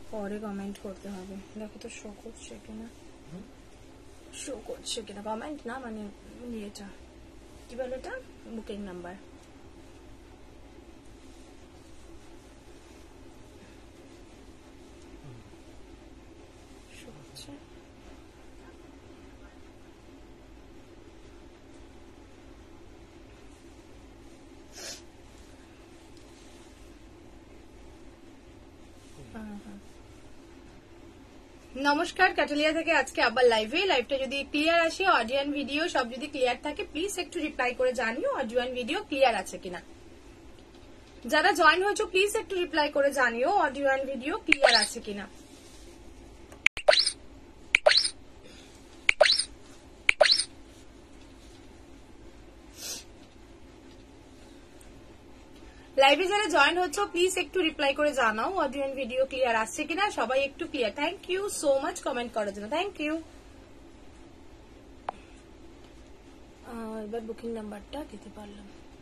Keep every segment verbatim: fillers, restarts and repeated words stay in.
পরে কমেন্ট করতে হবে। দেখো তো শো করছে কিনা, শো করছে কিনা কমেন্ট না, মানে ইয়েটা কি বলে এটা, বুকিং নাম্বার। শো করছে। নমস্কার, কাটালিয়া থেকে আজকে আবার লাইভে। লাইভটা যদি ক্লিয়ার আসে, অডিও এন্ড ভিডিও সব যদি ক্লিয়ার থাকে, প্লিজ একটু রিপ্লাই করে জানিও অডিও এন্ড ভিডিও ক্লিয়ার আছে কিনা। যারা জয়েন হয়েছো প্লিজ একটু রিপ্লাই করে জানিও অডিও এন্ড ভিডিও ক্লিয়ার আছে কিনা। লাইভে যারা জয়েন হচ্ছে প্লিজ একটু রিপ্লাই করে জানাও অডিও এন্ড ভিডিও ক্লিয়ার আসছে কিনা। সবাই একটু clear. Thank you so much comment করার জন্য, থ্যাংক ইউ। এবার বুকিং নাম্বারটা দিতে পারলাম।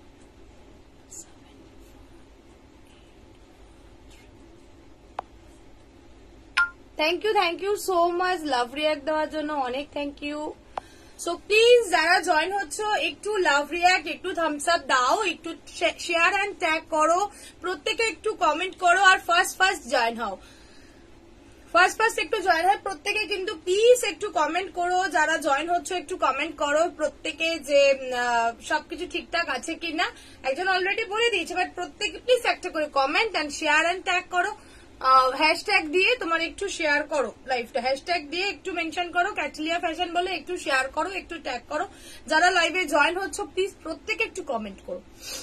Thank you, thank you so much love react দেওয়ার জন্য, অনেক থ্যাংক ইউ। সো প্লিজ যারা জয়েন হচ্ছে একটু লাভ রিয়াক্ট, একটু থামস আপ দাও, একটু শেয়ার এন্ড ট্যাগ করো, প্রত্যেকে একটু কমেন্ট করো, আর ফার্স্ট ফার্স্ট জয়েন হও, ফার্স্ট ফার্স্ট একটু জয়েন হয় প্রত্যেকে, কিন্তু প্লিজ একটু কমেন্ট করো। যারা জয়েন হচ্ছে একটু কমেন্ট করো প্রত্যেকে যে সবকিছু ঠিকঠাক আছে কিনা। একজন অলরেডি বলে দিয়েছে, বাট প্রত্যেকে প্লিজ একটা করে comment and share and tag করো। হ্যাশট্যাগ দিয়ে তোমার একটু শেয়ার করো লাইভটা, হ্যাশট্যাগ দিয়ে একটু মেনশন করো ক্যাটলিয়া ফ্যাশন বলে, একটু শেয়ার করো, একটু ট্যাগ করো। যারা লাইভে জয়েন হচ্ছে প্লিজ প্রত্যেকে একটু কমেন্ট করো।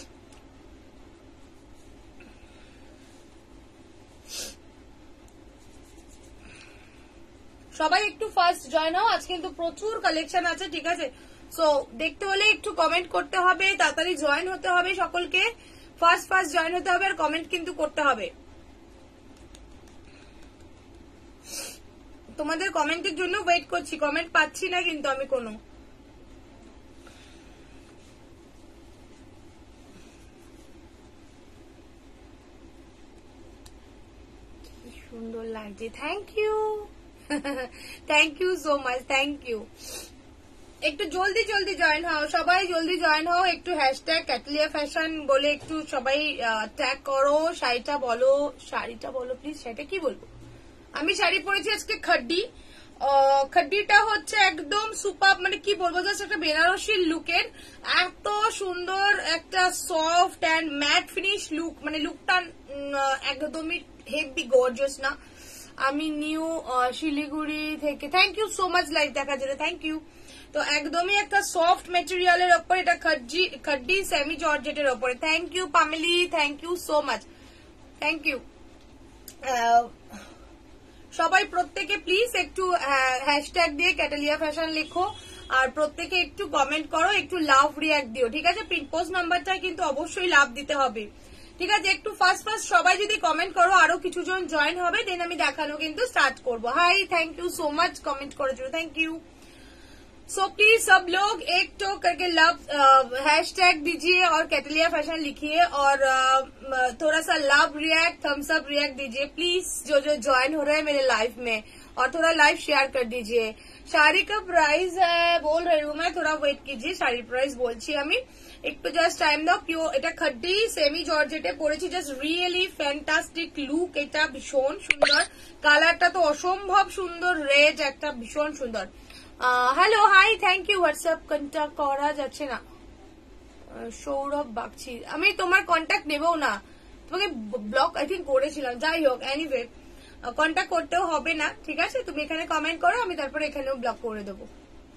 সবাই একটু ফার্স্ট জয়েন হও, আজ কিন্তু প্রচুর কালেকশন আছে, ঠিক আছে। সো দেখতে হলে একটু কমেন্ট করতে হবে, তাড়াতাড়ি জয়েন হতে হবে, সকলকে ফার্স্ট ফার্স্ট জয়েন হতে হবে, আর কমেন্ট কিন্তু করতে হবে। তোমাদের কমেন্টের জন্য ওয়েট করছি, কমেন্ট পাচ্ছি না কিন্তু আমি কোনো। কি সুন্দর লাগছে, thank you thank you so much, thank you. একটু জলদি জলদি জয়েন হও, সবাই জলদি জয়েন হও, একটু হ্যাশট্যাগ ক্যাটলিয়া ফ্যাশন বলে একটু সবাই ট্যাগ করো। শাড়িটা বলো, শাড়িটা বলো প্লিজ, শাড়িটা কি বলবো। আমি শাড়ি পরেছি আজকে খাড্ডি, খাড্ডিটা হচ্ছে একদম সুপার, মানে কি বলবো, জাস্ট একটা বেনারসি লুকের, এত সুন্দর একটা soft and matte finish look, মানে লুকটা একদমই হেভি গর্জিয়াস না। আমি নিউ শিলিগুড়ি থেকে, thank you so much live দেখার জন্য, থ্যাংক ইউ। তো একদমই একটা সফট মেটেরিয়ালের ওপর, এটা খাড্ডি খাড্ডি সেমি জর্জেটের ওপরে। Thank you পামেলি, thank you so much, thank you. সবাই প্রত্যেকে প্লিজ একটু হ্যাশট্যাগ দিয়ে ক্যাটালিয়া ফ্যাশন লেখো, আর প্রত্যেকে একটু কমেন্ট করো, একটু লাভ রিয়াক্ট দিও, ঠিক আছে। পিন পোস্ট নাম্বারটা কিন্তু অবশ্যই লাভ দিতে হবে, ঠিক আছে। একটু ফার্স্ট ফার্স্ট সবাই যদি কমেন্ট করো, আরো কিছু জন জয়েন হবে, দেন আমি দেখানো কিন্তু স্টার্ট করবো। Hi, thank you so much comment করার জন্য, থ্যাংক ইউ। सो प्लीज सब लोग एक तो करके लव हैशटैग दीजिए और कैटलिया फैशन लिखिए, और uh, थोड़ा सा love react, thumbs up react दीजिए प्लीज, जो जो ज्वाइन हो रहे हैं मेरे लाइव में, और थोड़ा लाइव शेयर कर दीजिए। শাড়ি का प्राइस है बोल रही हूँ मैं, थोड़ा वेट कीजिए, শাড়ি प्राइस বলছি আমি, একটু জাস্ট টাইম দাও। পিওর এটা খাড্ডি সেমি জর্জেটে পরেছি, জাস্ট রিয়েলি ফ্যান্টাস্টিক লুক, এটা ভীষণ সুন্দর, কালারটা তো অসম্ভব সুন্দর, রেড একটা ভীষণ সুন্দর। Hello, hi, thank you. WhatsApp contact করা যাচ্ছে না, সৌরভ বাগচি, আমি তোমার কন্ট্যাক্ট নেবও না, তোমাকে ব্লক আই থিঙ্ক করেছিলাম, যাই হোক, এনিওয়ে কন্ট্যাক্ট করতেও হবে না, ঠিক আছে। তুমি এখানে কমেন্ট করো, আমি তারপরে এখানেও ব্লক করে দেবো।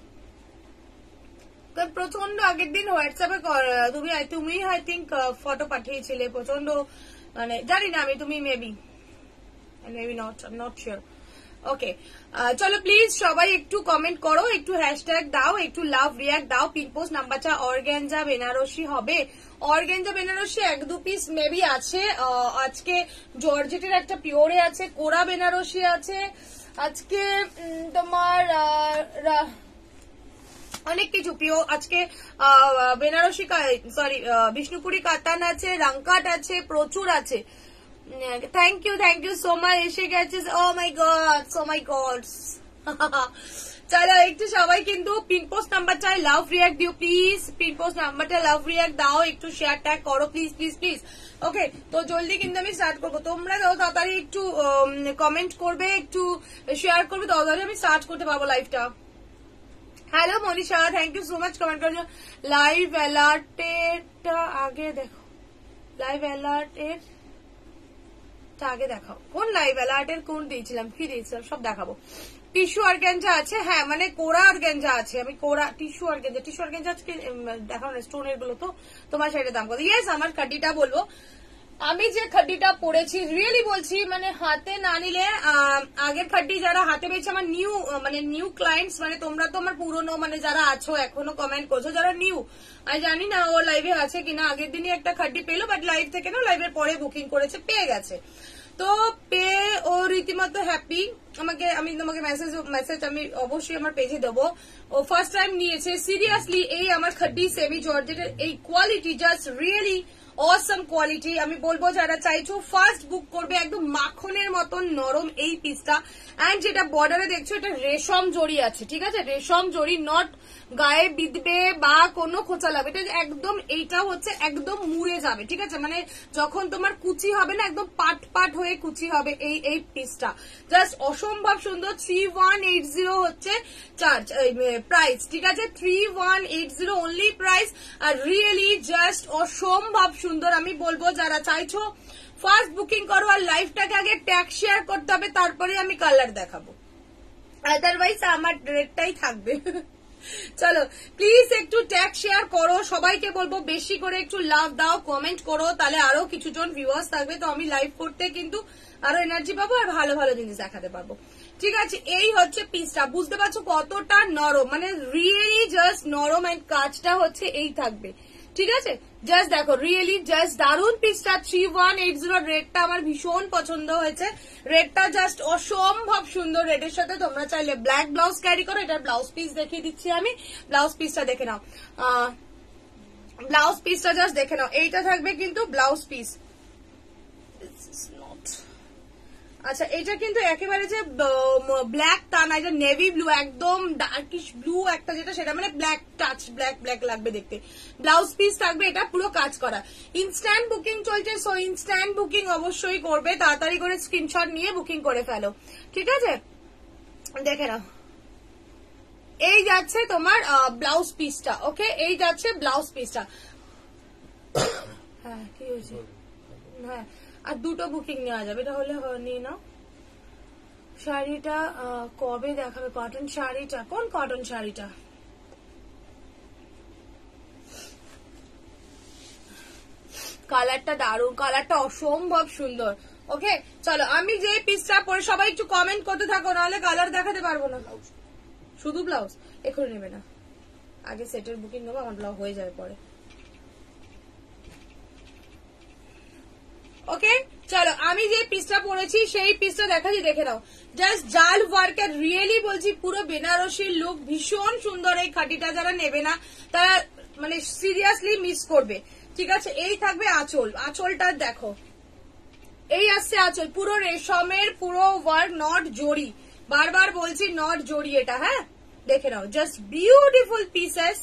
প্রচন্ড আগের দিন হোয়াটসঅ্যাপে তুমি তুমি আই থিঙ্ক ফটো পাঠিয়েছিলে, প্রচন্ড, মানে জানি না আমি, তুমি maybe maybe not, I am not sure. Okay, চলো প্লিজ সবাই একটু কমেন্ট করো, একটু হ্যাশট্যাগ দাও, একটু লাভ রিয়াক্ট দাও। পিন পোস্ট নাম্বারটা অর্গানজা বেনারসি হবে, অর্গানজা বেনারসি এক দু পিস মেবি আছে আজকে, জর্জেটের একটা পিওরে আছে, কোরা বেনারসি আছে আজকে, তোমার অনেক কিছু পিওর আজকে, বেনারসি সরি বিষ্ণুপুরি কাতান আছে, রাংকাট আছে, প্রচুর আছে, thank you thank you so much এসে গেছে। Oh my god so my god. চলো একটু সবাই কিন্তু পিনপোস্ট নাম্বার চাই, লাভ রিয়াক্ট দিও প্লিজ। পিনপোস্ট নাম্বারটা লাভ রিয়াক্ট দাও, একটু শেয়ার ট্যাগ করো প্লিজ প্লিজ প্লিজ। ওকে, তো জলদি কিন্তু আমি স্টার্ট করবো। তোমরা তাড়াতাড়ি একটু কমেন্ট করবে, একটু শেয়ার করবে, তাড়াতাড়ি আমি স্টার্ট করতে পারবো লাইভটা। Hello Manisha, thank you so much comment করার জন্য। লাইভ অ্যালার্টেরটা আগে দেখো, লাইভ অ্যালার্টের আগে দেখাও। কোন লাইভ অ্যালার্টের কোন দিয়েছিলাম, কি দিয়েছিলাম সব দেখাবো। টিস্যু অর্গানজা আছে, হ্যাঁ মানে কোরা অর্গানজা আছে। আমি কোরা টিস্যু অর্গানজা টিস্যু অর্গানজা আজকে দেখাও না, স্টোনের গুলো তো তোমার সাইডে দাম কত। ইয়েস, আমার খাড্ডিটা বলবো, আমি যে খাড্ডিটা পরেছি রিয়েলি বলছি, মানে হাতে না নিলে আগের খাড্ডি যারা হাতে পেয়েছে আমার নিউ মানে নিউ ক্লায়েন্টস, মানে তোমরা তো আমার পুরনো মানে যারা আছো এখনো কমেন্ট করছো, যারা নিউ আমি জানি না ও লাইভে আছে কিনা, আগের দিনই একটা খাড্ডি পেলো, বাট লাইভ থেকে না লাইভের পরে বুকিং করেছে, পেয়ে গেছে। তো পেয়ে ও রীতিমতো হ্যাপি। আমাকে আমি তোমাকে মেসেজ মেসেজ আমি অবশ্যই আমার পেজে দেবো। ও ফার্স্ট টাইম নিয়েছে, সিরিয়াসলি এই আমার খাড্ডি সেমি জর্জেটের এই quality just really awesome quality. আমি বলবো যারা চাইছো ফার্স্ট বুক করবে, একদম মাখনের মতন নরম এই পিসটা। অ্যান্ড যেটা বর্ডারে দেখছো এটা রেশম জড়ি আছে, ঠিক আছে, রেশম জড়ি, নট গায়ে বিঁধবে বা কোনো খোঁচা লাগবে, এটা একদম এইটাও হচ্ছে একদম মুড়ে যাবে, ঠিক আছে, মানে যখন তোমার কুচি হবে না একদম পাট পাট হয়ে কুচি হবে এই এই পিসটা। জাস্ট অসম্ভব সুন্দর। থ্রি ওয়ান এইট জিরো হচ্ছে চার্জ প্রাইস, ঠিক আছে, three one eight zero only price. আর রিয়েলি জাস্ট অসম্ভব সুন্দর। আমি বলবো যারা চাইছো ফার্স্ট বুকিং করো, আর লাইভটাকে আগে ট্যাগ শেয়ার করতে হবে, তারপরে আমি কালার দেখাবো, আদারওয়াইজ আমার রেটটাই থাকবে। চলো প্লিজ একটু ট্যাগ শেয়ার করো, সবাইকে বলবো বেশি করে একটু লাভ দাও, কমেন্ট করো, তাহলে আরো কিছু জন ভিউয়ার্স থাকবে, তো আমি লাইভ করতে কিন্তু আরো এনার্জি পাবো আর ভালো ভালো জিনিস দেখাতে পারবো। ঠিক আছে, এই হচ্ছে পিসটা, বুঝতে পারছো কতটা নরম, মানে রিয়েলি জাস্ট নরম, এন্ড কাজটা হচ্ছে এই থাকবে, ঠিক আছে। জাস্ট দেখো রিয়েলি জাস্ট দারুন পিসটা। থ্রি ওয়ান এইট জিরো রেটটা আমার ভীষণ পছন্দ হয়েছে, রেটটা জাস্ট অসম্ভব সুন্দর। রেটের সাথে তোমরা চাইলে ব্ল্যাক ব্লাউজ ক্যারি করো। এটার ব্লাউজ পিস দেখিয়ে দিচ্ছি আমি, ব্লাউজ পিসটা দেখে নাও, ব্লাউজ পিসটা জাস্ট দেখে নাও, এইটা থাকবে কিন্তু ব্লাউজ পিস। আচ্ছা, এটা কিন্তু একেবারে যে ব্ল্যাক তা না, এটা নেভি ব্লু, একদম ডার্কিশ ব্লু একটা যেটা, সেটা মানে ব্ল্যাক টাচ, ব্ল্যাক ব্ল্যাক লাগবে দেখতে। ব্লাউজ পিস থাকবে, এটা পুরো কাজ করা। ইনস্ট্যান্ট বুকিং চলছে, সো ইনস্ট্যান্ট বুকিং অবশ্যই করবে, তাড়াতাড়ি করে স্ক্রিনশট নিয়ে বুকিং করে ফেলো, ঠিক আছে। দেখে নাও, এই যাচ্ছে তোমার ব্লাউজ পিসটা, ওকে, এই যাচ্ছে ব্লাউজ পিসটা। হ্যাঁ কি হয়েছে, হ্যাঁ আর দুটো বুকিং নেওয়া যাবে, এটা হলে নিয়ে নাও। শাড়িটা কবে দেখাবে, কটন শাড়িটা, কোন কটন শাড়িটা? কালারটা দারুণ, কালারটা অসম্ভব সুন্দর। ওকে চলো, আমি যে পিসটা পরে সবাই একটু কমেন্ট করতে থাকো, নাহলে কালার দেখাতে পারবো না। শুধু ব্লাউজ এখনই নেবে না, আগে সেটের বুকিং নেবো, আমার ব্লাউজ হয়ে যাবে পরে। ওকে চলো, আমি যে পিসটা পরেছি সেই পিসটা দেখাচ্ছি, দেখে নাও। জাস্ট জাল ওয়ার্কের, রিয়েলি বলছি পুরো বেনারসির লুক, ভীষণ সুন্দর। এই খাটিটা যারা নেবে না তারা মানে সিরিয়াসলি মিস করবে, ঠিক আছে। এই থাকবে আঁচল, আঁচলটা দেখো, এই আসছে আঁচল, পুরো রেশমের পুরো ওয়ার্ক, নট জড়ি, বারবার বলছি নট জড়ি এটা, হ্যাঁ দেখে নাও, জাস্ট বিউটিফুল পিসেস।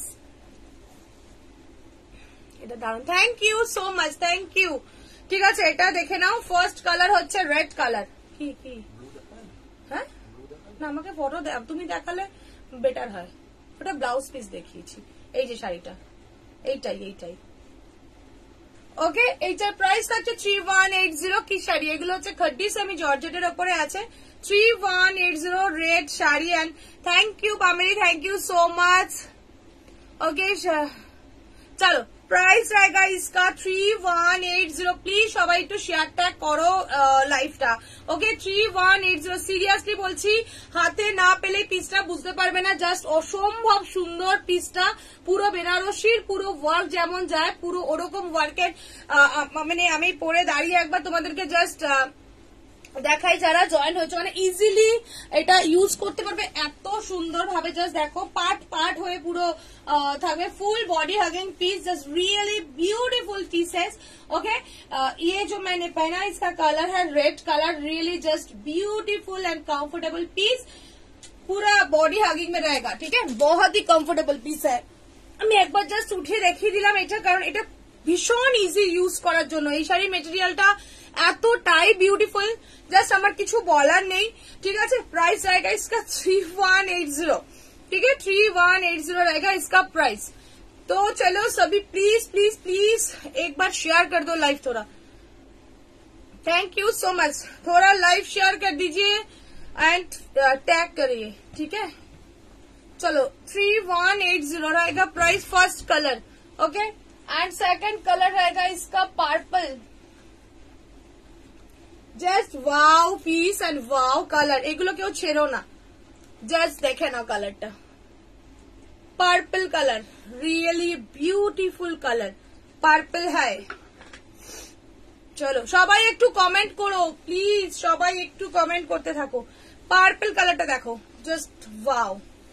এটা দারুন, thank you so much, thank you. ঠিক আছে, এটা দেখে নাও, ফার্স্ট কালার হচ্ছে রেড কালার। কি কি হ্যাঁ না, আমাকে ফটো তুমি দেখালে বেটার হয়, ওটা ব্লাউজ পিস দেখিয়েছি। এই যে শাড়িটা, এইটাই এইটাই ওকে। এইটার প্রাইস থাকছে থ্রি ওয়ান এইট জিরো। কি শাড়ি এগুলো হচ্ছে খাড্ডি সেমি জর্জেটের ওপরে আছে, three one eight zero red sari. And thank you পামেলি, thank you so much. Okay চলো, प्राइस रहेगा इसका three one eight zero. Please সবাই একটু শেয়ার ট্যাগ করো লাইভটা, okay. Three one eight zero, seriously বলছি হাতে না পেলে পিসটা বুঝতে পারবে না, জাস্ট অসম্ভব সুন্দর পিসটা, পুরো বেনারসির পুরো ওয়ার্ক যেমন যায় পুরো ওরকম ওয়ার্কের, মানে আমি পরে দাঁড়িয়ে একবার তোমাদেরকে জাস্ট দেখাই যারা জয়েন হয়েছে, মানে ইজিলি এটা ইউজ করতে পারবে এত সুন্দর ভাবে। জাস্ট দেখো পার্ট পার্ট হয়ে পুরো থাকবে, full body hugging piece, just really beautiful pieces. Okay, ये जो मैंने पहना इसका कलर है red colour, really just beautiful and comfortable piece, पूरा बॉडी हगिंग में रहेगा। ठीक है, बहुत ही कंफर्टेबल पीस है। আমি একবার জাস্ট উঠে দেখিয়ে দিলাম এটা, কারণ এটা ভীষণ ইজি ইউজ করার জন্য। এই শাড়ির মেটেরিয়ালটা এতটাই বিউটিফুল, জাস্ট আমার কিছু বলার নেই। ঠিক আছে, प्राइस रहेगा इसका थ्री वन एट जीरो। ठीक है, थ्री वन एट जीरो रहेगा इसका प्राइस। तो चलो सभी प्लीज प्लीज प्लीज एक बार शेयर कर दो लाइव थोड़ा, थैंक यू सो मच। थोड़ा लाइव शेयर कर दीजिए एंड टैग करिए। ठीक है, चलो थ्री वन एट जीरो रहेगा price, first colour. Okay, and second colour रहेगा इसका purple. Just wow piece and wow colour, এগুলো কেউ ছেড়ো না, জাস্ট দেখে নাও কালারটা, purple colour, really beautiful colour, purple হ্যায়। চলো সবাই একটু কমেন্ট করো প্লিজ, সবাই একটু কমেন্ট করতে থাকো। পার্পল কালারটা দেখো, just wow.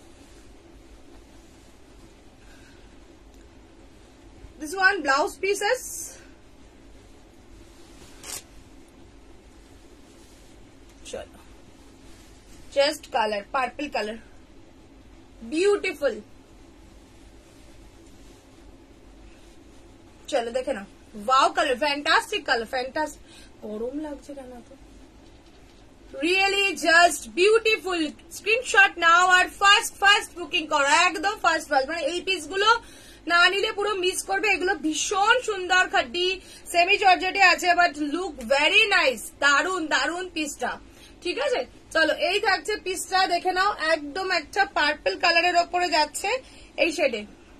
This one blouse pieces, चलो just colour purple colour, beautiful. चलो देखे ना, wow colour, fantastic colour, fantastic. गरम লাগছে কেন তো, रियली जस्ट ब्यूटीफुल। स्क्रीनशॉट नाও আর ফার্স্ট ফার্স্ট বুকিং করো, একদম ফার্স্ট ফার্স্ট। মানে এই পিস গুলো না নিলে পুরো মিস করবে। এগুলো ভীষণ সুন্দর, খাড্ডি সেমি জর্জেটে আছে, বাট লুক ভেরি নাইস, দারুন দারুন পিসটা। ঠিক আছে, চলো এই থাকছে পিসটা, দেখে নাও, একদম একটা পার্পল কালারের ওপরে যাচ্ছে এই শেডে।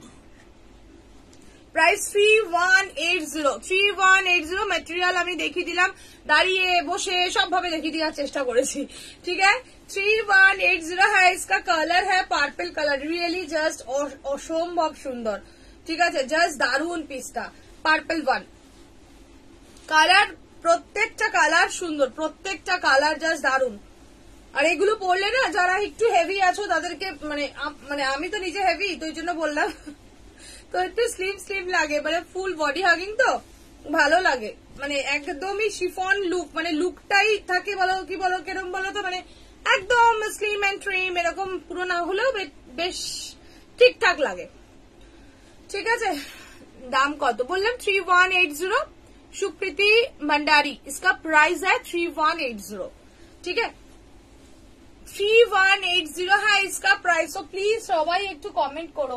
Price three one eight zero, three one eight zero. Material আমি দেখিয়ে দিলাম, দাঁড়িয়ে বসে সব ভাবে দেখিয়ে দেওয়ার চেষ্টা করেছি। ঠিক আছে, থ্রি ওয়ান এইট জিরো है, इसका कलर है पर्पल कलर, रियली जस्ट অসম্ভব সুন্দর। ঠিক আছে, জাস্ট দারুন পিসটা, পার্পল ওয়ান কালার, প্রত্যেকটা কালার সুন্দর, প্রত্যেকটা কালার জাস্ট দারুন। আর এগুলো পরলে না যারা একটু হেভি আছো তাদেরকে, মানে মানে আমি তো নিজে হেভি, তো এই জন্য বললাম, তো একটু স্লিম স্লিম লাগে, মানে ফুল বডি হাগিং তো ভালো লাগে, মানে একদমই শিফন লুক, মানে লুকটাই থাকে, বলো কি বলো কেরম বলো তো, মানে একদম স্লিম এন্ড ট্রিম, এরকম পুরো না হলেও বেশ ঠিকঠাক লাগে। ঠিক আছে, দাম কত বললাম, three one eight zero. Sukriti Bhandari, इसका प्राइस है थ्री वन एट जीरो। ठीक है, थ्री वन एट जीरो है इसका प्राइस। तो प्लीज सबाई एक कमेंट करो।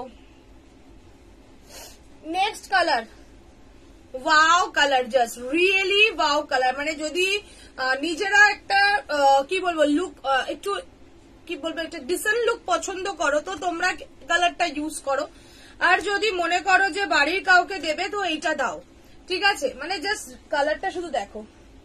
Next colour, wow colour, just really wow colour. মানে যদি নিজেরা একটা কি বলবো লুক, একটু কি বলবো একটা ডিসেন্ট লুক পছন্দ করো তো তোমরা কালারটা ইউজ করো, আর যদি মনে করো যে বাড়ির কাউকে দেবে তো এইটা দাও। ঠিক আছে, মানে জাস্ট কালারটা শুধু দেখো,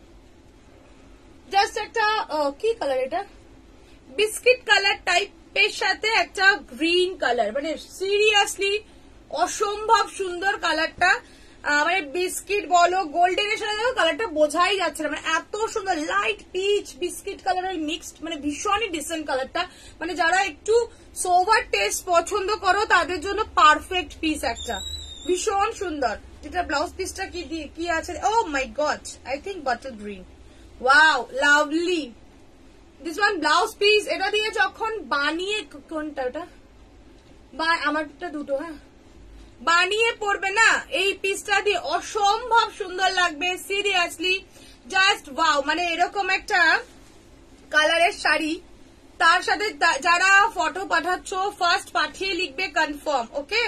জাস্ট একটা কি কালার, এটা বিস্কিট কালার টাইপের সাথে একটা গ্রিন কালার, মানে সিরিয়াসলি অসম্ভব সুন্দর কালারটা। মানে বিস্কিট বলো গোল্ডেনের সাথে দেখো কালারটা বোঝাই যাচ্ছে না, মানে এত সুন্দর লাইট পিচ বিস্কিট কালারের মিক্সড, মানে ভীষণই ডিসেন্ট কালারটা। মানে যারা একটু সোভার টেস্ট পছন্দ করো তাদের জন্য পারফেক্ট পিস একটা, ভীষণ সুন্দর। যেটা ব্লাউজ পিসটা কি কি আছে, oh my god, I think bottle green, wow lovely. This one blouse piece, এটা দিয়ে যখন বানিয়ে, কোনটা ওটা, বা আমারটা দুটো, হ্যাঁ বানিয়ে পরবে না এই পিসটা দিয়ে অসম্ভব সুন্দর লাগবে, সিরিয়াসলি জাস্ট ওয়াও। মানে এরকম একটা কালারের শাড়ি, তার সাথে যারা ফটো পাঠাচ্ছ ফার্স্ট পাঠিয়ে লিখবে কনফার্ম। ওকে,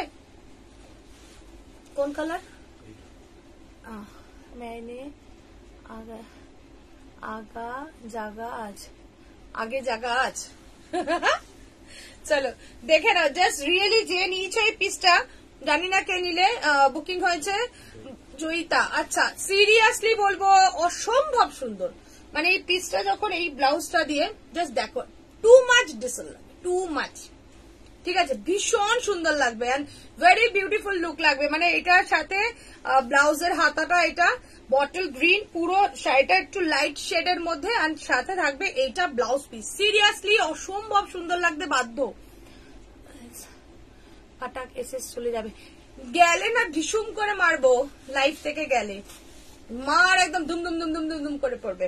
কোন কালার, मैंने आगा आगा जागा आज आगे जागा आज চলো দেখে নাও, জাস্ট রিয়েলি যে নিয়েছে এই পিসটা, জানি না কে নিলে, বুকিং হয়েছে জয়িতা। আচ্ছা, সিরিয়াসলি বলবো অসম্ভব সুন্দর। মানে এই পিসটা যখন এই ব্লাউজটা দিয়ে জাস্ট দেখো, টু মাচ ডিসেন্ট লাগে, টু মাচ ঠিক আছে, ভীষণ সুন্দর লাগবে এন্ড ভেরি বিউটিফুল লুক লাগবে। মানে এটার সাথে ব্লাউজের হাতাটা এটা বটল গ্রিন, পুরো শাড়িটা একটু লাইট শেডের মধ্যে, এন্ড সাথে থাকবে এইটা ব্লাউজ পিস। সিরিয়াসলি অসম্ভব সুন্দর লাগতে বাধ্য। ফাটাক এসএস চলে যাবে, গেলে না ঢিসুম করে মারবো লাইফ থেকে, গেলে মার একদম দুম দুম দুম দুম দুম দুম করে পড়বে।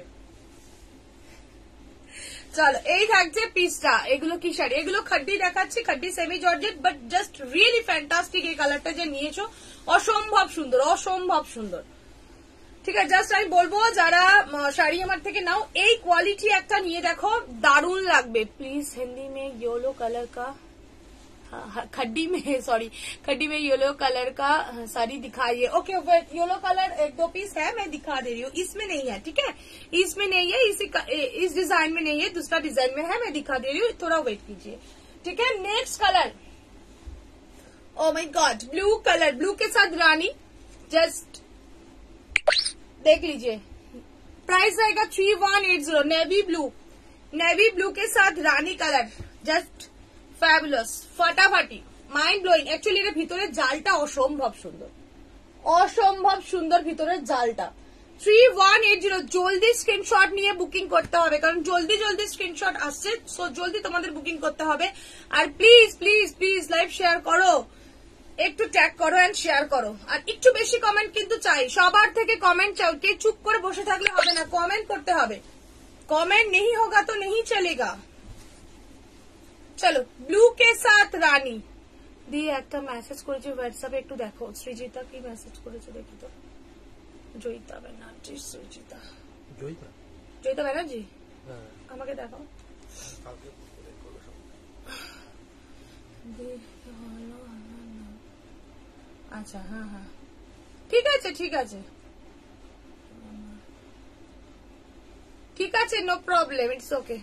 চলো এই থাকছে পিসটা। এগুলো কি শাড়ি, এগুলো খাড্ডি দেখাচ্ছি, খাড্ডি semi georgette, but just really fantastic. এই কালারটা যে নিয়েছো অসম্ভব সুন্দর, অসম্ভব সুন্দর। ঠিক আছে, জাস্ট আমি বলবো যারা শাড়ি আমার থেকে নাও এই কোয়ালিটি একটা নিয়ে দেখো, দারুণ লাগবে। প্লিज हिंदी में येलो कलर का, खड्डी में सॉरी खड्डी में येलो कलर का साड़ी दिखाइए। ओके येलो कलर एक दो पीस है, मैं दिखा दे रही हूँ। इसमें नहीं है, ठीक है, इसमें नहीं है, इसी इस डिजाइन में नहीं है, दूसरा डिजाइन में है, मैं दिखा दे रही हूँ, थोड़ा वेट कीजिए। ठीक है, next colour, oh my god, blue colour, blue के साथ रानी, जस्ट देख लीजिए। प्राइस आएगा three one eight zero, navy blue, navy blue के साथ रानी कलर, जस्ट ফ্যাবুলাস, ফাটাফাটি, মাইন্ড ব্লোয়িং। অ্যাকচুয়ালি এর ভিতরে জালটা অসম্ভব সুন্দর, অসম্ভব সুন্দর ভিতরের জালটা। থ্রি ওয়ান এইট জিরো, জলদি স্ক্রিনশট নিয়ে বুকিং করতে হবে, কারণ জলদি জলদি স্ক্রিনশট আসছে, সো জলদি তোমাদের বুকিং করতে হবে। আর please please please live share করো, একটু ট্যাগ করো এন্ড শেয়ার করো, আর একটু বেশি কমেন্ট কিন্তু চাই, সবার থেকে কমেন্ট চাও। কে চুপ করে বসে থাকলে হবে না, কমেন্ট করতে হবে। কমেন্ট নেই হোগা তো নেই চলেগা। চলো ব্লু কে সাথ রানী দিয়ে একটা মেসেজ করেছি হোয়াটসঅ্যাপে, একটু দেখো সৃজিতা কি মেসেজ করেছে দেখি তো। জয়িতা ব্যানার্জি, সৃজিতা জয়িতা জয়িতা ব্যানার্জি, আমাকে দেখাও। আচ্ছা হ্যাঁ হ্যাঁ ঠিক আছে ঠিক আছে ঠিক আছে, no problem, it's okay.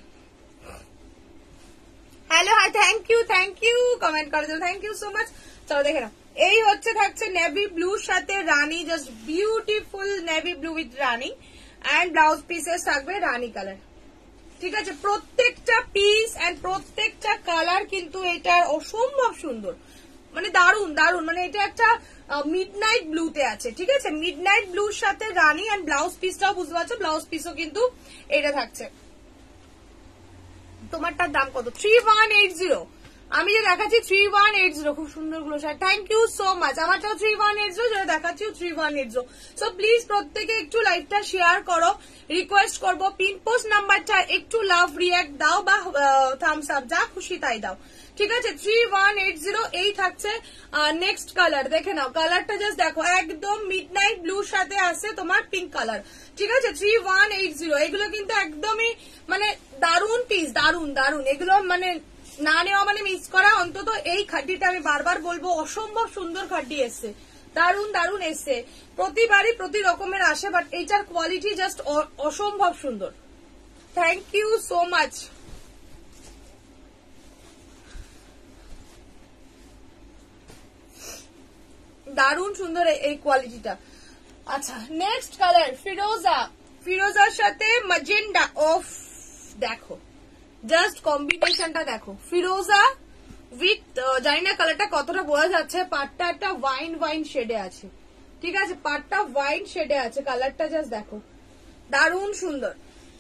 Hello hi, thank you thank you comment করার জন্য, থ্যাংক ইউ সো মাচ। চলো দেখে নাও, এই হচ্ছে থাকছে নেভি ব্লুর সাথে রানী, just beautiful navy blue with রানী, এন্ড ব্লাউজ পিসেস থাকবে রানী কালার। ঠিক আছে, প্রত্যেকটা পিস এন্ড প্রত্যেকটা কালার কিন্তু এটার অসম্ভব সুন্দর, মানে দারুন দারুন। মানে এটা একটা মিডনাইট ব্লুতে আছে, ঠিক আছে, মিডনাইট ব্লুর সাথে রানী, এন্ড ব্লাউজ পিসটাও বুঝতে পারছো, ব্লাউজ পিসও কিন্তু এটা থাকছে। তোমারটার দাম কত? থ্রি ওয়ান এইট জিরো, আমি যে দেখাচ্ছি থ্রি ওয়ান এইট জিরো, খুব সুন্দর গুলো sari, thank you so much. আমারটাও থ্রি ওয়ান এইট জিরো, যেটা দেখাচ্ছি three one eight zero. So please প্রত্যেকে একটু লাইভটা শেয়ার করো, রিকোয়েস্ট করবো, পিন পোস্ট নাম্বারটা একটু লাভ রিয়াক্ট দাও বা থামস আপ, যা খুশি তাই দাও, ঠিক আছে। থ্রি ওয়ান এইট জিরো এই থাকছে। নেক্সট কালার দেখে নাও, কালারটা জাস্ট দেখো, একদম মিডনাইট ব্লুর সাথে আছে তোমার পিঙ্ক কালার, ঠিক আছে। থ্রি ওয়ান এইট জিরো, এগুলো কিন্তু একদমই মানে দারুন পিস, দারুন দারুন, এগুলো মানে না নেওয়া মানে মিস করা। অন্তত এই খাড্ডিটা আমি বারবার বলবো, অসম্ভব সুন্দর খাড্ডি এসছে, দারুন দারুন এসছে, প্রতিবারই প্রতি রকমের আসে, বাট এইটার কোয়ালিটি জাস্ট অসম্ভব সুন্দর। Thank you so much. দারুন সুন্দর এই কোয়ালিটিটা। আচ্ছা নেক্সট কালার ফিরোজা, ফিরোজার সাথে ম্যাজেন্ডা, অফ দেখো জাস্ট কম্বিনেশনটা দেখো, ফিরোজা উইথ, জানি না কালারটা কতটা বোঝা যাচ্ছে, পাটটা একটা ওয়াইন ওয়াইন শেডে আছে, ঠিক আছে, পাটটা ওয়াইন শেডে আছে, কালারটা জাস্ট দেখো দারুন সুন্দর।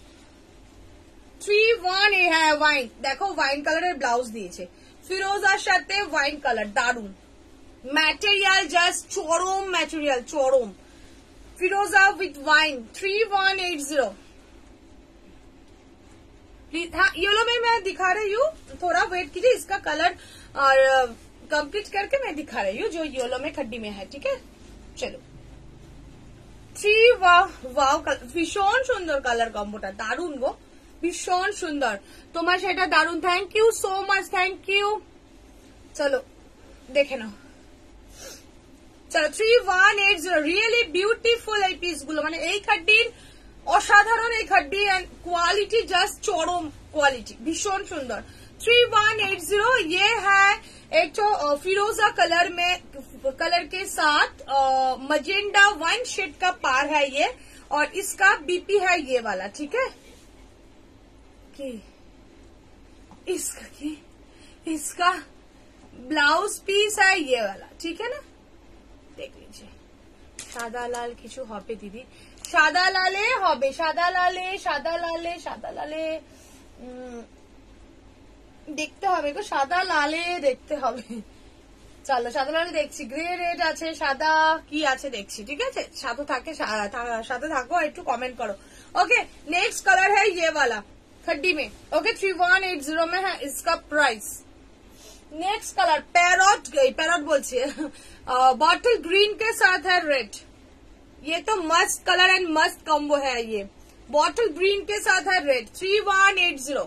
থ্রি ওয়ান এ হ্যাঁ ওয়াইন, দেখো ওয়াইন কালারের ব্লাউজ দিয়েছে, ফিরোজার সাথে ওয়াইন কালার, দারুন ম্যাটেরিয়াল, জাস্ট চরম ম্যাটেরিয়াল, চরম। फिरोजा with wine, three one eight zero. हाँ येलो में मैं दिखा रही हूँ, थोड़ा वेट कीजिए, इसका कलर और कंप्लीट करके मैं दिखा रही हूँ जो येलो में खड्डी में है, ठीक है। चलो थ्री वाव वाव, भीषण सुंदर कलर कम्बोटा, दारुण गो, भीषण सुंदर, तुम्हार सेटा दारुण, thank you so much, thank you. चलो देखे ना, চলো three one eight zero, really beautiful এই পিস গুলো, মানে এই খাড্ডির অসাধারণ এই খাড্ডি, এন্ড কোয়ালিটি জাস্ট চরম কোয়ালিটি, ভীষণ সুন্দর। थ्री वन एट जीरो ये है एक तो फिरोजा कलर में, कलर के साथ मजेंडा वाइन शेड का पार है ये, और इसका बीपी है ये वाला, ठीक है। कि इसका की इसका ब्लाउज पीस है ये वाला, ठीक है ना, देख लीजिए। सादा लाल किचु হবে दीदी, সাদা লালে হবে, সাদা লালে সাদা লালে সাদা লালে দেখতে হবে গো, সাদা লালে দেখতে হবে। চলো সাদা লালে দেখছি, গ্রে রেড আছে, সাদা কি আছে দেখছি, ঠিক আছে। সাথে থাকে সাথে থাকো, একটু कमेंट करो। ओके नेक्स्ट कलर है ये वाला खड्डी में। Okay three one eight zero में है इसका प्राइस। नेक्स्ट कलर पैरट गई, पैरट बोलती है, बॉटल ग्रीन के साथ है रेड। ये तो मस्त कलर एंड मस्त कॉम्बो है ये, बॉटल ग्रीन के साथ है रेड। Three one eight zero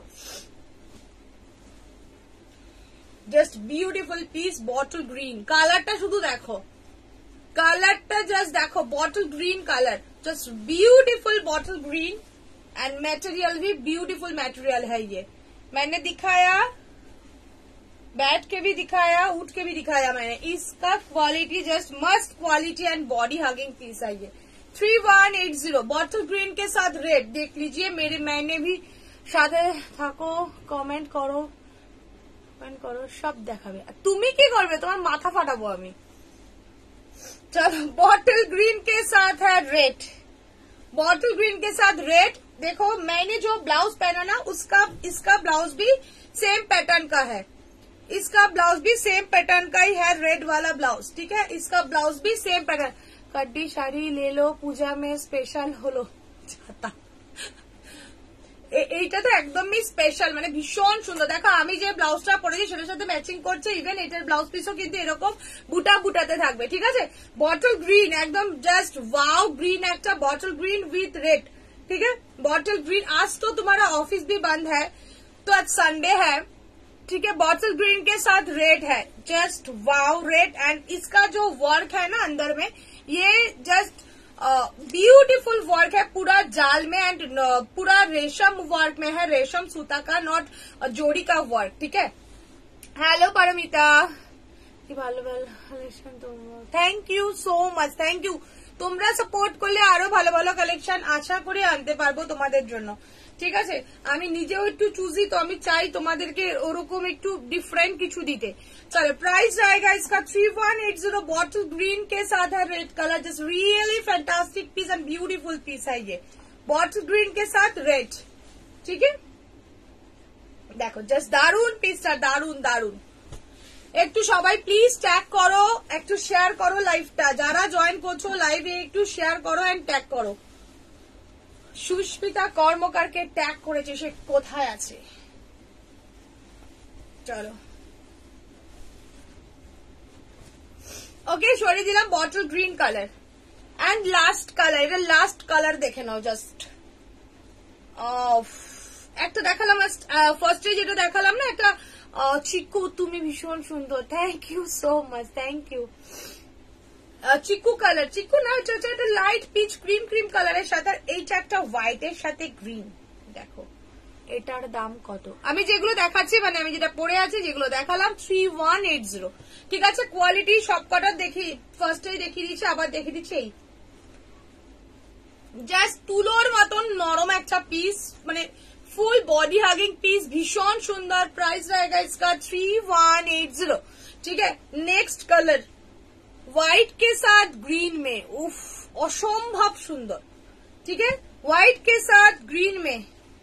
just beautiful piece, bottle green কালারটা শুধু দেখো, কালারটা জাস্ট দেখো, bottle green colour just beautiful bottle green and material भी ब्यूटीफुल मटेरियल है ये। मैंने दिखाया, बैठ के भी दिखाया, उठ के भी दिखाया मैंने। इसका क्वालिटी जस्ट मस्त quality and body hugging piece है ये। Three one eight zero bottle green के साथ रेड, देख लीजिए। मेरे मैंने भी साथे থাকো, कमेंट करो, कमेंट करो, सब দেখাবে। তুমি কি করবে, তোমার মাথা ফাটাবো আমি। चलो बॉटल ग्रीन के साथ है रेड, बॉटल ग्रीन के साथ रेड। देखो मैंने जो ब्लाउज पहना ना, उसका इसका ब्लाउज भी सेम पैटर्न का है, इसका ब्लाउज भी सेम पैटर्न का ही है, रेड वाला ब्लाउज, ठीक है। इसका ब्लाउज भी सेम पैटर्न। कड्डी शाड़ी ले लो, पूजा में स्पेशल হলো ছাতা, এইটা তো একদমই স্পেশাল, মানে ভীষণ সুন্দর। দেখো আমি যে ব্লাউজটা পরেছি সেটার সাথে ম্যাচিং করছে, ইভেন এটার ব্লাউজ পিসও কিন্তু এরকম বুটা বুটাতে থাকবে, ঠিক আছে। বটল গ্রিন একদম জাস্ট वाओ, ग्रीन একটা बॉटल ग्रीन विथ रेड, ठीक है। बॉटल ग्रीन, आज तो तुम्हारा ऑफिस भी बंद है, तो आज संडे है, ठीक है। बॉटल ग्रीन के साथ रेड है, जस्ट वाओ रेड। एंड इसका जो वर्क है ना अंदर में, ये जस्ट ब्यूटीफुल वर्क है, पूरा जाल में एंड पूरा रेशम वर्क में है, रेशम सूता का, नॉट जोड़ी का वर्क, ठीक है। Hello Paramita, thank you so much, thank you. তোমরা সাপোর্ট করলে আরো ভালো ভালো কালেকশন আশা করে আনতে পারবো তোমাদের জন্য, ঠিক আছে। আমি নিজেও একটু চুজি, তো আমি চাই তোমাদেরকে ওরকম একটু ডিফারেন্ট কিছু দিতে। चलो प्राइस रहेगा इसका three one eight zero, bottle green के साथ है red colour, just really fantastic piece and beautiful piece है ये, बॉटल ग्रीन के साथ रेड, ठीक है। देखो जस्ट दारुण पीसটা, दारुण दारुण। একটু সবাই প্লিজ ট্যাগ করো, একটু শেয়ার করো লাইভটা, যারা জয়েন করছো লাইভে একটু শেয়ার করো এন্ড ট্যাগ করো। সুস্মিতা কর্মকারকে ট্যাগ করেছে, সে কোথায় আছে? চলো ওকে সরিয়ে দিলাম bottle green colour and last colour, এটা লাস্ট কালার দেখে নাও জাস্ট। একটা দেখালাম ফার্স্টে, যেটা দেখালাম না একটা চিকু, তুমি ভীষণ সুন্দর, thank you so much, thank you. চিকু কালার, চিকু না, এটা লাইট পিচ ক্রিম ক্রিম কালারের সাথে, এইটা একটা হোয়াইট এর সাথে গ্রিন। দেখো এটার দাম কত, আমি যেগুলো দেখাচ্ছি মানে আমি যেটা পরে আছি যেগুলো দেখালাম থ্রি ওয়ান এইট জিরো, ঠিক আছে। কোয়ালিটি সবকটা দেখি, ফার্স্টেই দেখিয়ে দিচ্ছি, আবার দেখিয়ে দিচ্ছি। এই জাস্ট তুলোর মতন নরম একটা পিস, মানে फुल बॉडी हगिंग पीस, भीषण सुंदर। प्राइस रहेगा इसका थ्री वन एट जीरो, ठीक है। नेक्स्ट कलर व्हाइट के साथ ग्रीन में, उफ असंभव सुंदर, ठीक है। व्हाइट के साथ ग्रीन में,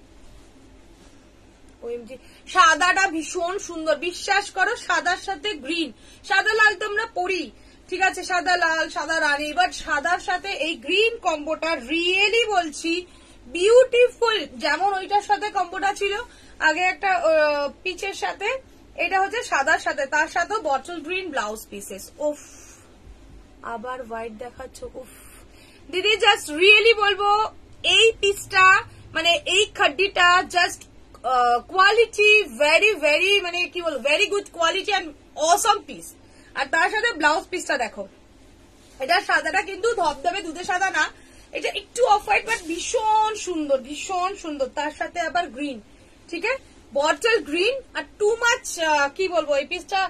ওএমজি সাদাটা ভীষণ সুন্দর, বিশ্বাস করো। সাদার সাথে গ্রিন, সাদা লাল তো আমরা পরি, ঠিক আছে, সাদা লাল সাদা রানী, বাট সাদার সাথে এই গ্রিন কম্বোটা রিয়েলি বলছি বিউটিফুল। যেমন ওইটার সাথে কম্বোটা ছিল আগে একটা পিচের সাথে, এটা হচ্ছে সাদার সাথে, তার সাথে বটল গ্রিন ব্লাউজ পিসেস। উফ আবার হোয়াইট দেখাচ্ছ, উফ দিদি জাস্ট রিয়েলি বলবো এই পিসটা মানে এই খাড্ডিটা জাস্ট কোয়ালিটি ভেরি ভেরি মানে কি বলবো very good quality and awesome piece. আর তার সাথে ব্লাউজ পিসটা দেখো, এটা সাদাটা কিন্তু ধবধবে দুধে সাদা না, এটা একটু অফ হোয়াইট বাট ভীষণ সুন্দর, ভীষণ সুন্দর। তার সাথে আবার গ্রিন, ঠিক আছে, বটল গ্রিন। আর টু মাচ কি বলবো এই পিসটা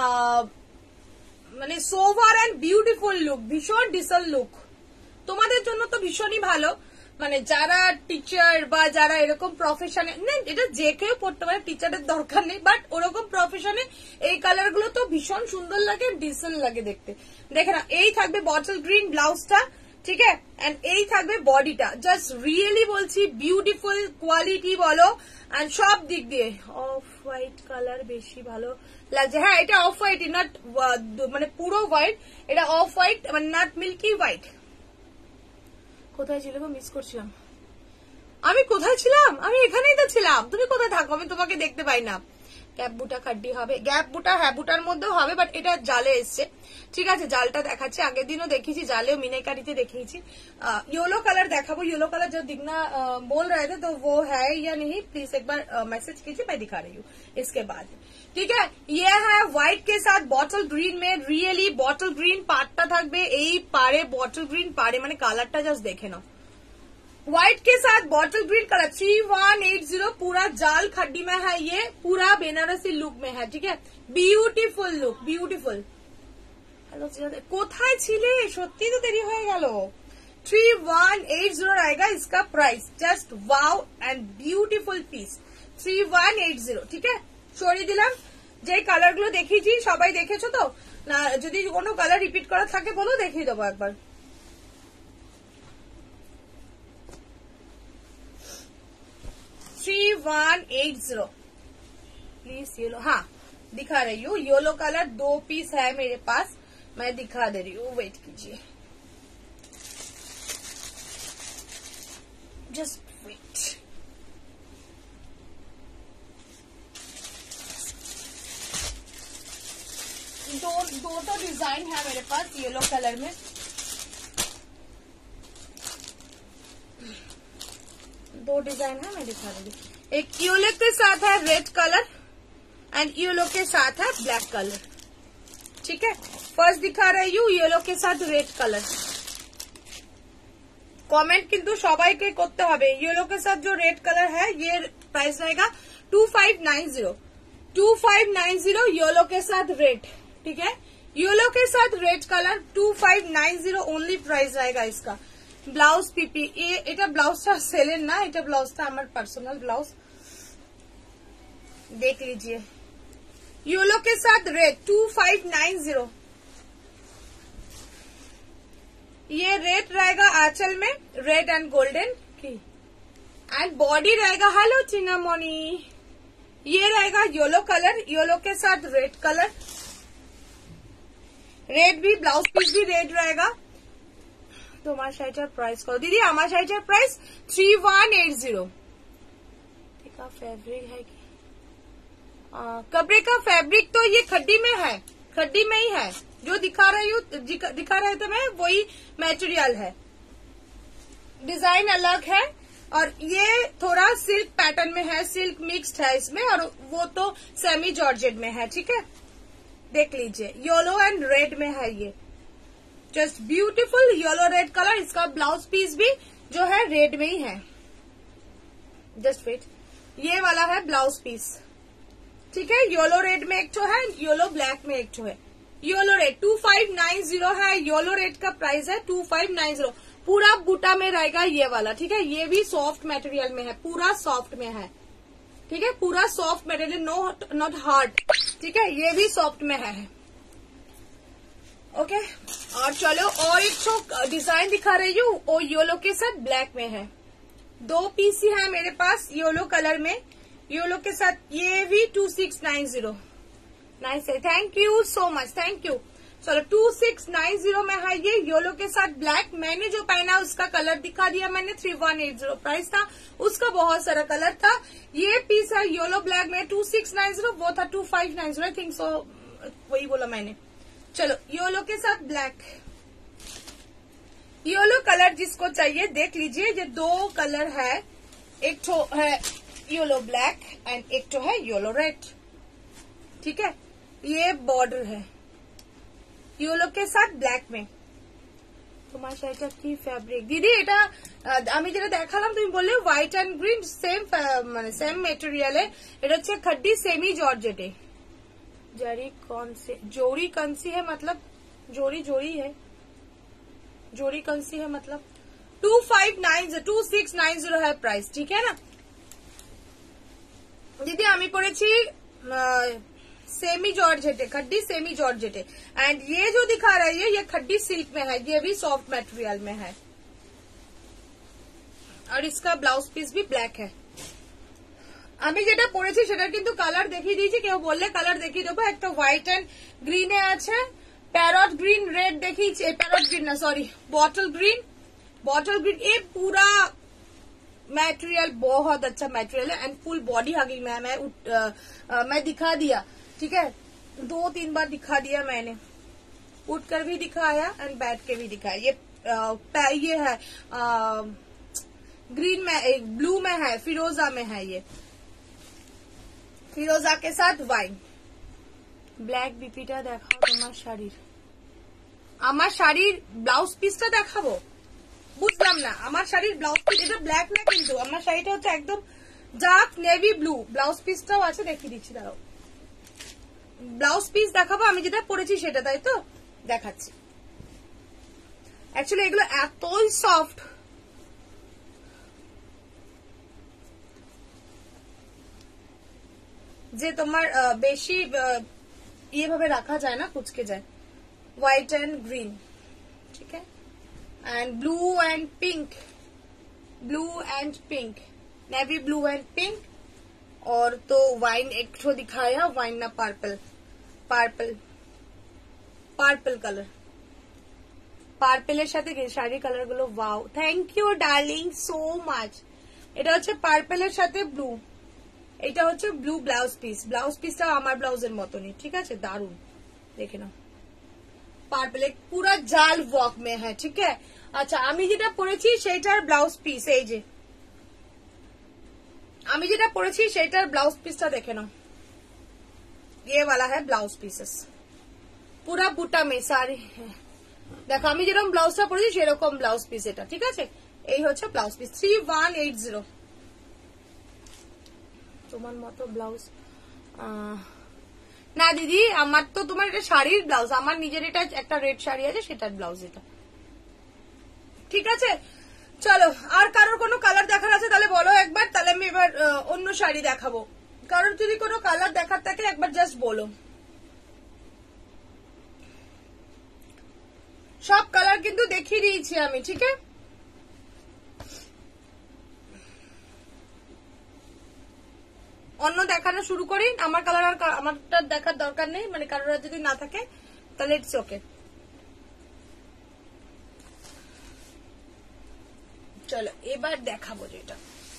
মানে সোভার এন্ড বিউটিফুল লুক, ভীষণ ডিসেল লুক। তোমাদের জন্য তো ভীষণই ভালো, মানে যারা টিচার বা যারা এরকম প্রফেশনে, না এটা যে কেউ পড়তে পারে, টিচারের দরকার নেই, বাট ওরকম প্রফেশনে এই কালার গুলো তো ভীষণ সুন্দর লাগে, ডিসেন্ট লাগে দেখতে। দেখে না, এই থাকবে বটল গ্রিন ব্লাউজটা, ঠিক আছে, এন্ড এই থাকবে বডিটা। জাস্ট রিয়েলি বলছি বিউটিফুল কোয়ালিটি বলো এন্ড সব দিক দিয়ে। অফ হোয়াইট কালার বেশি ভালো লাগছে। হ্যাঁ, এটা অফ হোয়াইট, নট মানে পুরো হোয়াইট, এটা অফ হোয়াইট মানে নট মিল্কি হোয়াইট। কোথায় ছিল গো, মিস করছিলাম। আমি কোথায় ছিলাম? আমি এখানেই তো ছিলাম। তুমি কোথায় থাকো? আমি তোমাকে দেখতে পাই না। গ্যাপ বুটা খাড্ডি হবে, গ্যাপ বুটা হ্যাঁ বুটার মধ্যেও হবে, বাট এটা জালে এসছে। ঠিক আছে, জালটা দেখাচ্ছি, আগের দিনও দেখিয়েছি জালেও, মিনাইকারিতে দেখিয়েছি। येलो कलर देखाबो। येलो कलर जो दिखना बोल रहे थे तो वो है या नहीं, प्लीज एक बार मैसेज कीजिए, मैं दिखा रही हूँ इसके बाद। ठीक है, ये है व्हाइट के साथ बॉटल ग्रीन में। रियली बॉटल ग्रीन पार्टটা থাকবে এই পারে, बॉटल ग्रीन पारे মানে কালারটা জাস্ট দেখে নাও। व्हाइट के साथ bottle green colour three one eight zero, पूरा जाल खड्डी में है, ये पूरा बेनारसी लुक में है। ठीक है, ब्यूटीफुल लुक, ब्यूटीफुल। हेलो কোথায় ছিলে? সত্যি তো দেরি হয়ে গেল। थ्री वन एट जीरो रहेगा इसका price. Just wow and beautiful piece, three one eight zero. ठीक है, সরিয়ে দিলাম। যে কালার গুলো দেখিয়েছি সবাই দেখেছো তো না? যদি কোনো কালার রিপিট করা থাকে বলো, দেখিয়ে দেবো একবার। Three one eight zero please yellow. हाँ, दिखा रही हूँ। येलो कलर दो पीस है मेरे पास, मैं दिखा दे रही हूँ, वेट कीजिए, जस्ट वेट। दो दो तो डिजाइन है मेरे पास येलो कलर में। दो डिजाइन है, मैं दिखा रही हूँ। एक येलो के साथ है रेड कलर एंड येलो के साथ है ब्लैक कलर। ठीक है, फर्स्ट दिखा रही हूँ येलो के साथ रेड कलर। कमेंट किंतु সবাইকে করতে হবে। येलो के साथ जो रेड कलर है ये प्राइस रहेगा two five nine zero, two five nine zero yellow के साथ रेड। ठीक है, येलो के साथ red colour two five nine zero only price रहेगा इसका। ব্লাউজ পিপি, এটা ব্লাউজটা সেলের না, এটা ব্লাউজটা আমার পার্সোনাল ব্লাউজ, देख लीजिए। येलो के साथ red two five nine zero. ये रेड रहेगा आंचल में, रेड एंड गोल्डन की, एंड बॉडी रहेगा, हेलो चिनामोनी, ये रहेगा येलो कलर, येलो के साथ रेड कलर, रेड भी ब्लाउज पीस भी रेड रहेगा। तो हमारे शाइटर प्राइस करो दीदी, हमारे शाइटर price three one eight zero. Fabric है कि कपड़े का फैब्रिक तो ये खड्डी में है, खड्डी में ही है जो दिखा रही हूँ, दिखा रहे थे मैं, वही मटेरियल है। डिजाइन अलग है और ये थोड़ा सिल्क पैटर्न में है, सिल्क मिक्स्ड है इसमें, और वो तो सेमी जॉर्जेट में है। ठीक है, देख लीजिए, येलो एंड रेड में है ये, just beautiful yellow red colour. इसका ब्लाउज पीस भी जो है रेड में ही है, जस्ट वेट, ये वाला है ब्लाउज पीस। ठीक है, येलो रेड में एक ठो है, येलो ब्लैक में एक ठो है। Yellow red two five nine zero है, येलो रेड का प्राइस है टू फाइव नाइन जीरो। पूरा बूटा में रहेगा ये वाला। ठीक है, ये भी सॉफ्ट मटेरियल में है, पूरा सॉफ्ट में है। ठीक है, पूरा soft material, no not hard. ठीक है, ये भी सॉफ्ट में है। ओके, और चलो और एक तो डिजाइन दिखा रही हूँ, वो येलो के साथ ब्लैक में है। दो पीस ही है मेरे पास येलो कलर में, येलो के साथ, ये भी two six nine zero. Nice है, thank you so much, thank you. चलो टू सिक्स नाइन जीरो में है ये येलो के साथ ब्लैक। मैंने जो पहना उसका कलर दिखा दिया मैंने, three one eight zero price था, उसका बहुत सारा कलर था। ये पीस है येलो ब्लैक में टू सिक्स नाइन जीरो, वो था two five nine zero, I think so, वही बोला मैंने। चलो येलो के साथ ब्लैक, येलो कलर जिसको चाहिए देख लीजिए, ये दो कलर है, एक तो है येलो ब्लैक एंड एक तो है येलो रेड। ठीक है, ये बॉर्डर है येलो के साथ ब्लैक में। তোমার শাড়িটা কি ফ্যাব্রিক দিদি? এটা আমি যেটা দেখালাম তুমি বললে হোয়াইট এন্ড গ্রিন, সেম মানে সেম মেটেরিয়ালে, এটা হচ্ছে खड्डी सेमी जॉर्जेटे। जरी कौन से जोड़ी कौन सी है, मतलब जोड़ी जोड़ी है, जोड़ी कौन सी है मतलब two five nine two six nine zero है प्राइस, ठीक है ना दीदी। আমি পড়েছি सेमी जॉर्जेट, खड्डी सेमी जॉर्जेट, एंड ये जो दिखा रही है ये खड्डी सिल्क में है, ये भी सॉफ्ट मटेरियल में है, और इसका ब्लाउज पीस भी ब्लैक है। আমি যেটা পরেছি সেটা কিন্তু কালার দেখিয়ে দিয়েছি, কেউ বললে কালার দেখিয়ে দেবো। একটা হোয়াইট এন্ড গ্রিনে আছে, প্যারট গ্রিন রেড দেখিয়েছি, প্যারট ग्रीन ना sorry bottle green, bottle green. ये पूरा मटेरियल बहुत अच्छा मटेरियल है एंड फुल बॉडी हगिंग में है। मैं आ, आ, मैं दिखा दिया, ठीक है, दो तीन बार दिखा दिया मैंने, उठ कर भी दिखाया एंड बैठ के भी दिखाया। ये आ, ये है आ, ग्रीन में, एक ब्लू में है, फिरोजा में है, ये फिरोजा के साथ वाइन। ব্ল্যাক বিপিটা দেখাও তোমার শাড়ির, আমার শাড়ির ব্লাউজ পিসটা দেখাবো, বুঝলাম না। আমার শাড়ির ব্লাউজ পিস এটা ব্ল্যাক না, কিন্তু আমার শাড়িটা হচ্ছে একদম ডার্ক নেভি ব্লু, ব্লাউজ পিসটাও আছে, দেখিয়ে দিচ্ছি দাঁড়াও। ব্লাউজ পিস দেখাবো, আমি যেটা পরেছি সেটা, তাই তো দেখাচ্ছি। অ্যাকচুয়ালি এগুলো এতই সফট, যে তোমার বেশি এইভাবে রাখা যায় না, কুচকে যায়। হোয়াইট এন্ড গ্রিন, ঠিক है, and blue and pink, blue and pink, navy blue and pink, और तो वाइन एक ठो दिखाया, वाइन ना पार्पल, पार्पल पार्पल कलर, পার্পেলের সাথে শাড়ির কালার গুলো wow, thank you darling so much. এটা হচ্ছে পার্পেলের সাথে ব্লু, এটা হচ্ছে ব্লু ব্লাউজ পিস, ব্লাউজ পিসটা আমার ব্লাউজের মতনই, ঠিক আছে, দারুন, দেখে নাও। পার্পল পুরা জাল ওয়ার্ক মে হ্যাঁ, ঠিক है। আচ্ছা আমি যেটা পরেছি সেটার ব্লাউজ পিস, এই যে আমি যেটা পরেছি সেটার ব্লাউজ পিসটা দেখে নাও, ये वाला है ब्लाउज पीसेस, পুরা বুটা মে সারি। দেখো আমি যেরকম ব্লাউজটা পরেছি সেরকম ব্লাউজ পিস এটা, ঠিক আছে। এই হচ্ছে blouse piece, three one eight zero. তোমার মতো ব্লাউজ না দিদি, আমার তো তোমার এটা শাড়ির ব্লাউজ, আমার নিজের এটা একটা রেড শাড়ি আছে সেটার ব্লাউজ এটা, ঠিক আছে। চলো, আর কারোর কোনো কালার দেখার আছে তাহলে বলো একবার, তাহলে আমি এবার অন্য শাড়ি দেখাবো। কারোর যদি কোনো কালার দেখার থাকে একবার জাস্ট বলো। সব কালার কিন্তু দেখিয়ে দিয়েছি আমি, ঠিক আছে। অন্য দেখানো শুরু করি, আমার কালার আর আমারটা দেখার দরকার নেই, মানে কারোর যদি না থাকে তাহলে ইটস ওকে। চলো এবার দেখাবো যেটা,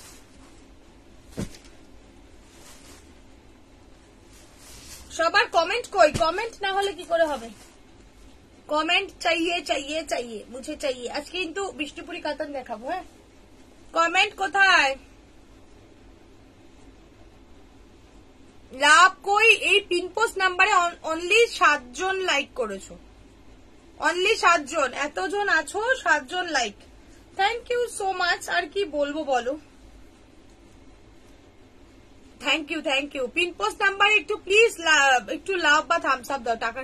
সবার কমেন্ট কই, কমেন্ট না হলে কি করে হবে, কমেন্ট চাইয়ে চাইয়ে চাইয়ে মুঝে চাইয়ে। আজকে কিন্তু বিষ্ণুপুরি কাতান দেখাবো, হ্যাঁ, কমেন্ট কোথায়? লাভ কই, এই পিনপোস্ট নাম্বারে অনলি সাতজন লাইক করেছো, অনলি সাতজন, এতজন আছো সাতজন like, thank you so much. আর কি বলবো বলো, thank you thank you. Pin post নাম্বারে একটু প্লিজ একটু লাভ বা থামস আপ দাও, টাকা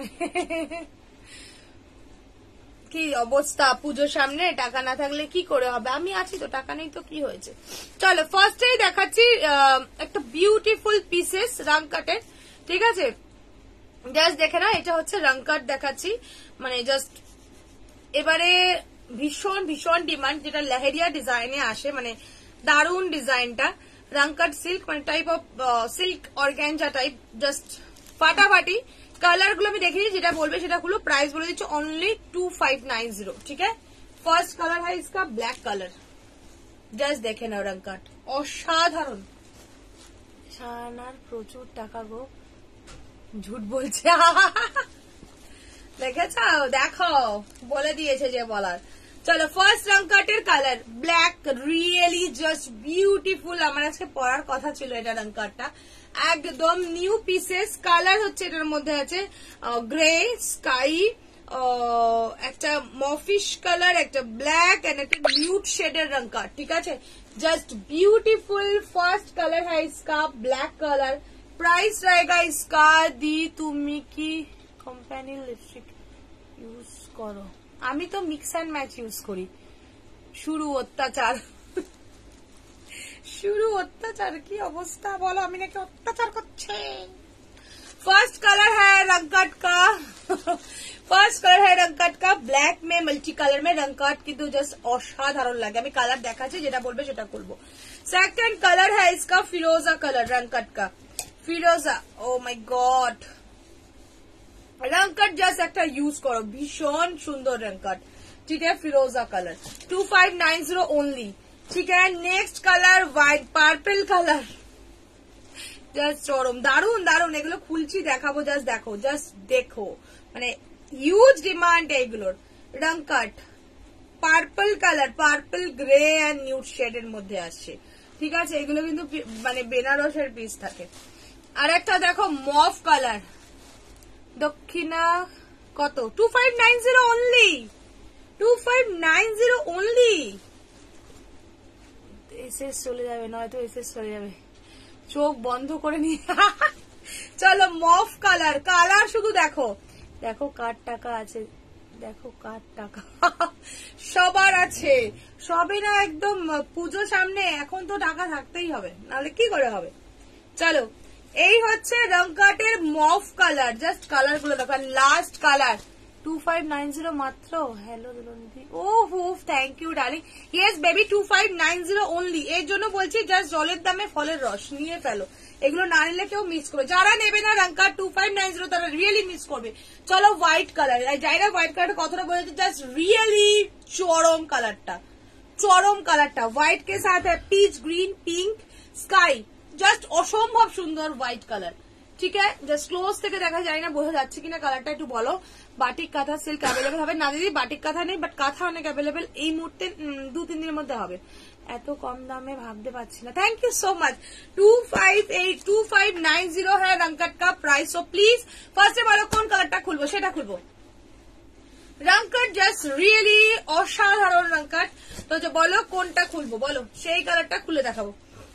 কি অবস্থা, পুজোর সামনে টাকা না থাকলে কি করে হবে, আমি আছি তো, টাকা নেই তো কি হয়েছে। চলো ফার্স্টেই দেখাচ্ছি একটা বিউটিফুল পিসেস রং কাটের, ঠিক আছে, জাস্ট দেখে না, এটা হচ্ছে রং কাট দেখাচ্ছি, মানে জাস্ট এবারে ভীষণ ভীষণ ডিমান্ড, যেটা লেহেরিয়া ডিজাইনে আসে, মানে দারুন ডিজাইনটা, রং কাট সিল্ক, মানে type of silk organza type, just ফাটাফাটি। কালার গুলো আমি দেখেছি, যেটা বলবে সেটা হলো, प्राइस बोले दीजिए only two five nine zero, ठीक है। फर्स्ट कलर है इसका ब्लैक कलर, जस्ट देखे ना रंग काट असाधारण, শানার প্রচুর টাকা গো, ঝুট বলছে দেখেছ, দেখো বলে দিয়েছে যে বলার। চলো ফার্স্ট রং কাটের colour black, really just beautiful, আমার আজকে পরার কথা ছিল এটা রং কাটটা, একদম নিউ পিসেস। কালার হচ্ছে এটার মধ্যে আছে গ্রে, স্কাই, একটা মফিশ কালার, একটা ব্ল্যাক এন্ড একটা নিউড শেডের রং কাট, ঠিক আছে, জাস্ট বিউটিফুল। ফার্স্ট কালার है इसका ब्लैक कलर, प्राइस रहेगा इसका, दी তুমি কি কোম্পানি লিপস্টিক ইউজ করো? আমি তো মিক্স এন্ড ম্যাচ ইউজ করি, শুরু অত্যাচার, শুরু অত্যাচার। কি অবস্থা বলো, আমি নাকি অত্যাচার করছে। फर्स्ट कलर है रंगकट का, फर्स्ट कलर है रंगकट का, ब्लैक में मल्टी कलर में रंगकट কিন্তু জাস্ট অসাধারণ লাগে। আমি কালার দেখাচ্ছি, যেটা বলবে সেটা করবো। सेकंड कलर है इसका फिरोजा कलर, रंगकट का फिरोजा। ओ माय गॉड, रंगकट জাস্ট একটা ইউজ করো, ভীষণ সুন্দর रंगकट। ठीक है, फिरोजा colour two five nine zero only. ठीक है, next colour white purple colour, just চরম দারুন দারুন। এগুলো খুলছি দেখাবো, জাস্ট দেখো, জাস্ট দেখো, মানে হিউজ ডিমান্ড এগুলোর। রংকট purple colour, purple grey and nude shade এর মধ্যে আসছে। ঠিক আছে, এগুলো কিন্তু মানে বেনারসের পিস থাকে। আর একটা দেখো মফ কালার, দক্ষিণা কত, two five nine zero only, two five nine zero only. SS চলে যাবে, নয়তো এসএস চলে যাবে, চোখ বন্ধ করে নিয়ে। চলো মফ কালার, কালার শুধু দেখো, দেখো কার টাকা আছে, দেখো কার টাকা সবার আছে, সবে না একদম পুজো সামনে, এখন তো টাকা থাকতেই হবে, নাহলে কি করে হবে। চলো এই হচ্ছে রংকটের মফ কালার, জাস্ট কালার গুলো দেখো। Last colour two five nine zero মাত্র। হ্যালো দুলন্দি, ও হুফ, thank you darling. Yes baby, two five nine zero only. এর জন্য বলছি জাস্ট জলের দামে ফলের রস নিয়ে ফেলো, এগুলো না নিলে কেউ মিস করবে। যারা নেবে না রংকট টু ফাইভ নাইন জিরো তারা রিয়েলি মিস করবে। চলো হোয়াইট কালার, যাইরা হোয়াইট কালার কতটা বলেছে, জাস্ট রিয়েলি চরম কালারটা, চরম কালারটা। হোয়াইট কে সাথ peach green pink sky, just অসম্ভব সুন্দর হোয়াইট কালার। ঠিক আছে, জাস্ট ক্লোজ থেকে দেখা যায় না, বোঝা যাচ্ছে কিনা কালারটা একটু বলো। বাটিক কাঁথা সিল্ক অ্যাভেলেবেল হবে না দিদি? বাটিক কাঁথা নেই, বাট কাঁথা অনেক অ্যাভেলেবেল, এই মুহূর্তে দু তিন দিনের মধ্যে হবে। এত কম দামে ভাবতে পারছি না, thank you so much. Two five eight two five nine zero হ্যাঁ রংকট का प्राइस। सो प्लीज ফার্স্টে বলো কোন কালারটা খুলবো, সেটা খুলবো। রংকট জাস্ট রিয়েলি অসাধারণ রংকট, তো যে বলো কোনটা খুলবো, বলো সেই কালারটা খুলে দেখাবো।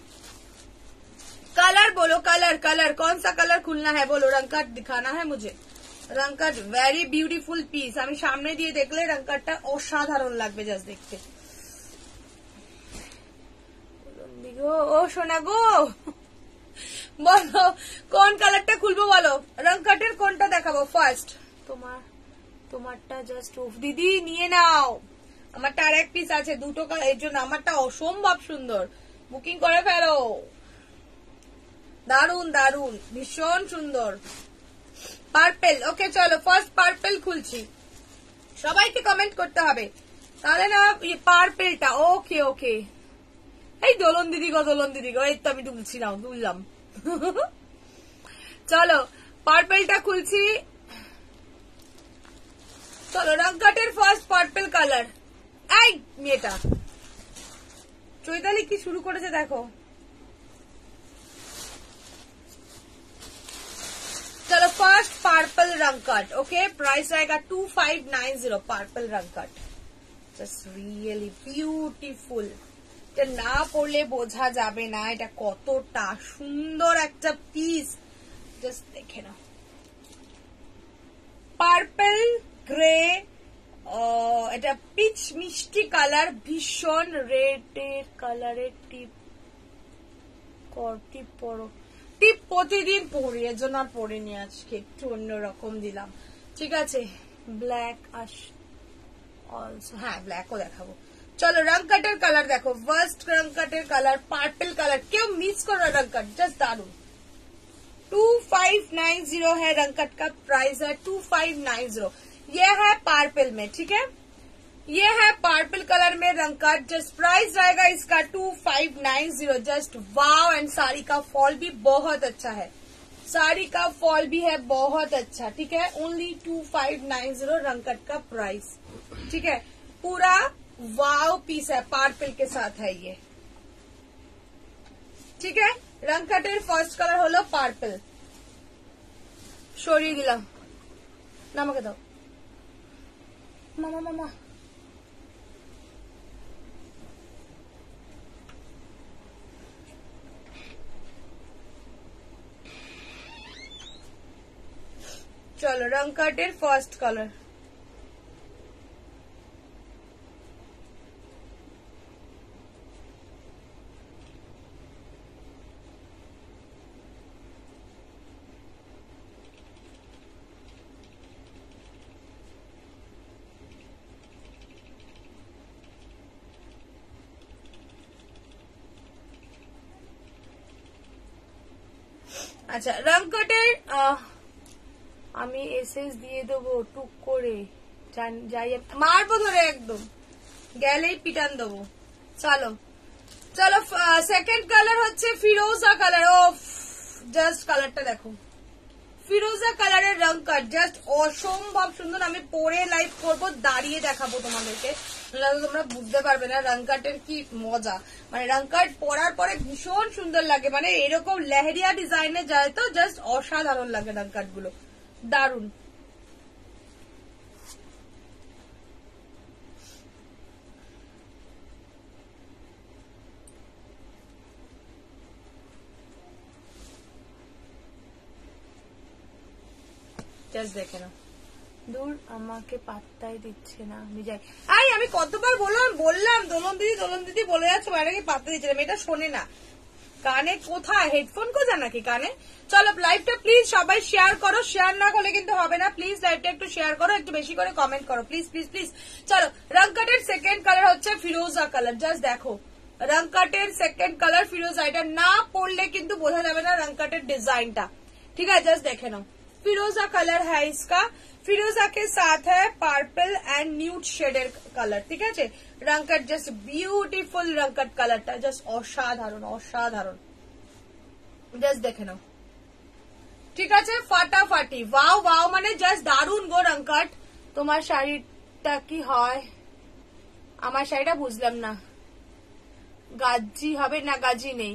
कलर बोलो, कलर कलर कौन सा कलर खुलना है बोलो, रंगकट दिखाना है मुझे। रंगकट वेरी ब्यूटीफुल पीस, আমি সামনে দিয়ে দেখলে রংকটটা অসাধারণ লাগবে জাস্ট দেখতে। ও সোনা গো, বলো কোন কালারটা খুলবো বলো, রংকটের কোনটা দেখাবো ফার্স্ট? তোমার তোমারটা জাস্ট উফ দিদি নিয়ে নাও, আমারটা আর এক পিস আছে, দুটো কালার, এর জন্য আমারটা অসম্ভব সুন্দর, বুকিং করে ফেলো। দারুন দারুন, ভীষণ সুন্দর পার্পেল। ওকে চলো ফার্স্ট পার্পেল খুলছি, সবাইকে কমেন্ট করতে হবে তাহলে না পার্পেলটা। ওকে ওকে, এই দোলন দিদি গো, দোলন দিদি গো, এই তো আমি তুলছি, নাও তুললাম। চলো পার্পেলটা খুলছি, চলো রংকটের ফার্স্ট পার্পেল কালার। এই মেয়েটা চৈতালি কি শুরু করেছে দেখো। चलो फर्स्ट पर्पल रंगकट, ओके प्राइस आएगा two five nine zero. Purple रंगकट जस्ट रियली ब्यूटीफुल, এটা না পড়লে বোঝা যাবে না এটা কতটা সুন্দর একটা পিস, জাস্ট দেখে নাও। পার্পল গ্রে, এটা পিচ মিষ্টি কালার, ভীষণ রেড এর কালারের টিপ টিপ পরো, টিপ প্রতিদিন পরি, এর জন্য আর পরিনি, আজকে একটু অন্যরকম দিলাম। ঠিক আছে, ব্ল্যাক আস অলসো, হ্যাঁ ব্ল্যাকও দেখাবো। চলো রংকটের কালার দেখো, ফার্স্ট রংকটের কালার পার্পল কালার, কেউ মিস করো রংকট, জাস্ট দারুন। टू फाइव नाइन जीरो है रंगकट का प्राइस है, टू फाइव नाइन जीरो। ये है पार्पल में, ठीक है, ये है पार्पल कलर में रंगकट, जस्ट प्राइस रहेगा इसका two five nine zero. Just wow, and sari का फॉल भी बहुत अच्छा है, साड़ी का फॉल भी है बहुत अच्छा। ठीक है, only two five nine zero रंगकट का प्राइस। ठीक है, पूरा वाव पीस है, पार्पल के साथ है ये। ठीक है, রংকটের ফার্স্ট কালার হলো পার্পল, সরিয়ে দিলাম, আমাকে দাও মামা মামা। চলো রংকটের ফার্স্ট কালার, আচ্ছা রংকটের আমি এসএস দিয়ে দেবো টুক করে যাই মারবো ধরে একদম গেলেই পিটান দেবো। চলো চলো সেকেন্ড কালার হচ্ছে ফিরোজা কালার। ও জাস্ট কালারটা দেখো, ফিরোজা কালারের রংকট জাস্ট অসম্ভব সুন্দর। আমি পরে লাইভ করবো, দাঁড়িয়ে দেখাবো তোমাদেরকে, তোমরা বুঝতে পারবে না রংকটের কি মজা। মানে রংকট পরার পরে ভীষণ সুন্দর লাগে, মানে এরকম লেহেরিয়া ডিজাইনে যায় তো জাস্ট অসাধারণ লাগে রংকট গুলো, দারুন। জাস্ট দেখে না, দূর আমাকে পাত্তাই দিচ্ছে না। আমি যাই, আই আমি কতবার বললাম বললাম দোলন দিদি দোলন দিদি বলে যাচ্ছে, বাইরে পাত্তা দিচ্ছে না, এটা শোনে না। কানে কোথায় হেডফোন কোথা নাকি কানে। চলো লাইভটা প্লিজ সবাই শেয়ার করো, শেয়ার না করলে কিন্তু হবে না। প্লিজ লাইভটা একটু শেয়ার করো, একটু বেশি করে কমেন্ট করো প্লিজ প্লিজ প্লিজ। চলো রংকটের সেকেন্ড কালার হচ্ছে ফিরোজা কালার। জাস্ট দেখো রংকটের সেকেন্ড কালার ফিরোজা, এটা না পড়লে কিন্তু বোঝা যাবে না রংকটের डिजाइनটা, ठीक है। जस्ट देखे ना फिरोजा कलर है इसका, फिरोजा के साथ है पर्पल एंड न्यूड शेडर कलर, ठीक है। रंगकट जस्ट ब्यूटीफुल रंगकट कलरটা জাস্ট অসাধারণ অসাধারণ। জাস্ট দেখে নাও, ঠিক আছে ফাটাফাটি। ওয়াও ওয়াও মানে জাস্ট দারুন গো রংকট। তোমার শাড়িটা কি হয়, আমার শাড়িটা বুঝলাম না, গাজি হবে না, গাজি নেই।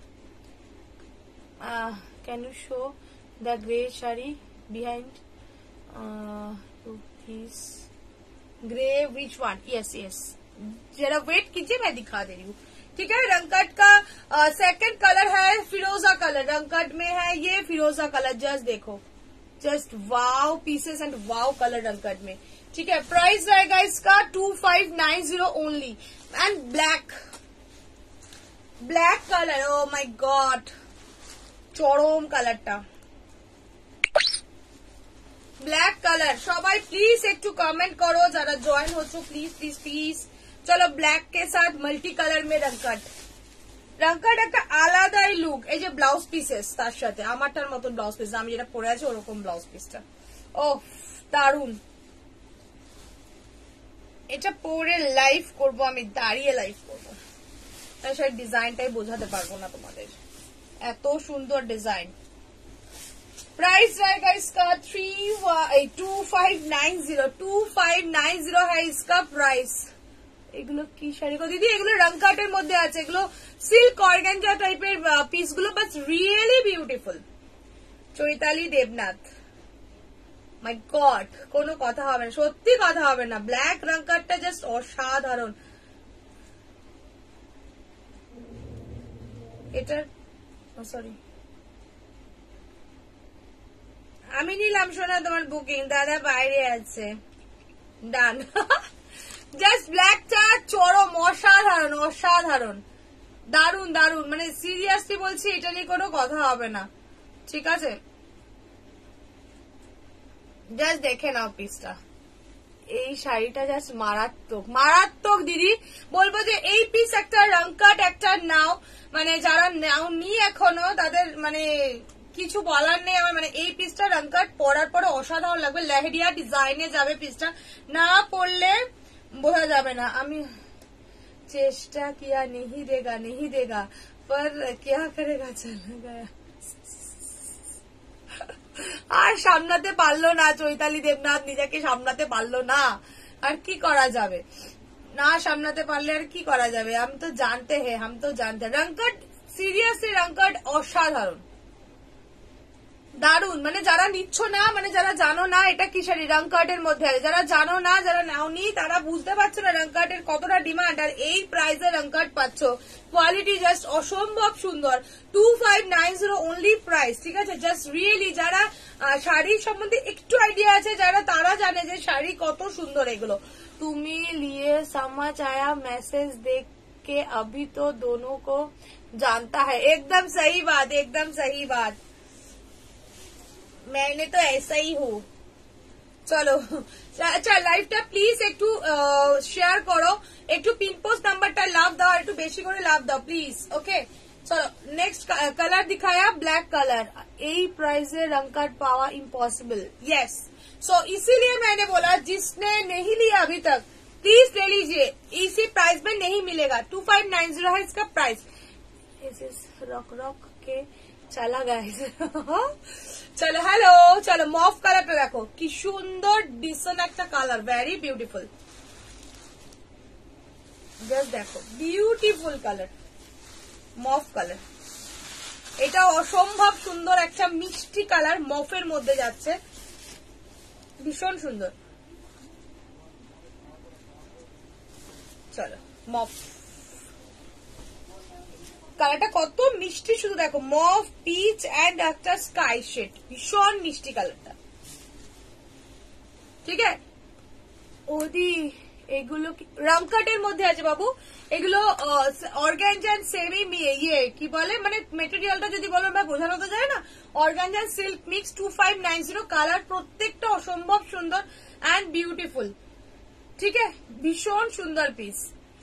Can you show the grey shari behind uh this grey which one? yes yes जरा वेट कीजिए मैं दिखा दे रही हूँ, ठीक है। रंगकट का सेकंड कलर है फिरोजा कलर, रंगकट में है ये फिरोजा कलर। जस्ट देखो just wow pieces and wow colour रंगकट में, ठीक है। प्राइस रहेगा इसका two five nine zero only. And black black colour, oh my god চরম কালারটা ব্ল্যাক কালার। সবাই প্লিজ একটু কমেন্ট করো যারা জয়েন হচ্ছো, প্লিজ প্লিজ প্লিজ। চলো ব্ল্যাক কে সাথ মাল্টি কালার মে রংকট, রংকট একটা আলাদাই লুক। এই যে ব্লাউজ পিসেস তার সাথে আমারটার মতন ব্লাউজ পিস, আমি যেটা পরে আছি ওরকম ব্লাউজ পিসটা, ও দারুন। এটা পরে লাইভ করব, আমি দাঁড়িয়ে লাইভ করবো, তাই সেই ডিজাইনটাই বোঝাতে পারবো না তোমাদের, এত সুন্দর ডিজাইন। प्राइस रहेगा इसका three two five nine zero two five nine zero है इसका प्राइस। এগুলো কি শাড়ি গো দিদি, এগুলো রংকটের মধ্যে আছে, এগুলো সিল্ক অর্গানজা টাইপের পিস গুলো, but really beautiful. Chaitali Debnath, my god কোনো কথা হবে না, সত্যি কথা হবে না। ব্ল্যাক রংকটটা জাস্ট অসাধারণ। এটার সরি আমি নিলাম শোনা তোমার বুকিং, দাদা বাইরে আছে, ডান। জাস্ট ব্ল্যাকটা চরম অসাধারণ অসাধারণ, দারুন দারুন, মানে সিরিয়াসলি বলছি এটা নিয়ে কোনো কথা হবে না, ঠিক আছে। জাস্ট দেখে নাও পিসটা, এই শাড়িটা জাস্ট মারাত্মক মারাত্মক দিদি। বলবো যে এই পিস একটা রংকট একটা নাও, মানে যারা নাও নি এখনো তাদের মানে কিছু বলার নেই আমার, মানে এই পিসটা রংকট পরার পরে অসাধারণ লাগবে, লেহেরিয়া ডিজাইনে যাবে পিসটা, না পরলে বোঝা যাবে না। আমি চেষ্টা কিয়া नहीं देगा नहीं देगा पर क्या करेगा चला गया। আর সামলাতে পারলো না চৈতালি দেবনাথ, নিজেকে সামলাতে পারলো না, আর কি করা যাবে, না সামলাতে পারলে আর কি করা যাবে। আমি তো জানতে হ্যাঁ हम तो जानते রংকট সিরিয়াসলি রংকট অসাধারণ দারুন। মানে যারা নিচ্ছ না, মানে যারা জানো না এটা কি শাড়ি রংকটের মধ্যে আছে, যারা জানো না যারা নাওনি তারা বুঝতে পারছো না রংকটের কতটা ডিমান্ড, আর এই প্রাইসে রংকট পাচ্ছ। কোয়ালিটি জাস্ট অসম্ভব সুন্দর, two five nine zero only price, ঠিক আছে। জাস্ট রিয়েলি যারা শাড়ির সম্বন্ধে একটু আইডিয়া আছে যারা, তারা জানে যে শাড়ি কত সুন্দর এগুলো। তুমি লিয়ে समझ आया मैसेज देख के अभी तो दोनों को जानता है, एकदम सही बात एकदम सही बात, मैंने तो ऐसा ही हूँ। চলো আচ্ছা লাইভটা প্লিজ একটু শেয়ার করো, একটু পিন পোস্ট নাম্বারটা লাভ দাও, একটু বেশি করে লাভ দাও প্লিজ, ওকে। चलो नेक्स्ट कलर दिखाया ब्लैक कलर। यही प्राइस है रंग कार्ड पावा इम्पॉसिबल। यस, सो इसीलिए मैंने बोला जिसने नहीं लिया अभी तक प्लीज ले लीजिए, इसी प्राइस में नहीं मिलेगा। टू फाइव नाइन जीरो है इसका प्राइस। रॉक रॉक के चला गाइस चलो हेलो, चलो मॉफ কালারটা দেখো কি সুন্দর ডিসেন্ট একটা কালার, ভেরি বিউটিফুল। জাস্ট দেখো বিউটিফুল কালার, মফ কালার। এটা অসম্ভব সুন্দর একটা মিষ্টি কালার, মফের মধ্যে যাচ্ছে, ভীষণ সুন্দর। চলো মফ কালারটা কত মিষ্টি, শুধু দেখো মফ পিচ এন্ড একটা স্কাই শেড, ভীষণ মিষ্টি কালারটা। ঠিক আছে ওদি এগুলো রামকাটের মধ্যে আছে বাবু, এগুলো অর্গানজা সেমি ইয়ে কি বলে মানে মেটেরিয়ালটা যদি বলো ভাই বোঝানো তো যায় না। Organza silk mix two five nine zero, colour প্রত্যেকটা অসম্ভব সুন্দর এন্ড বিউটিফুল। ঠিক আছে ভীষণ সুন্দর পিস।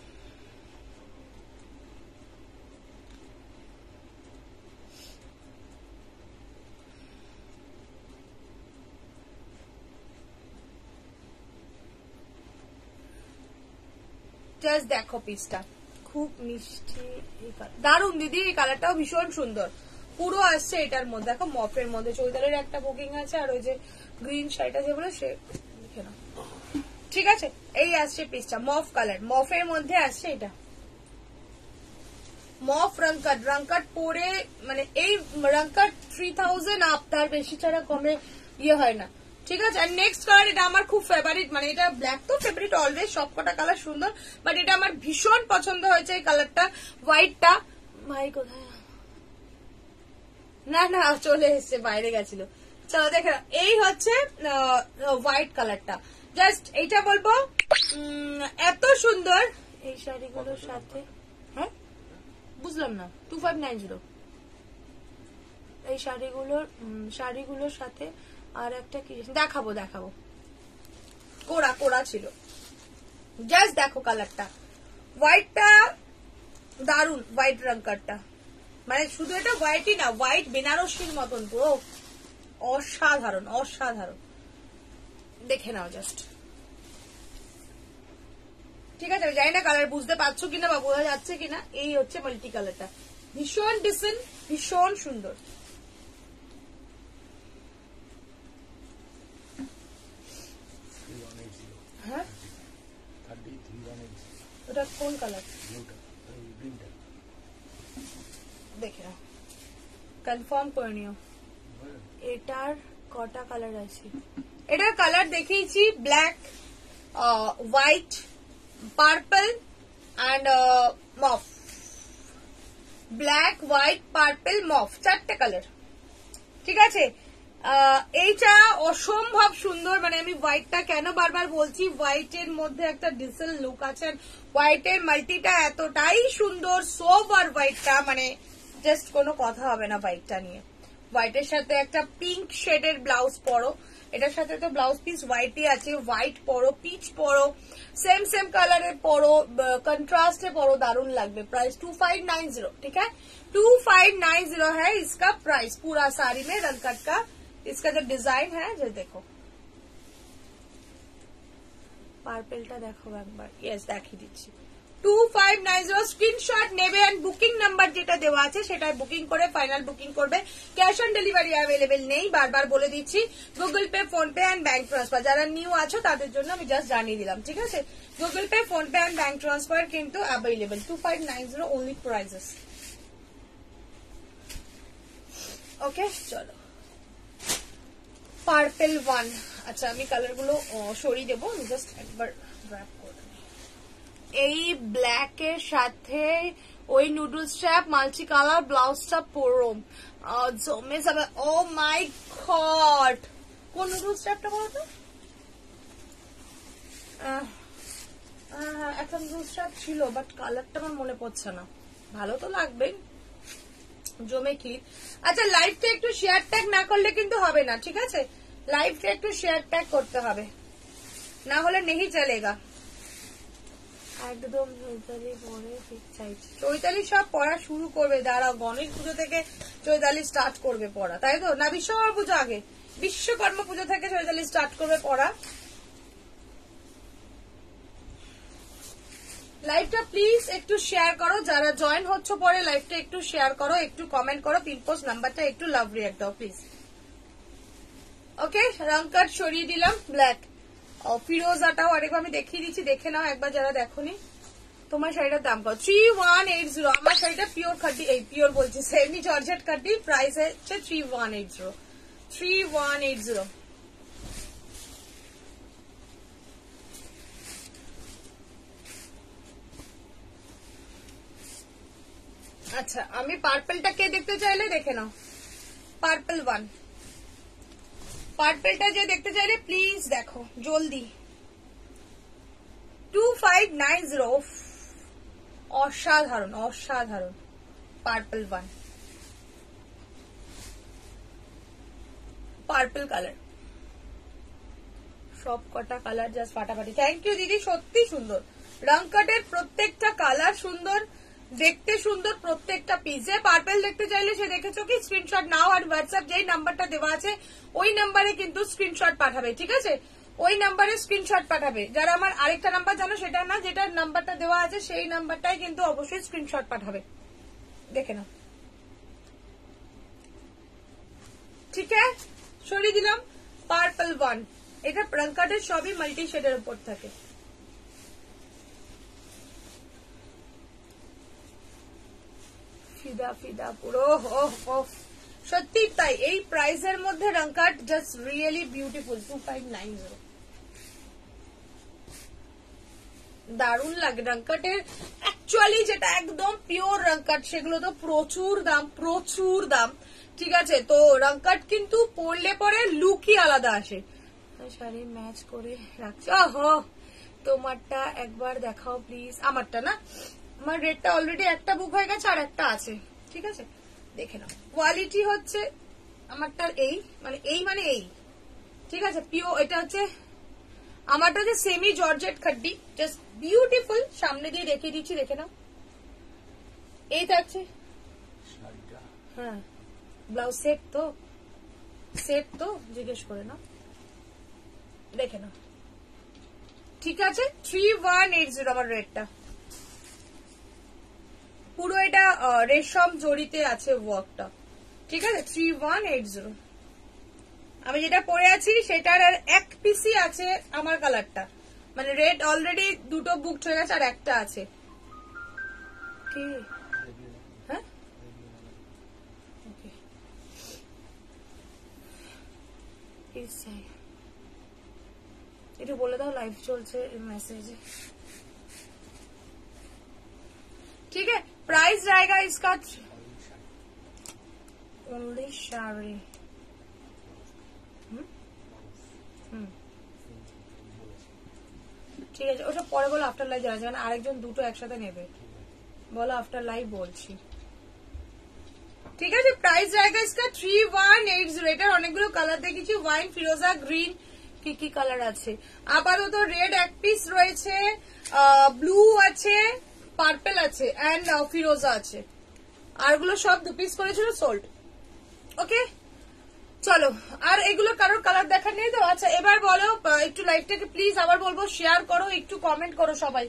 জাস্ট দেখো পিসটা খুব মিষ্টি, দারুন দিদি, এই কালারটাও ভীষণ সুন্দর, পুরো আসছে এটার মধ্যে। দেখো মফের মধ্যে চৈতালের একটা বুকিং আছে, আর ওই যে গ্রিন শাড়িটা যে বলে সে লিখে না। ঠিক আছে এই আসছে পিসটা, মফ কালার, মফের মধ্যে আসছে এটা। মফ রংকাট, রংকাট পরে মানে এই রংকাট থ্রি থাউজেন্ড আপ, তার বেশি ছাড়া কমে ইয়ে হয় না। ঠিক আছে, আর নেক্সট কালার এটা আমার খুব ফেভারিট, মানে এটা ব্ল্যাক তো ফেভারিট অলওয়েজ, সবকটা কালার সুন্দর, বাট এটা আমার ভীষণ পছন্দ হয়েছে এই কালারটা, হোয়াইটটা। ভাই কোথায়? না না চলে এসছে, বাইরে গেছিল। চলো দেখে এই হচ্ছে হোয়াইট কালারটা, জাস্ট এইটা বলবো এত সুন্দর এই শাড়িগুলোর সাথে। হ্যাঁ বুঝলাম না, টু ফাইভ নাইন জিরো এই শাড়িগুলোর শাড়িগুলোর সাথে আর একটা কি দেখাবো দেখাবো কোরা কোরা ছিল। জাস্ট দেখো কালারটা, হোয়াইটটা দারুন, হোয়াইট রংকারটা মানে শুধু এটা হোয়াইটই না, হোয়াইট বেনারসির মতন পুরো অসাধারণ অসাধারণ। দেখে নাও জাস্ট। ঠিক আছে আমি জানি না কালার বুঝতে পারছো কিনা বা বোঝা যাচ্ছে কিনা। এই হচ্ছে মাল্টি কালারটা, ভীষণ ডিসেন্ট, ভীষণ সুন্দর। হ্যাঁ ওটা কোন কালার দেখে নাও, কনফার্ম করে নিও। এটার কটা কালার আছে? এটার কালার দেখিয়েছি black, white, purple and mauve. Black, white, purple, mauve, চারটে কালার। ঠিক আছে এইটা অসম্ভব সুন্দর, মানে আমি হোয়াইটটা কেন বারবার বলছি, হোয়াইটের মধ্যে একটা ডিসেল লুক আছে, হোয়াইটের মাল্টিটা এতটাই সুন্দর, সোভার হোয়াইটটা মানে জাস্ট কোনো কথা হবে না হোয়াইটটা নিয়ে। হোয়াইটের সাথে একটা পিঙ্ক শেডের ব্লাউজ পরো, এটার সাথে তো ব্লাউজ পিস হোয়াইটই আছে, হোয়াইট পরো, পিচ পরো, সেম সেম কালারের পরো, कंट्रास्ट परो, दारुण लगবে। Price two five nine zero, ठीक है टू फाइव नाइन जीरो है इसका प्राइस, पूरा साड़ी में रंगकट का इसका जो डिजाइन है। जो देखो পার্পেলটা দেখো একবার, ইয়েস দেখিয়ে দিচ্ছি। Two five nine zero screenshot নেবে এন্ড বুকিং নাম্বার যেটা দেওয়া আছে সেটাই বুকিং করে ফাইনাল বুকিং করবে। ক্যাশ অন ডেলিভারি অ্যাভেলেবেল নেই, বারবার বলে দিচ্ছি। Google Pay, PhonePe and bank transfer, যারা নিউ আছো তাদের জন্য আমি জাস্ট জানিয়ে দিলাম, ঠিক আছে। Google Pay, PhonePe and bank transfer কিন্তু available. Two five nine zero only prices. Okay চলো পার্পেল ওয়ান। আচ্ছা আমি কালার গুলো সরিয়ে দেবো, জাস্ট একবার ড্র্যাপ করে। এই ব্ল্যাক এর সাথে ওই নুডলস স্ট্র্যাপ মাল্টি কালার ব্লাউজটা পরো, জমে যাবে। ও মাই গড, কোন নুডলস স্ট্র্যাপটা বলো তো? একটা নুডলস স্ট্র্যাপ ছিল বাট কালারটা আমার মনে পড়ছে না। ভালো তো লাগবে, জমে কি। আচ্ছা লাইভটা একটু শেয়ার ট্যাগ না করলে কিন্তু হবে না, ঠিক আছে। লাইভটা একটু শেয়ার ট্যাগ করতে হবে, না হলে নেই চলেগা। একদম চৈতালি পরে ঠিক চাইছি। চৈতালি সব পড়া শুরু করবে, দাঁড়াও গণেশ পুজো থেকে চৈতালি স্টার্ট করবে পড়া, তাই তো? না বিশ্বকর্মা পুজো আগে? বিশ্বকর্মা পুজো থেকে চৈতালি স্টার্ট করবে পড়া। লাইভটা প্লিজ একটু শেয়ার করো, যারা জয়েন হচ্ছ পরে লাইভটা একটু শেয়ার করো, একটু কমেন্ট করো, পিনপোস্ট নাম্বারটা একটু লাভ রিয়াক্ট দাও প্লিজ। ওকে, রং কাট সরিয়ে দিলাম, ব্ল্যাক। ফিরোজাটাও আরেকবার আমি দেখিয়ে দিচ্ছি, দেখে নাও একবার যারা দেখোনি। তোমার শাড়িটার দাম কত? Three one eight zero. আমার শাড়িটা পিওর খাটি, এই পিওর বলছি সেমি জর্জেট খাটি, প্রাইস হচ্ছে three one eight zero. Three one eight zero. আচ্ছা, আমি পার্পেলটা কে দেখতে চাইলে দেখে নাও, পার্পেল ওয়ান। পার্পেলটা যে দেখতে চাইলে প্লিজ দেখো জলদি। Two five nine zero. অসাধারণ অসাধারণ পার্পল ওয়ান, পার্পল কালার, সব কটা কালার জাস্ট ফাটাফাটি। থ্যাংক ইউ দিদি, সত্যি সুন্দর। রং কাটের প্রত্যেকটা কালার সুন্দর, দেখতে সুন্দর প্রত্যেকটা পিস। যে পার্পল দেখতে চাইলে সে দেখেছো কি স্ক্রিনশট নাও, আর হোয়াটসঅ্যাপ যেই নাম্বারটা দেওয়া আছে ওই নাম্বারে কিন্তু স্ক্রিনশট পাঠাবে, ঠিক আছে? ওই নাম্বারে স্ক্রিনশট পাঠাবে। যারা আমার আরেকটা নাম্বার জানো সেটা না, যেটা নাম্বারটা দেওয়া আছে সেই নাম্বারটাই কিন্তু অবশ্যই স্ক্রিনশট পাঠাবে, দেখে নাও। ঠিক আছে, সরিয়ে দিলাম পার্পল ওয়ান। এটা রং কাটের সবই মাল্টি শেডের উপর থাকে। ফিদা ফিদা পুরো সত্যি তাই। এই প্রাইসের মধ্যে রং কাট just really beautiful. Two five nine zero, দারুণ লাগে রং কাটের। অ্যাকচুয়ালি যেটা একদম পিওর রং কাট সেগুলো তো প্রচুর দাম, প্রচুর দাম, ঠিক আছে? তো রং কাট কিন্তু পরলে পরে লুকই আলাদা আসে। শাড়ি ম্যাচ করে রাখছি। ওহো, তোমারটা একবার দেখাও প্লিজ। আমারটা না, আমার রেটটা অলরেডি একটা বুক হয়ে গেছে আর একটা আছে, ঠিক আছে? দেখে নাও। কোয়ালিটি হচ্ছে আমারটা এই, মানে এই মানে এই, ঠিক আছে? পিওর। এটা হচ্ছে আমারটা হচ্ছে সেমি জর্জেট খাড্ডি, জাস্ট বিউটিফুল। সামনে দিয়ে দেখিয়ে দিচ্ছি, দেখে নাও। এই থাকছে, হ্যাঁ ব্লাউজ সেট তো, সেট তো জিজ্ঞেস করে নাও, দেখে নাও, ঠিক আছে? থ্রি ওয়ান এইট জিরো আমার রেটটা। পুরো এটা রেশম জড়িতে আছে ওয়ার্কটা, ঠিক আছে? Three one eight zero. আমি যেটা পরে আছি সেটার আর এক পিসই আছে আমার কালারটা, মানে রেড অলরেডি দুটো বুক হয়ে গেছে আর একটা আছে। কি হ্যাঁ, ওকে একটু বলে দাও লাইভ চলছে मैसेज। ठीक है, प्राइस रहेगा इसका ओनली साड़ी। ঠিক আছে, ওটা পরে বলো, আফটার লাইভ যারা যারা আরেকজন দুটো একসাথে নেবে বলো, আফটার লাইভ বলছি, ঠিক আছে? প্রাইস रहेगा इसका থ্রি ওয়ান এইট জিরো। এটার অনেকগুলো কালার দেখেছি, ওয়াইন, ফিরোজা, গ্রিন, কি কি কালার আছে। আপাতত রেড এক পিস রয়েছে, ব্লু আছে, পার্পল আছে, এন্ড ফিরোজা আছে, আরগুলো সব দু পিস করেছিল, সোল্ড। ওকে চলো, আর এগুলো কারোর কালার দেখার নেই তো? আচ্ছা এবার বলো, একটু লাইভটাকে প্লিজ আবার বলবো শেয়ার করো, একটু কমেন্ট করো সবাই।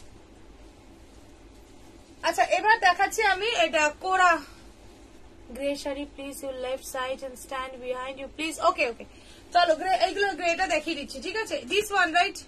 আচ্ছা এবার দেখাচ্ছি আমি এটা কোরা grey sari, please your left side and stand behind you please. Okay okay চলো, গ্রে, এইগুলো গ্রেটা দেখিয়ে দিচ্ছি, ঠিক আছে? This one right,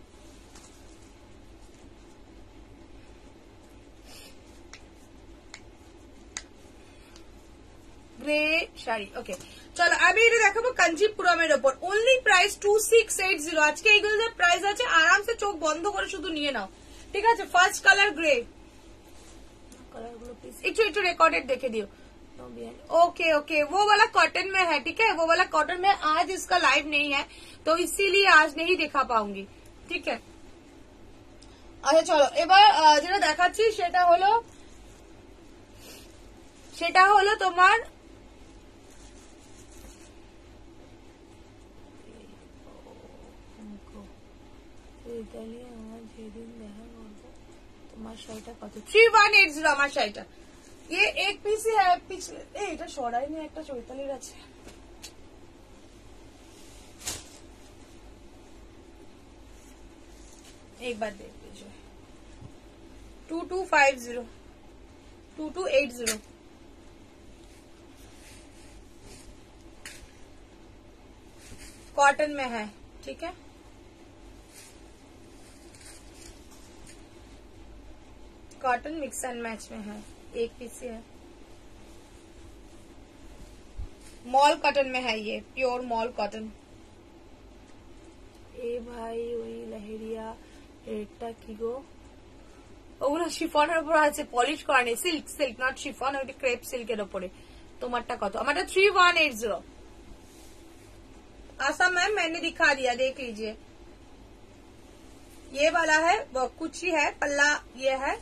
grey sari. Okay চলো, আমি এটা দেখাবো কাঞ্জিপুরমের ওপর, only price two six eight zero. আজকে এইগুলো যে প্রাইস আছে আরামসে চোখ বন্ধ করে শুধু নিয়ে নাও, ঠিক আছে? ফার্স্ট কালার গ্রে, कलर गुलो प्लीज একটু একটু রেকর্डेड देखे दियो। ओके ओके, वो वाला कॉटन में है, ठीक है? वो वाला कॉटन में आज इसका लाइव नहीं है तो इसीलिए आज नहीं दिखा पाऊंगी, ठीक है? আচ্ছা চলো, এবার যেটা দেখাচ্ছি সেটা হলো সেটা হলো তোমার তোমার শাড়িটা কত? থ্রি ওয়ান এইট জিরো আমার শাড়িটা। ये एक पीस ही है पिछले, এটা সরাই নিয়ে একটা চৈতালির আছে। एक बार देख लीजिए। Two two five zero two two eight zero cotton में है, ठीक है। कॉटन मिक्स एंड मैच में है, एक पीस ही है। मॉल कॉटन में है, ये प्योर मॉल कॉटन। ए भाई ওই লহেরিয়া রেটটা কি গো? ওগুলো শিফনের উপর আছে, পলিশ করা নেই, সিল্ক সিল্ক নট শিফন, ওইটা ক্রেপ সিল্কের উপরে। তোমারটা কত? আমারটা three one eight zero. Asha ma'am मैंने दिखा दिया, देख लीजिए। ये वाला है, कुछ ही है, पल्ला ये है,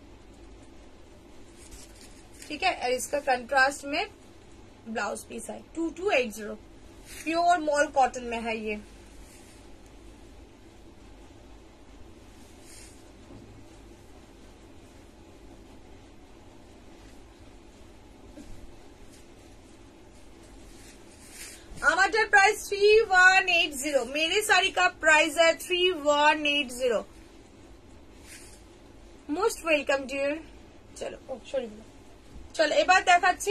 ठीक है। और इसका कंट्रास्ट में ब्लाउज पीस है। Two two eight zero pure mull cotton में है ये। हमारा price three one eight zero, मेरे साड़ी का प्राइस है three one eight zero. Most welcome dear. चलो ओ सॉरी, चलो এবার দেখাচ্ছি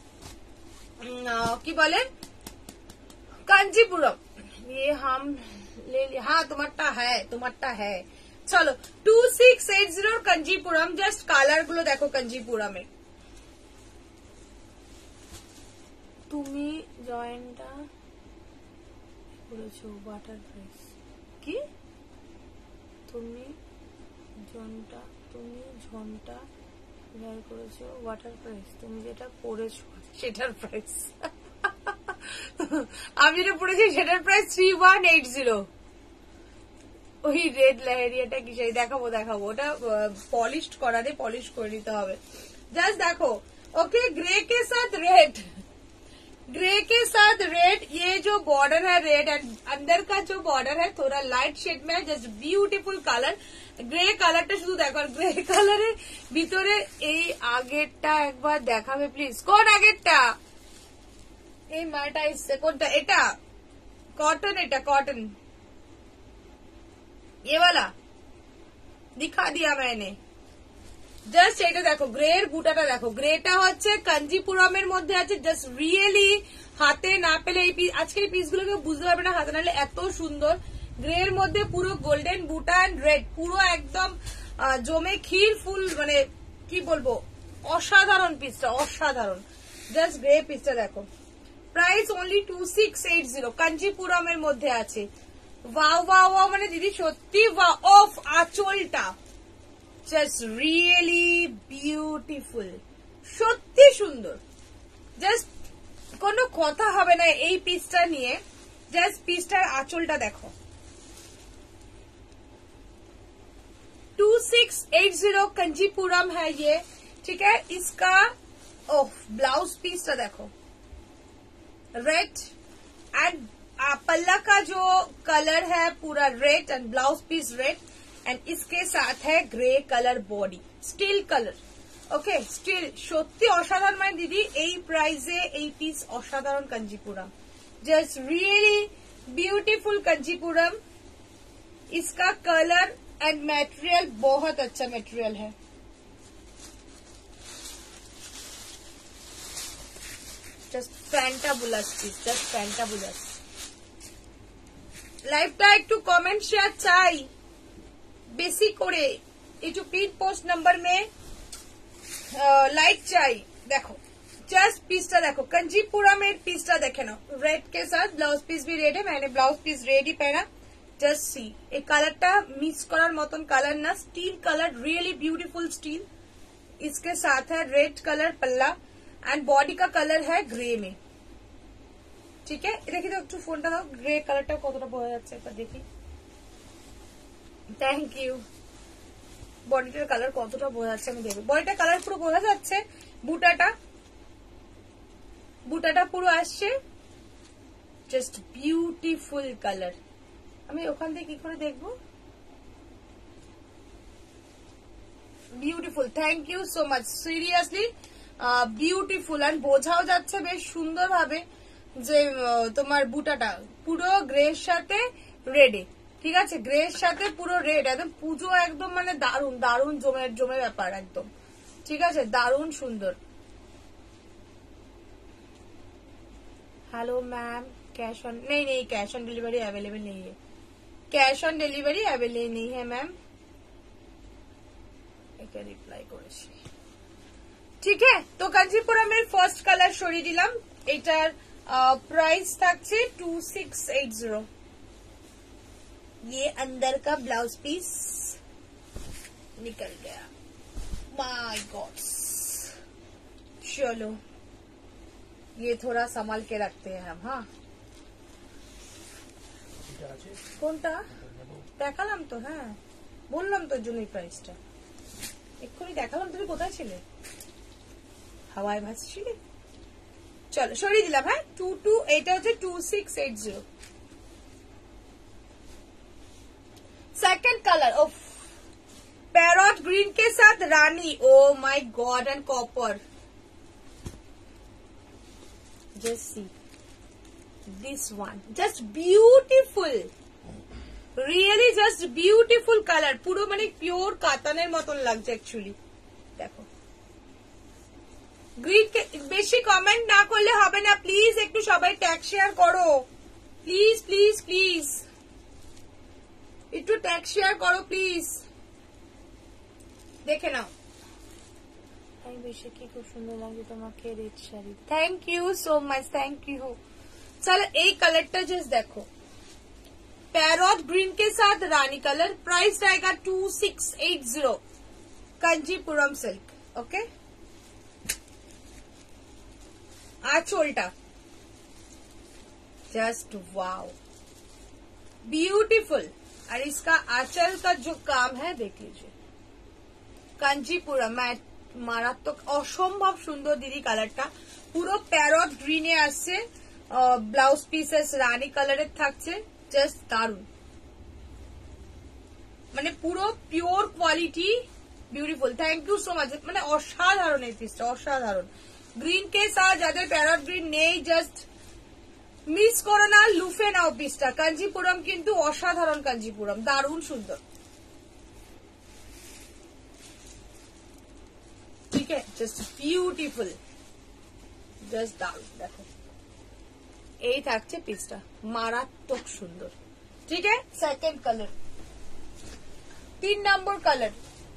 কি বলে কাঞ্জিপুরম। ये हम ले लिया, हाँ तुम्हारा है, तुम्हारा है। चलो two six eight zero Kanchipuram. Just colour গুলো দেখো কাঞ্জিপুরমে। তুমি জয়েন্টটা করেছো ওয়াটার প্রাইস কি? তুমি জনটা তুমি ঝনটা বের করেছো ওয়াটার প্রাইস, তুমি যেটা পড়েছো সেটার প্রাইস। আমি যেটা পড়েছি সেটার price three one eight zero. ওই রেড লেহেরিয়াটা কি সেই দেখাবো দেখাবো, ওটা পলিশ করা রে, পলিশ করে নিতে হবে। জাস্ট দেখো, ओके ग्रे के साथ रेड, ग्रे के साथ रेड, ये जो बॉर्डर है रेड एंड अंदर का जो बॉर्डर है थोड़ा लाइट शेड में है। जस्ट ब्यूटीफुल कलर, গ্রে কালারটা শুধু দেখো। আর গ্রে কালারের ভিতরে এই আগেরটা একবার দেখাবে প্লিজ। কোন আগেরটা? এই মাটা এসছে কোনটা? এটা কটন, এটা কটন, ये वाला दिखा दिया मैंने। জাস্ট এটা দেখো, গ্রের বুটাটা দেখো, গ্রেটা হচ্ছে কাঞ্জিপুরমের মধ্যে আছে। জাস্ট রিয়েলি হাতে না পেলে এই পিস, আজকের এই পিসগুলোকে বুঝতে পারবে না হাতে নালে, এত সুন্দর। গ্রের মধ্যে পুরো গোল্ডেন বুটা এন্ড রেড, পুরো একদম জমে ক্ষীর ফুল, মানে কি বলবো, অসাধারণ পিসটা, অসাধারণ। জাস্ট গ্রে পিসটা দেখো। Price only two six eight zero কাঞ্জিপুরমের মধ্যে আছে। ওয়াও ওয়াও ওয়াও, মানে দিদি সত্যি ওয়াও। অফ আঁচলটা জাস্ট রিয়েলি বিউটিফুল, সত্যি সুন্দর। জাস্ট কোনো কথা হবে না এই পিসটা নিয়ে। জাস্ট পিসটার আঁচলটা দেখো। Two six eight zero Kanchipuram है ये, ठीक है। इसका ओह ब्लाउज पीसটা देखो, रेड एंड पल्ला का जो कलर है पूरा red and blouse piece red and इसके साथ है grey colour body, steel colour. Okay steel, সত্যি অসাধারণ। মানে দিদি এই প্রাইসে এই পিস অসাধারণ Kanchipuram, just really beautiful Kanchipuram. इसका कलर एंड मटेरियल बहुत अच्छा मटेरियल है। Just fantabulous piece, just fantabulous. लाइवটা একটু কমেন্ট শেয়ার চাই বেশি করে, একটু পিন পোস্ট নাম্বার মে लाइक चाहिए। देखो जस्ट पीसটা देखो, कंजीपुरमेर पीसটা देखे ना, रेड के साथ ब्लाउज पीस भी रेड है। मैंने ब्लाउज पीस रेड ही पहना। जस्ट सी, এই কালারটা মিক্স করার মতন কালার না, steel colour, really beautiful steel. इसके साथ है रेड कलर पल्ला एंड बॉडी का कलर है ग्रे में, ठीक है। देखिए तो একটু ফোনটা দাও, গ্রে কালারটা কতটা বোঝা যাচ্ছে একবার দেখি। Thank you. বডিটার কালার কতটা বোঝা যাচ্ছে আমি দেখবো। বডিটার কালার পুরো বোঝা যাচ্ছে, বুটাটা বুটাটা পুরো আসছে। Just beautiful colour. আমি ওখান থেকে কি করে দেখবো? Beautiful, thank you so much, seriously beautiful. আর বোঝাও যাচ্ছে বেশ সুন্দর ভাবে যে তোমার বুটাটা পুরো গ্রের সাথে রেডে, ঠিক আছে, গ্রের সাথে পুরো রেড, একদম পুজো একদম মানে দারুন দারুন জমের জমে ব্যাপার একদম, ঠিক আছে, দারুন সুন্দর। हेलो मैम, कैश ऑन नहीं नहीं कैश ऑन डिलीवरी अवेलेबल नहीं है, कैश ऑन डिलीवरी अवेलेबल नहीं है मैम, এটা রিপ্লাই করেছি, ঠিক আছে। তো কাঞ্জিপুরমের ফার্স্ট কালার সরিয়ে দিলাম, এটার प्राइस থাকছে टू सिक्स एट जीरो। ये अंदर का ब्लाउज पीस निकल गया, माय गॉड। चलो ये थोड़ा संभाल के रखते हैं हम। हाँ কোনটা দেখালাম তো, হ্যাঁ বললাম তো জন্য প্রাইসটা এক্ষুনি দেখালাম, তুমি কোথায় ছিলে, হাওয়ায় ভাসছিলে। चलो सरिए दिलाम, हाँ टू टू एटा होच्छे two six eight zero. Second colour off parrot green के साथ रानी, oh my god, and copper. Just see this one, just beautiful, really just beautiful colour, पुरो माने प्योर कातानेर मतन लागছে एक्चुअली। देखो গ্রিন কে বেশি কমেন্ট না করলে হবে না, প্লিজ একটু সবাই ট্যাগ শেয়ার করো, প্লিজ প্লিজ প্লিজ একটু ট্যাগ শেয়ার করো প্লিজ, দেখে নাও। আমি বেশি কি খুব সুন্দর লাগে তোমাকে red sari, thank you so much, thank you. চলো এই কালারটা জাস্ট দেখো, पैरट ग्रीन के साथ रानी कलर, प्राइस रहेगा two six eight zero, Kanchipuram silk. Okay आंचोलटा जस्ट वाओ ब्यूटीफुल, और इसका आंचल का जो काम है देख लीजिए, कांजीपुरम मारात्मक असम्भव सुंदर दीदी कलरटा, पुरो पैरट ग्रीने आसছে, ब्लाउज पिसेस रानी कलरेर থাকছে, জাস্ট দারুন, মানে পুরো pure quality, beautiful, thank you so much, মানে অসাধারণ এই পিসটা, অসাধারণ। গ্রিন কে সাথ যাদের প্যারট গ্রিন নেই জাস্ট মিস করো না, লুফে নাও পিসটা। কাঞ্জিপুরম কিন্তু অসাধারণ, কাঞ্জিপুরম দারুণ সুন্দর, ঠিক আছে, জাস্ট বিউটিফুল, জাস্ট দারুণ। দেখো এই থাকছে পিসটা, মারাত্মক সুন্দর, ঠিক আছে। সেকেন্ড কালার, তিন নম্বর কালার,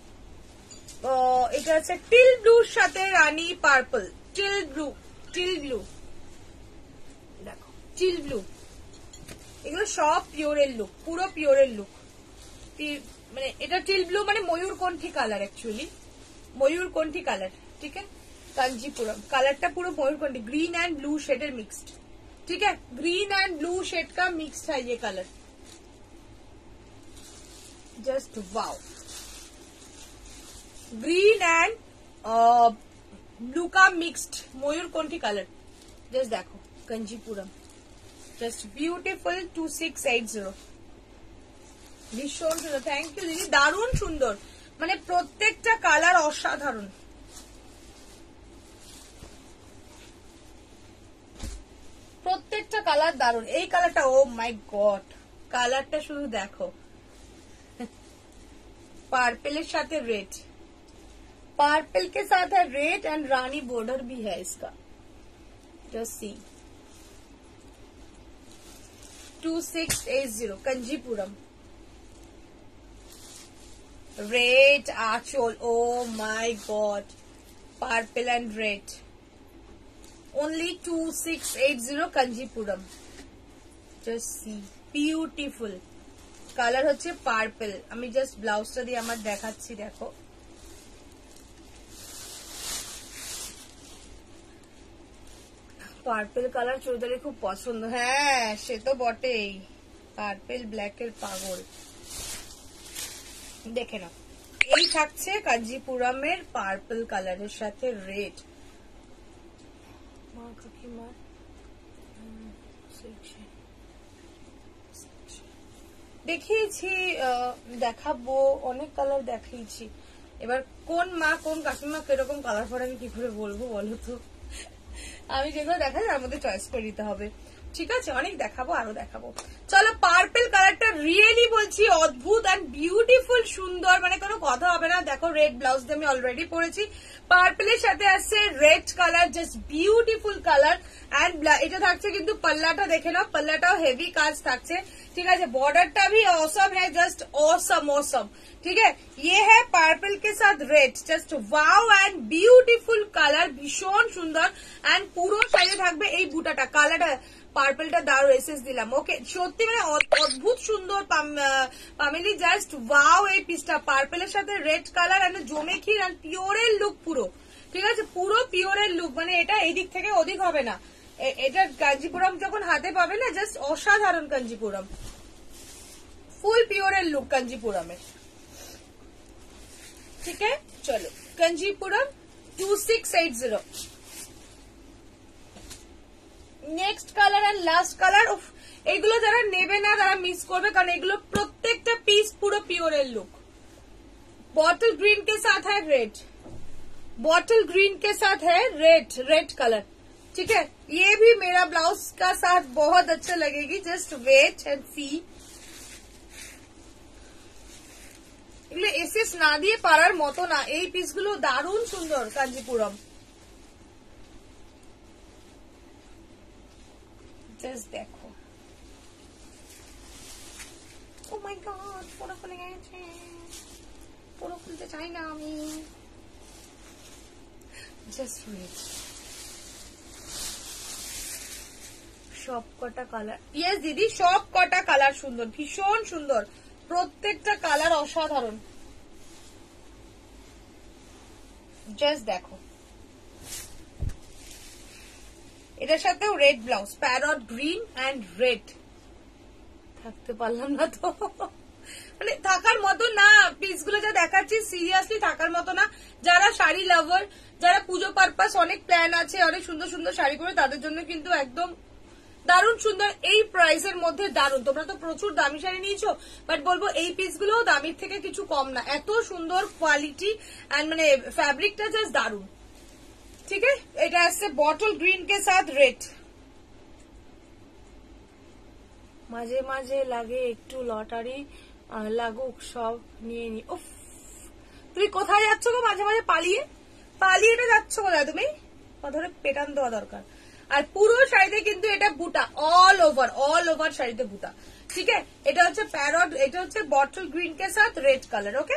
এটা হচ্ছে টিল ব্লুর সাথে রানী purple, teal blue, teal blue, দেখো টিল ব্লু, এগুলো সব পিওরের লুক, পুরো পিওরের লুক, মানে এটা টিল ব্লু মানে ময়ূরকণ্ঠী কালার, অ্যাকচুয়ালি ময়ূরকণ্ঠী কালার, ঠিক আছে। কাঞ্জিপুরম কালারটা পুরো ময়ূরকণ্ঠী, ग्रीन एंड ब्लू शेडर मिक्स्ड, ठीक है, ग्रीन एंड ब्लू शेड का मिक्स्ड है ये colour, just wow, green and blue का मिक्स्ड मयूरकंठी कलर, जस्ट देखो Kanchipuram, just beautiful, two six eight zero, भीषण सुंदर, थैंक यू दीदी, दारुण सुंदर, মানে প্রত্যেকটা কালার অসাধারণ, প্রত্যেকটা কালার দারুন। এই কালারটা ও মাই গড, কালারটা শুধু দেখো, पार्पल साथ रेड, पार्पल के साथ है रेड एंड रानी बॉर्डर भी है इसका, just see two six eight zero Kanchipuram, red आंचल, oh my god, purple and red, only two six eight zero Kanchipuram, just see beautiful colour হচ্ছে পার্পল। আমি জাস্ট ব্লাউজটা দিয়ে আমার দেখাচ্ছি, দেখো পার্পল কালার চৌধুরী খুব পছন্দ, হ্যাঁ সে তো বটেই, পার্পল ব্ল্যাক এর পাগল। দেখে নাও এই থাকছে কাঞ্জিপুরমের পার্পল কালারের সাথে রেড, মা কাকিমা দেখিয়েছি, দেখাবো, অনেক কালার দেখিয়েছি, এবার কোন মা কোন কাকিমা কিরকম কালার পরে আমি কি করে বলবো বলো তো? আমি যেগুলো দেখাই তার মধ্যে চয়েস করে নিতে হবে, ঠিক আছে? অনেক দেখাবো, আরো দেখাবো। চলো, পার্পল কালারটা রিয়েলি বলছি অদ্ভুত এন্ড বিউটিফুল, সুন্দর, মানে কোনো কথা হবে না। দেখো রেড ব্লাউজ দিয়ে আমি অলরেডি পরেছি, পার্পলের সাথে আসছে red colour, just beautiful colour. And এটা থাকছে কিন্তু পাল্লাটা দেখে নাও, পাল্লাটাও হেভি কাজ থাকছে, ঠিক আছে? বॉर्डरটা भी ऑसम है, जस्ट ऑसम ऑसम, ठीक है? ये है पार्पल के साथ red, just wow and beautiful colour, ভীষণ সুন্দর। এন্ড পুরো সাইজে থাকবে এই বুটাটা, কালারটা পার্পলটা দারুণ এসেস দিলাম। ওকে, সত্যি মানে অদ্ভুত সুন্দর পামেলি, জাস্ট ওয়াও এই পিসটা, পার্পলের সাথে রেড কালার এন্ড জমে ক্ষীর এন্ড পিওরের লুক পুরো, ঠিক আছে? পুরো পিওরের লুক, মানে এটা এদিক থেকে ওদিক হবে না। এটা কাঞ্জিপুরম যখন হাতে পাবে না, জাস্ট অসাধারণ কাঞ্জিপুরম, ফুল পিওরের লুক কাঞ্জিপুরমের, ঠিক আছে? চলো, Kanchipuram two six eight zero. Next colour and last colour. এগুলো যারা নেবে না তারা মিস করবে, কারণ এগুলো প্রত্যেকটা পিস পুরো পিওরের লুক। बॉटल ग्रीन के साथ है रेड, बॉटल ग्रीन के साथ है रेड, रेड कलर, ठीक है? ये भी मेरा ब्लाउज का साथ बहुत अच्छा लगेगी, जस्ट वेट एंड सी। এগুলো এসএস না দিয়ে পারার মতো না, এই পিসগুলো দারুণ সুন্দর কাঞ্জিপুরম। জাস্ট দেখো, ও মাই গড, পুরো খুলে গেছে, পুরো খুলতে চাই না আমি, জাস্ট ওয়েট। সব কটা কালার, ইয়েস দিদি, সব কটা কালার সুন্দর, ভীষণ সুন্দর, প্রত্যেকটা কালার অসাধারণ। জাস্ট দেখো, এটার সাথেও red blouse, parrot green and red. থাকতে পারলাম না তো, মানে থাকার মতো না, পিসগুলো যা দেখাচ্ছি সিরিয়াসলি থাকার মতো না। যারা শাড়ি লাভার, যারা পুজো পারপাস অনেক প্ল্যান আছে, অনেক সুন্দর সুন্দর শাড়ি করে, তাদের জন্য কিন্তু একদম দারুণ সুন্দর, এই প্রাইসের মধ্যে দারুণ। তোমরা তো প্রচুর দামি শাড়ি নিয়েছো, বাট বলবো এই পিসগুলো দামির থেকে কিছু কম না, এত সুন্দর কোয়ালিটি এন্ড মানে ফ্যাব্রিকটা জাস্ট দারুণ, ঠিক আছে? এটা আসছে বটল গ্রিন কে সাথ রেড। মাঝে মাঝে লাগে একটু লটারি লাগুক, সব নিয়ে নি। উফ, তুমি কোথায় যাচ্ছ গো? মাঝে মাঝে পালিয়ে পালিয়ে যাচ্ছ কোথায় তুমি? ধরে পেটান দেওয়া দরকার। আর পুরো শাড়িতে কিন্তু এটা বুটা, অল ওভার, অল ওভার শাড়িতে বুটা, ঠিক আছে? এটা হচ্ছে প্যারট, এটা হচ্ছে বটল গ্রিন কে সাথ red colour. Okay,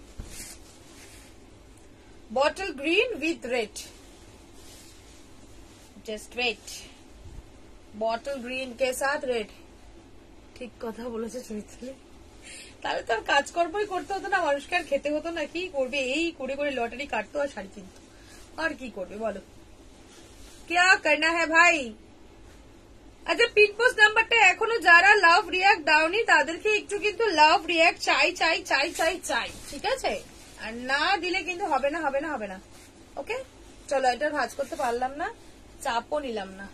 bottle green with red, just wait, bottle green কে সাথ রেড। ঠিক কথা বলেছে চৈতালি, তাহলে তো আর কাজকর্মই করতে হতো না, মানুষকে আর খেতে হতো না। কি করবে, এই করে করে লটারি কাটতো আর শাড়ি কিনতো, আর কি করবে বলো? क्या करना है भाई? আচ্ছা, পিনপোস্ট নাম্বারটা এখনো যারা লাভ রিয়াক্ট দাওনি তাদেরকে একটু কিন্তু লাভ রিয়াক্ট চাই চাই চাই চাই চাই, ঠিক আছে? আর না দিলে কিন্তু হবে না, হবে না, হবে না। ওকে, চলো, এটা ভাজ করতে পারলাম না, চাপও নিলাম না।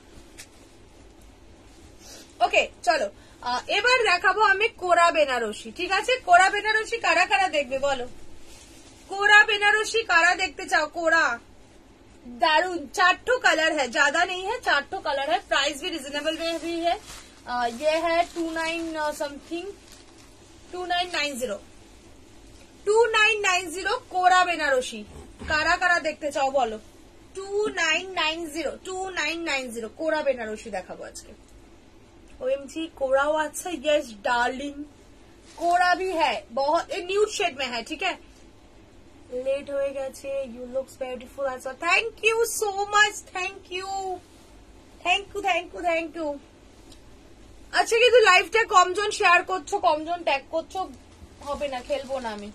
ওকে, চলো, এবার দেখাবো আমি কোরা বেনারসি, ঠিক আছে? কোরা বেনারসি কারা কারা দেখবে বলো? কোরা বেনারসি কারা দেখতে চাও? कोरा दारुण, चार ठो कलर है, ज्यादा नहीं है, चार ठो कलर है, प्राइस भी रिजनेबल में भी है। आ, ये है two nine something, two nine nine zero, two nine nine zero कोरा बेनारसी। कारा कारा देखते चाओ बोलो? Two nine nine zero, two nine nine zero कोरा बेनारसी देखाबो आजके। ओएमजी कोराও আছে, यस डार्लिंग, कोरा भी है, बहुत न्यूड शेड में है, ठीक है? लेट हो गए, you looks beautiful also, thank you so much, thank you thank you thank you thank you. আচ্ছা, কিন্তু লাইভটা কমজন শেয়ার করছো, কমজন ট্যাগ করছো, হবে না, খেলবো না আমি।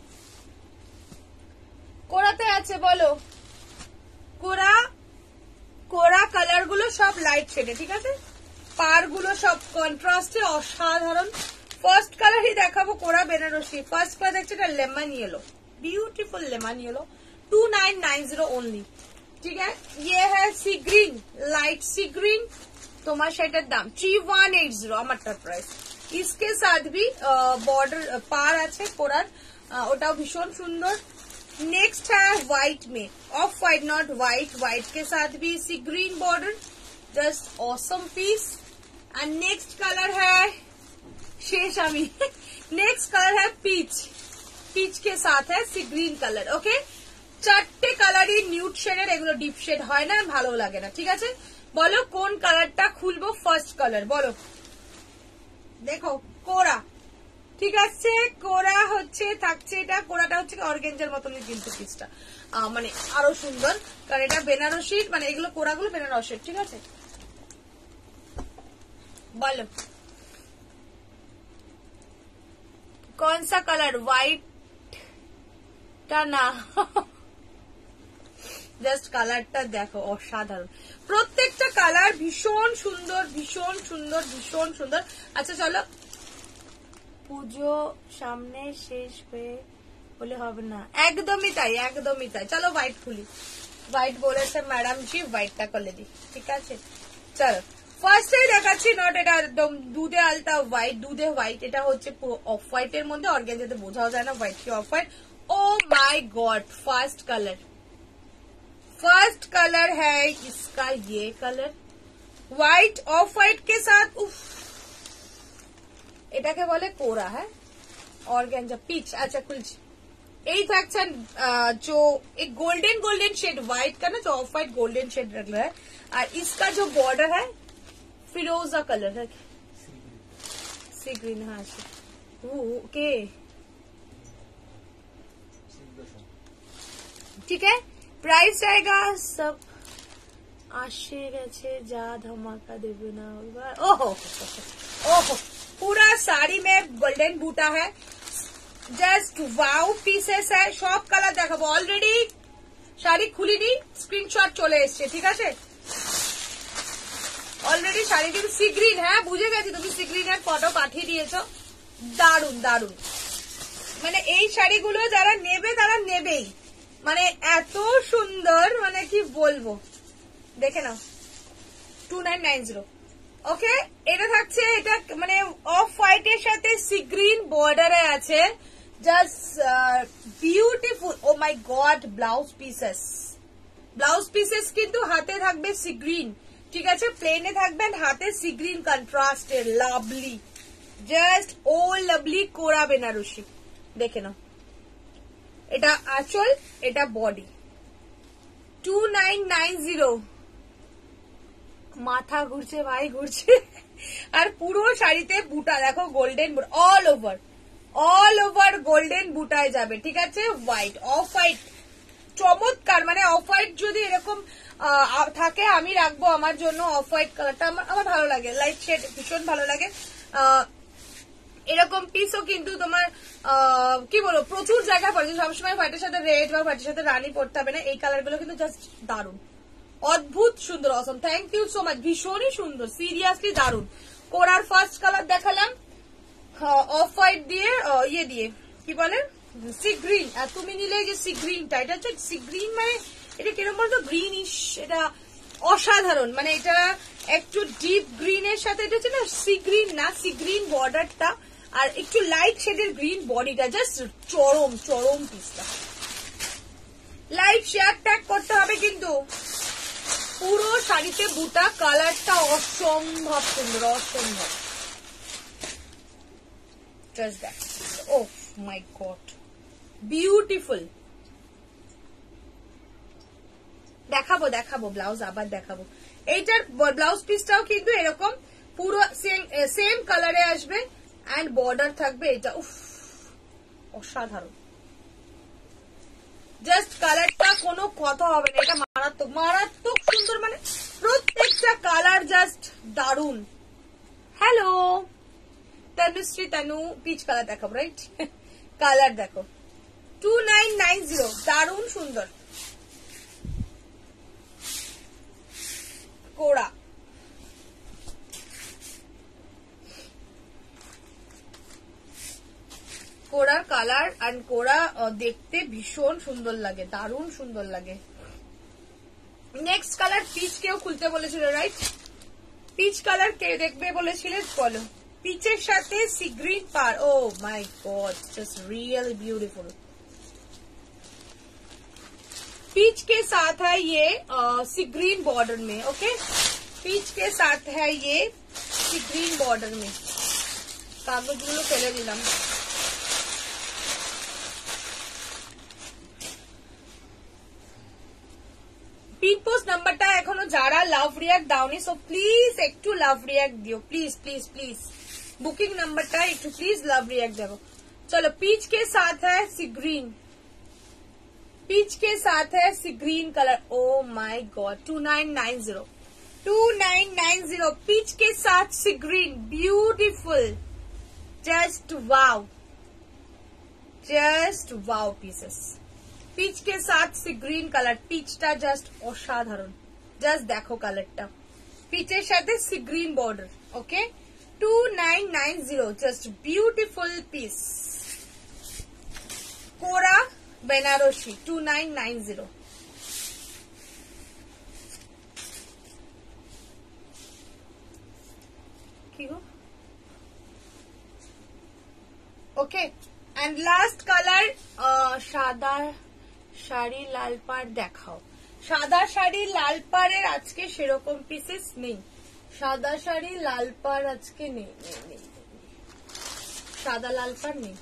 কোরাতে আছে বলো? কোরা, কোরা কালার গুলো সব লাইট শেডে, ঠিক আছে? পার গুলো সব কন্ট্রাস্টে অসাধারণ। ফার্স্ট কালারই দেখাবো কোরা বেনারসি। ফার্স্ট কালার দেখছে এটা lemon yellow, beautiful lemon yellow, two nine nine zero only, ठीक है? ये है sea green, light sea green, তোমার সেটার দাম থ্রি ওয়ান এইট জিরো, আমারটার প্রাইস। इसके साथ भी बॉर्डर पार আছে কোরার, ওটাও ভীষণ সুন্দর, नेक्स्ट है व्हाइट में, off white not white, white के साथ भी sea green border, just awesome piece. And next colour है शेष अमी नेक्स्ट कलर है पीच, पीच के साथ है सी ग्रीन कलर। ओके, চারটে কালারই নিউড শেডের, এগুলো ডিপ শেড হয় না, ভালো লাগে না। ঠিক আছে, বলো কোন কালারটা খুলবো? ফার্স্ট কালার বলো। দেখো কোরা, ঠিক আছে, কোরা হচ্ছে থাকছে, এটা কোরাটা হচ্ছে অর্গেঞ্জার মতনই কিন্তু পিসটা, মানে আরো সুন্দর, কারণ এটা বেনারসি, মানে এগুলো কোরাগুলো বেনারসির। ঠিক আছে, বলো কোন সা কালার? হোয়াইট টা না, জাস্ট কালারটা দেখো, অসাধারণ। প্রত্যেকটা কালার ভীষণ সুন্দর, ভীষণ সুন্দর, ভীষণ সুন্দর। আচ্ছা চলো, পুজো সামনে, শেষ হয়ে বলে হবে না, একদমই তাই, একদমই তাই। চলো হোয়াইট খুলি, হোয়াইট বলেছে ম্যাডাম জি, হোয়াইটটা করলে দি। ঠিক আছে, চলো ফার্স্টে দেখাচ্ছি, নট এটা একদম দুধে আলতা হোয়াইট, দুধে হোয়াইট, এটা হচ্ছে অফ হোয়াইটের মধ্যে, অর্গানজাতে বোঝাও যায় না হোয়াইট কি off white. Oh my god, first colour, first colour है इसका ये कलर, व्हाइट ऑफ व्हाइट के साथ, उफ, এটাকে বলে কোরা, है ऑर्गेन्जा पीच। अच्छा खुलছি, এই থাকছে जो एक गोल्डन गोल्डन शेड व्हाइट का ना, जो ऑफ व्हाइट गोल्डन शेड लग रहा है, और इसका जो बॉर्डर है फिरोजा कलर है, सी ग्रीन। हाँ ओके, ठीक है, प्राइस आएगा सब आशे गए जा धमाका देवे ना। ओहो ओहो, पूरा साड़ी में गोल्डन बूटा है, जस्ट वाउ पीसेस है। সব কালার দেখাবো, অলরেডি শাড়ি খুলিনি, স্ক্রিনশট চলে এসছে। ঠিক আছে, অলরেডি শাড়ি কিন্তু সি গ্রিন, হ্যাঁ বুঝে গেছি, তুমি সি গ্রিনের ফটো পাঠিয়ে দিয়েছো, দারুন দারুন। মানে এই শাড়িগুলো যারা নেবে তারা নেবেই, মানে এত সুন্দর, মানে কি বলবো, দেখে নাও, two nine nine zero. Okay, এটা থাকছে, এটা মানে অফ হোয়াইটের সাথে সি গ্রিন বর্ডারে আছে, just beautiful. Oh my god, blouse pieces, blouse pieces কিন্তু হাতে থাকবে সি গ্রিন। ঠিক আছে, প্লেনে থাকবেন, হাতে সি গ্রিন কন্ট্রাস্টের, লাভলি, জাস্ট ও লাভলি কোরা বেনারসি। দেখে নাও, এটা আঁচল, এটা body, two nine nine zero. মাথা ঘুরছে ভাই, ঘুরছে। আর পুরো শাড়িতে বুটা দেখো, গোল্ডেন বুটা all over, all over golden বুটায় যাবে। ঠিক আছে, হোয়াইট অফ হোয়াইট, চমৎকার। মানে অফ হোয়াইট যদি এরকম থাকে, আমি রাখবো আমার জন্য অফ হোয়াইট কালারটা, আমার আমার ভালো লাগে, লাইট শেড ভীষণ ভালো লাগে। এরকম পিসও কিন্তু তোমার কি বলবো, প্রচুর জায়গায় পড়ে, সবসময় হোয়াইটের সাথে রেড বা হোয়াইটের সাথে রানি পড়তে হবে না। এই কালার গুলো কিন্তু জাস্ট দারুন, অদ্ভুত সুন্দর, awesome. Thank you so much, ভীষণই সুন্দর, সিরিয়াসলি দারুন। কোরার ফার্স্ট কালার দেখালাম অফ হোয়াইট দিয়ে, ইয়ে দিয়ে কি বলে সি গ্রিন। আর তুমি নিলে যে সি গ্রিনটা, এটা হচ্ছে সি গ্রিন, মানে এটা কিরকম বলতো, গ্রিনিশ, এটা অসাধারণ। মানে এটা একটু ডিপ গ্রিনের সাথে, এটা হচ্ছে না সি গ্রিন না, সি গ্রিন বর্ডারটা আর একটু লাইট শেডের গ্রিন বডিটা, জাস্ট চরম চরম পিসটা। লাইট শেয়ার ট্যাগ করতে হবে কিন্তু। পুরো শাড়িতে বুটা, কালারটা অসম্ভব সুন্দর, অসম্ভব। Just that, oh my god, beautiful. দেখাবো দেখাবো ব্লাউজ, আবার দেখাবো। এইটার ব্লাউজ পিসটাও কিন্তু এরকম পুরো সেম সেম কালারে আসবে, এন্ড বর্ডার থাকবে, এটা উফ অসাধারণ। জাস্ট কালারটা কোনো কথা হবে না, এটা মারাত্মক মারাত্মক সুন্দর, মানে প্রত্যেকটা কালার জাস্ট দারুন। Hello Tanushree, Tanu peach colour দেখাবো, রাইট? কালার দেখো, টু নাইন নাইন জিরো, দারুন সুন্দর। কোরা, কোরার কালার এন্ড কোরা দেখতে ভীষণ সুন্দর লাগে, দারুণ সুন্দর লাগে। নেক্সট কালার পিচ, কেউ খুলতে বলেছিল, রাইট? পিচ কালার কে দেখবে বলেছিলে, বলো। পিচের সাথে সি গ্রিন পার, oh my god, just real beautiful. Peach के साथ है ये सी ग्रीन बॉर्डर में। ओके, पीच के साथ है ये सी ग्रीन बॉर्डर में। कागजगुलो फेले दिलाम। পিন পোস্ট নাম্বারটা এখনো যারা লাভ রিয়াক্ট দাওনি, সো প্লিজ একটু লাভ রিয়াক্ট দিও, প্লিজ প্লিজ প্লিজ। বুকিং নাম্বারটা একটু প্লিজ লাভ রিয়াক্ট দেবো। चलो, पीच के साथ है सी ग्रीन, पीच के साथ है sea green colour. Oh my god, two nine nine zero, two nine nine zero, peach के साथ sea green, beautiful, just wow, just wow pieces. Peach के साथ सी ग्रीन कलर, पीचटा জাস্ট অসাধারণ, just দেখো কালারটা, পিচের সাথে sea green border. Okay, two nine nine zero, just beautiful piece. কোরা Banarasi, two nine nine zero. কি গো? ওকে, এন্ড লাস্ট কালার সাদা শাড়ি লাল পাড় দেখাও। সাদা শাড়ি লাল পাড়ের আজকে সেরকম পিসেস নেই, সাদা শাড়ি লাল পাড় আজকে নেই, সাদা লাল পাড় নেই।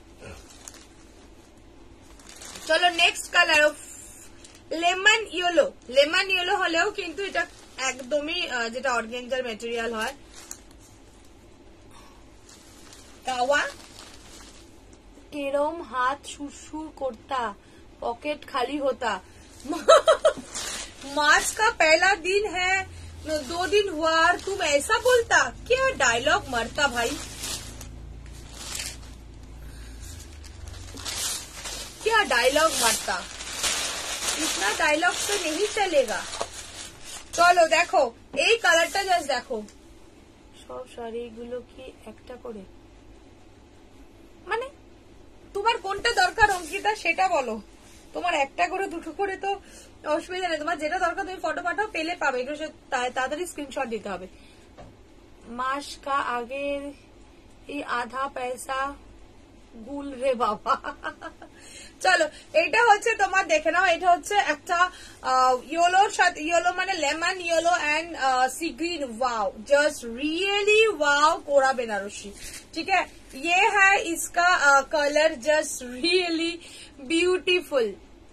চলো next colour, lemon yellow. Lemon yellow হলেও কিন্তু এটা একদমই যেটা অর্গানজার ম্যাটেরিয়াল হয়। কাওয়া এরম হাত সুরসুর করতা, पॉकेट खाली होता। मार्च का पहला दिन है, दो दिन हुआ और तुम ऐसा बोलता, क्या डायलॉग मरता भाई, क्या डायलॉग मरता, इतना डायलॉग तो नहीं चलेगा। चलो देखो এই কালারটা জাস্ট দেখো, সব শাড়িগুলো কি একটা করে, মানে তোমার কোনটা দরকার অঙ্কিতা সেটা বলো। তোমার একটা করে দুটো করে তো অসুবিধা নেই, তোমার যেটা দরকার তুমি ফটো পাঠাও, পেলে পাবে, এগুলো তাড়াতাড়ি স্ক্রিনশট দিতে হবে। মাস কা আগের এই আধা পয়সা গুল রে বাবা। চলো, এটা হচ্ছে তোমার দেখে নাও, এটা হচ্ছে একটা ইয়েলোর সাথে, ইয়েলো মানে lemon yellow and sea green. Wow, just really wow, कोरा बेनारसी। ठीक है, ये है इसका कलर, जस्ट रियली ब्यूटीफुल।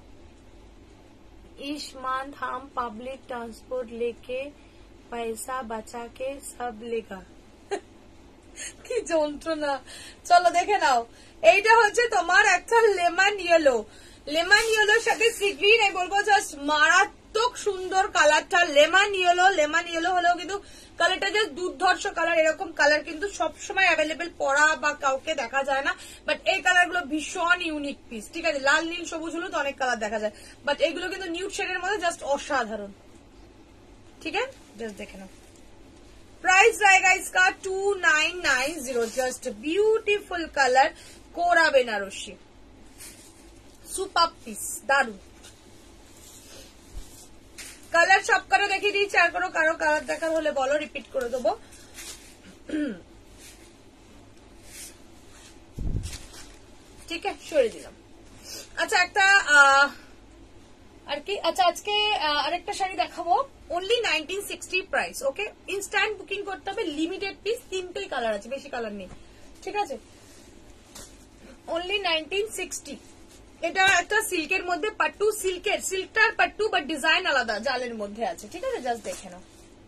इस मंथ हम पब्लिक ट्रांसपोर्ट लेके पैसा बचा के सब लेगा। কি যন্ত্রণা। চলো দেখে নাও, এইটা হচ্ছে তোমার একটা লেমন ইয়েলো, লেমন ইয়েলোর সাথে সি গ্রিন। আমি বলবো জাস্ট মারাত্মক সুন্দর কালারটা, লেমন ইয়েলো। লেমন ইয়েলো হলেও কিন্তু কালারটা জাস্ট দুর্ধর্ষ কালার, এরকম কালার কিন্তু সবসময় অ্যাভেলেবেল পরা বা কাউকে দেখা যায় না, বাট এই কালার গুলো ভীষণ ইউনিক পিস। ঠিক আছে, লাল নীল সবুজ হলো তো অনেক কালার দেখা যায়, বাট এগুলো কিন্তু নিউড শেডের মধ্যে জাস্ট অসাধারণ। ঠিক আছে, জাস্ট দেখে নাও। प्राइस रहेगा इसका two nine nine zero, just beautiful colour, कोरा बेनारसी, सुपर पीस, दारू। কালার সব করে দেখিয়ে দিয়েছি, আর কোনো কারো কালার দেখার হলে বলো, রিপিট করে দেবো। ঠিক আছে, সরে দিলাম। আচ্ছা, একটা আর কি, আচ্ছা আজকে আরেকটা শাড়ি দেখাবো, only nineteen sixty price. Okay, instant booking করতে হবে, লিমিটেড পিস, তিনটেই কালার আছে, বেশি কালার নেই। ঠিক আছে, অনলি নাইনটিন সিক্সটি। এটা একটা সিল্কের মধ্যে, পাট্টু সিল্কের, সিল্কটার পাট্টু, বাট ডিজাইন আলাদা, জালের মধ্যে আছে। ঠিক আছে, জাস্ট দেখে নাও,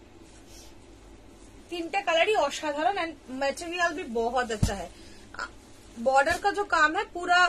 তিনটা कालर ही असाधारण एंड मटेरियल भी बहुत अच्छा है। बॉर्डर का जो काम है पूरा,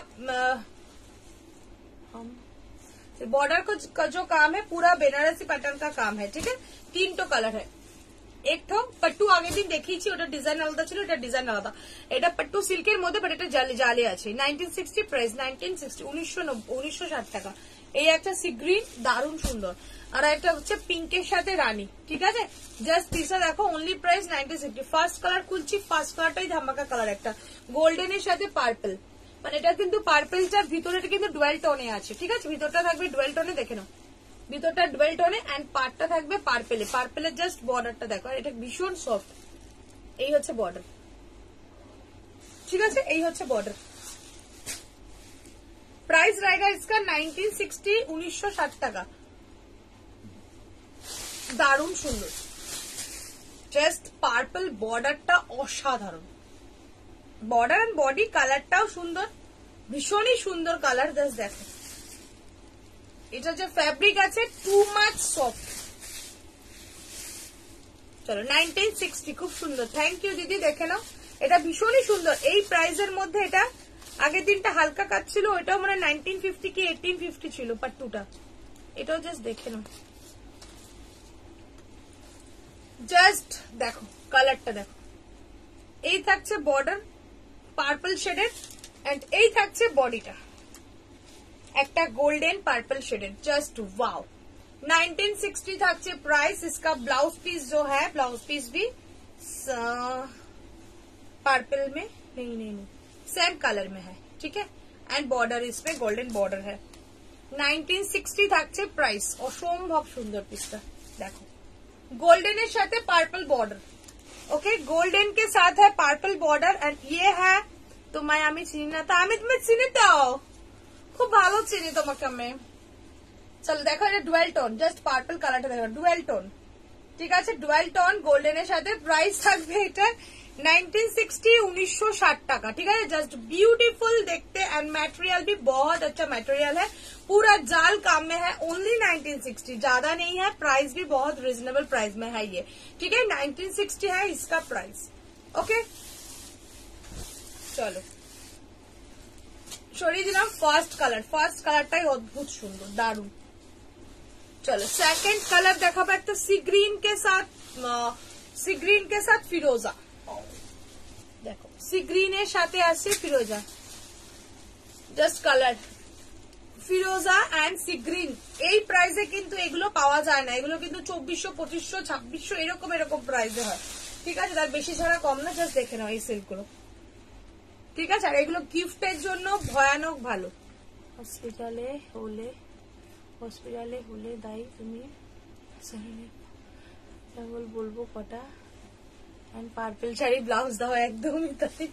बॉर्डर का जो काम है पूरा बेनारसी पैटर्न का काम है। ठीक है, तीन तो कलर है, एक तो पट्टू आगे दिन देखी ওটা ডিজাইন আলাদা ছিল, এটা ডিজাইন আলাদা। এটা পট্টু সিল্কের মধ্যে, বাট এটা জালি জালি আছে। Nineteen sixty price, nineteen sixty, উনিশশো ষাট টাকা। এই একটা সি গ্রিন, দারুণ সুন্দর। আর একটা হচ্ছে পিঙ্কের সাথে রানী। ঠিক আছে, জাস্ট পিসটা দেখো, only price nineteen sixty. First colour খুলছি, ফার্স্ট কালারটাই ধামাকা কালার, একটা গোল্ডেনের সাথে পার্পল, মানে এটা কিন্তু পার্পলটার ভিতরে কিন্তু ডুয়েল টোনে আছে। ঠিক আছে, ভিতরটা থাকবে ডুয়েল টোনে, দেখে নাও, ভিতরটা ডুয়েল টোনে এন্ড পার্টটা থাকবে পার্পেলে। পার্পেলের জাস্ট বর্ডারটা দেখো, এটা ভীষণ সফট। এই হচ্ছে বর্ডার, ঠিক আছে, এই হচ্ছে বর্ডার। प्राइस रहेगा इसका नाइनटीन सिक्सटी उन्नीस सौ साठ টাকা। দারুণ সুন্দর, জাস্ট পার্পল বর্ডারটা অসাধারণ, বর্ডার এন্ড বডি কালারটাও সুন্দর, ভীষণই সুন্দর কালার। জাস্ট দেখো এটা যে ফ্যাব্রিক আছে টু মাচ সফট। চলো নাইনটিন সিক্সটি, খুব সুন্দর, থ্যাংক ইউ দিদি, দেখে নাও এটা ভীষণই সুন্দর। এই প্রাইসের মধ্যে এটা আগের দিনটা হালকা কাজ ছিল, ওইটাও মানে নাইনটিন ফিফটি কি এইটিন ফিফটি ছিল পার টুটা, এটাও জাস্ট দেখে নাও। জাস্ট দেখো কালারটা দেখো, এই থাকছে বর্ডার পার্পল শেডের এন্ড এই থাকছে বডিটা একটা golden purple shaded, just wow. Nineteen sixty থাকছে प्राइस। इसका ब्लाउज पीस जो है, ब्लाउज पीस भी पर्पल में नहीं नहीं नहीं सेम कलर में है, ठीक है, एंड बॉर्डर इसमें गोल्डन बॉर्डर है। नाइनटीन सिक्सटी থাকছে प्राइस। অসম্ভব সুন্দর পিসটা দেখো, गोल्डन साथे पर्पल बॉर्डर, ओके, गोल्डन के साथ है पर्पल बॉर्डर एंड ये है তোমায় আমি চিনি না, তা আমি তুমি চিনি তো, খুব ভালো চিনি তোমাকে আমি। চলো দেখো এটা ডুয়েল টোন, জাস্ট পার্পল কালারটা দেখো, ডুয়েল টোন, ঠিক আছে, ডুয়েল টোন গোল্ডেনের সাথে। প্রাইস থাকবে এটা नाइनटीन सिक्सटी उन्नीस सौ साठ টাকা, ঠিক আছে, जस्ट ब्यूटीफुल देखते एंड मटेरियल भी बहुत अच्छा मटेरियल है, पूरा जाल काम में है। ओनली नाइनटीन सिक्सटी, ज्यादा नहीं है, प्राइस भी बहुत रिजनेबल प्राइस में है ये, ठीक है, नाइनटीन सिक्सटी है इसका प्राइस, ओके। চলো সরিয়ে দিলাম ফার্স্ট কালার, ফার্স্ট কালারটাই অদ্ভুত সুন্দর, দারুণ। চলো সেকেন্ড কালার দেখাবো, একটা সি গ্রিন के साथ, সি গ্রিন के साथ ফিরোজা, দেখো সি গ্রিনের সাথে আছে ফিরোজা, জাস্ট কালার ফিরোজা এন্ড সি গ্রিন। এই প্রাইসে কিন্তু এগুলো পাওয়া যায় না, এগুলো কিন্তু চব্বিশশো পঁচিশশো ছাব্বিশশো এরকম এরকম প্রাইসে হয়, ঠিক আছে, তার বেশি ছাড়া কম না। জাস্ট দেখে নাও এই সিল্কগুলো, ঠিক আছে, আর এগুলো গিফটের জন্য ভয়ানক ভালো। হসপিটালে হলে হসপিটালে হলে দাই তুমি কেবল বলবো কটা এন্ড পার্পল শাড়ি ব্লাউজ দাও, একদমই তাই।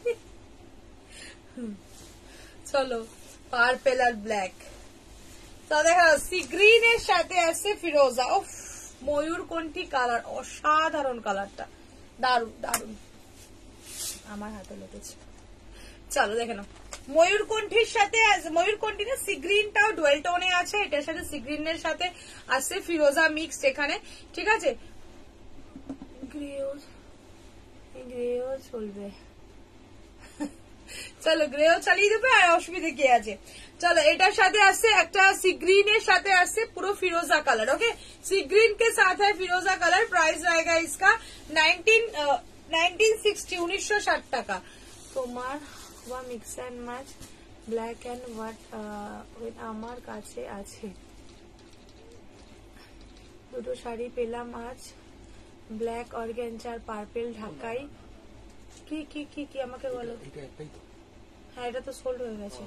চলো পার্পল আর ব্ল্যাক, তো দেখো সি গ্রিনের সাথে আছে ফিরোজা। উফ, ময়ূরকণ্ঠী কালার, অসাধারণ কালারটা, দারুন দারুন, আমার হাতে লেগেছে। চলো দেখে নাও ময়ূরকণ্ঠীর সাথে, ময়ূরকণ্ঠী না সি গ্রিনটাও ডুয়েল টোনে আছে, এটার সাথে সি গ্রিনের সাথে আছে ফিরোজা মিক্সড এখানে, ঠিক আছে, গ্রেও গ্রেও চলবে, চলো গ্রেও চালিয়ে দেবে, আর অসুবিধা কি আছে। চলো এটার সাথে আছে একটা সি গ্রিনের সাথে আছে পুরো ফিরোজা কালার, ओके, सी ग्रीन के साथ है फिरोजा कलर। प्राइस रहेगा इसका नाइनटीन नाइनटीन सिक्सटी उन्नीस सौ साठ টাকা। তোমার বা mix and match black and white আমার কাছে আছে, দুটো শাড়ি পেলাম আজ, ব্ল্যাক অর্গানজা আর পার্পল ঢাকাই। কি কি কি কি আমাকে বলো, হ্যাঁ এটা তো সোল্ড হয়ে গেছে।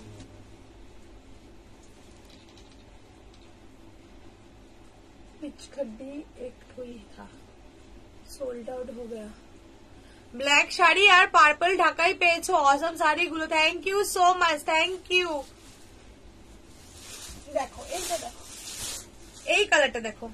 पिचखड्डी एक हुई था, सोल्ड आउट हो गया। ব্ল্যাক শাড়ি আর পার্পল ঢাকাই পেয়েছো, অসম শাড়িগুলো, thank you so much, thank you. দেখো এইটা দেখো, এই কালারটা দেখো,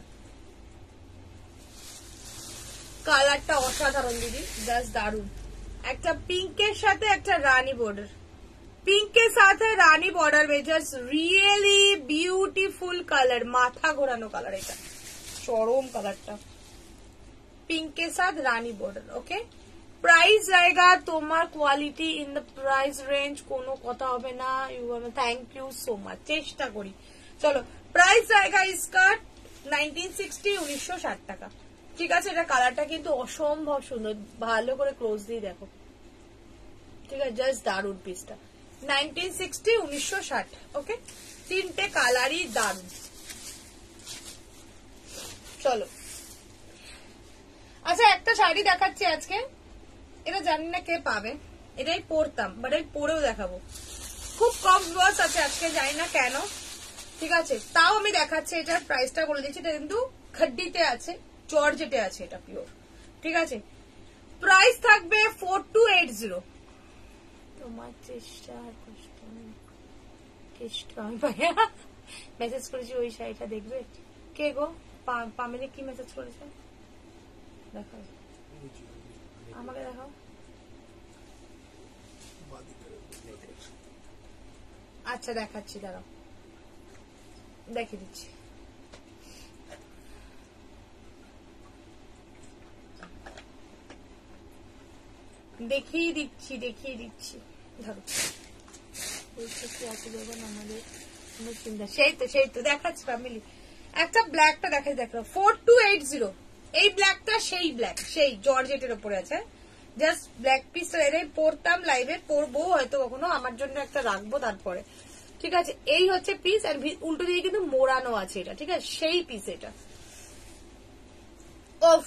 কালারটা অসাধারণ দিদি, জাস্ট দারুন। একটা পিঙ্কের সাথে একটা রানী বর্ডার, पिंक के साथ है रानी बॉर्डर में, जस्ट रियली ब्यूटीफुल कलर, माथा घोरानो कलर, এটা চরম কালারটা, पिंक के साथ रानी बॉर्डर, ओके। प्राइस रहेगा তোমার quality in the price range, কোনো কথা হবে না। You thank you so much, চেষ্টা করি। চলো প্রাইস रहेगा इसका নাইনটিন সিক্সটি উনিশ সौ साठ টাকা, ঠিক আছে। এটা কালারটা কিন্তু অসম্ভব সুন্দর, ভালো করে ক্লোজ দিয়ে দেখো, ঠিক আছে, জাস্ট দারুন পিসটা। নাইনটিন সিক্সটি উনিশ সौ साठ, ওকে, তিনটে কালারই দারুন। চলো আচ্ছা একটা শাড়ি দেখাচ্ছি আজকে, এটা জানি না কে পাবে, এটাই পরতাম বাট আমি পরেও দেখাবো, খুব কম ভিউয়ার্স আছে আজকে, জানি না কেন, ঠিক আছে, তাও আমি দেখাচ্ছি। এটার প্রাইসটা বলে দিচ্ছি, এটা কিন্তু খাড্ডিতে আছে, জর্জেটে আছে, এটা পিওর, ঠিক আছে। প্রাইস থাকবে ফোর টু এইট জিরো। তোমার চেষ্টা আর কষ্ট আমি মেসেজ করেছি ওই শাড়িটা দেখবে কে গো? পামেলে কি মেসেজ করেছে দেখাও, আমাকে দেখাও। আচ্ছা দেখাচ্ছি, দাঁড়াও দেখিয়ে দিচ্ছি। দেখিয়ে দিচ্ছি দেখিয়ে দিচ্ছি ধরো কি আছে দেখবেন আমাদের চিন্তা। সেই তো সেই তো দেখাচ্ছি ফ্যামিলি। একটা ব্ল্যাকটা দেখা দেখো ফোর টু এইট জিরো। এই ব্ল্যাকটা সেই ব্ল্যাক, সেই জর্জেটের উপরে আছে। জাস্ট ব্ল্যাক পিসটা এটাই পরতাম, লাইভে পরবো হয়তো কখনো, আমার জন্য একটা রাখবো তারপরে। ঠিক আছে, এই হচ্ছে পিস। আর উল্টো দিকে কিন্তু মোড়ানো আছে এটা, ঠিক আছে, সেই পিস এটা। ওফ,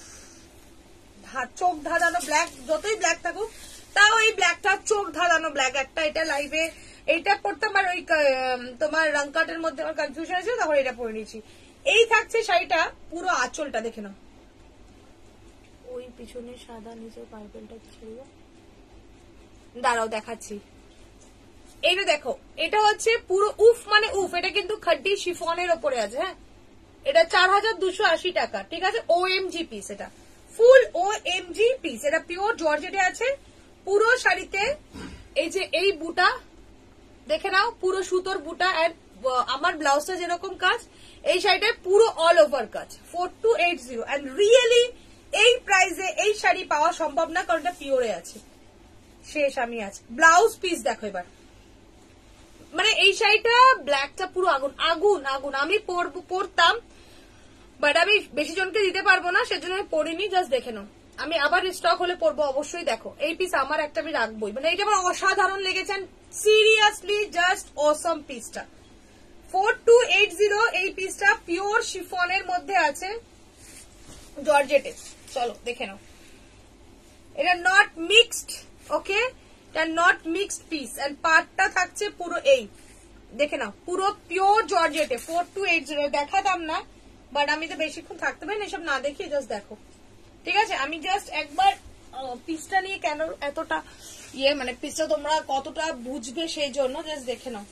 চোখ ধাঁধানো ব্ল্যাক, যতই ব্ল্যাক থাকুক তাও এই ব্ল্যাকটা চোখ ধাঁধানো ব্ল্যাক একটা। এটা লাইভে এইটা পড়তাম, আর ওই তোমার রং কাটের মধ্যে আমার কনফিউশন আছে, তখন এটা পরে নিয়েছি। এই থাকছে শাড়িটা, পুরো আঁচলটা দেখে নাও। ওই পিছনে সাদা, নিচে পার্পেলটা কি ছিল, দাঁড়াও দেখাচ্ছি। এইটা দেখো, এটা হচ্ছে পুরো উফ মানে উফ। এটা কিন্তু খাড্ডি শিফনের ওপরে আছে। হ্যাঁ, এটা চার হাজার দুশো আশি টাকা। ঠিক আছে, ও এম জি পিস, এটা full O M G piece. এটা পিওর জর্জেটে আছে পুরো শাড়িতে। এই যে এই বুটা দেখে নাও, পুরো সুতোর বুটা। এন্ড আমার ব্লাউজটা যেরকম কাজ, এই শাড়িটায় পুরো অল ওভার কাজ। Four two eight zero. And really এই প্রাইসে এই শাড়ি পাওয়া সম্ভব না, কারণ এটা পিওরে আছে। শেষ আমি আছি। ব্লাউজ পিস দেখো এবার, মানে এই শাড়িটা ব্ল্যাকটা পুরো আগুন আগুন আগুন। আমি পরবো, পরতাম, বাট আমি বেশি জনকে দিতে পারবো না, সেজন্য আমি পরিনি। জাস্ট দেখে নাও, আমি আবার স্টক হলে পরবো অবশ্যই। দেখো এই পিস আমার একটা আমি রাখবোই, মানে এইটা আমার অসাধারণ লেগেছে। সিরিয়াসলি জাস্ট অসম পিসটা। ফোর টু এইট জিরো এই পিসটা পিওর শিফনের মধ্যে আছে, জর্জেটে। চলো দেখে নাও, এটা নট মিক্সড, ওকে, এটা নট মিক্সড পিস। এন্ড পার্টটা থাকছে পুরো এই, দেখে নাও, পুরো পিওর জর্জেটে। ফোর টু এইট জিরো দেখাতাম না, বাট আমি তো বেশিক্ষণ থাকতে পারি না এসব না দেখিয়ে, জাস্ট দেখো। ঠিক আছে, আমি জাস্ট একবার পিসটা নিয়ে কেন এতটা ইয়ে, মানে পিসটা তোমরা কতটা বুঝবে সেই জন্য জাস্ট দেখে নাও।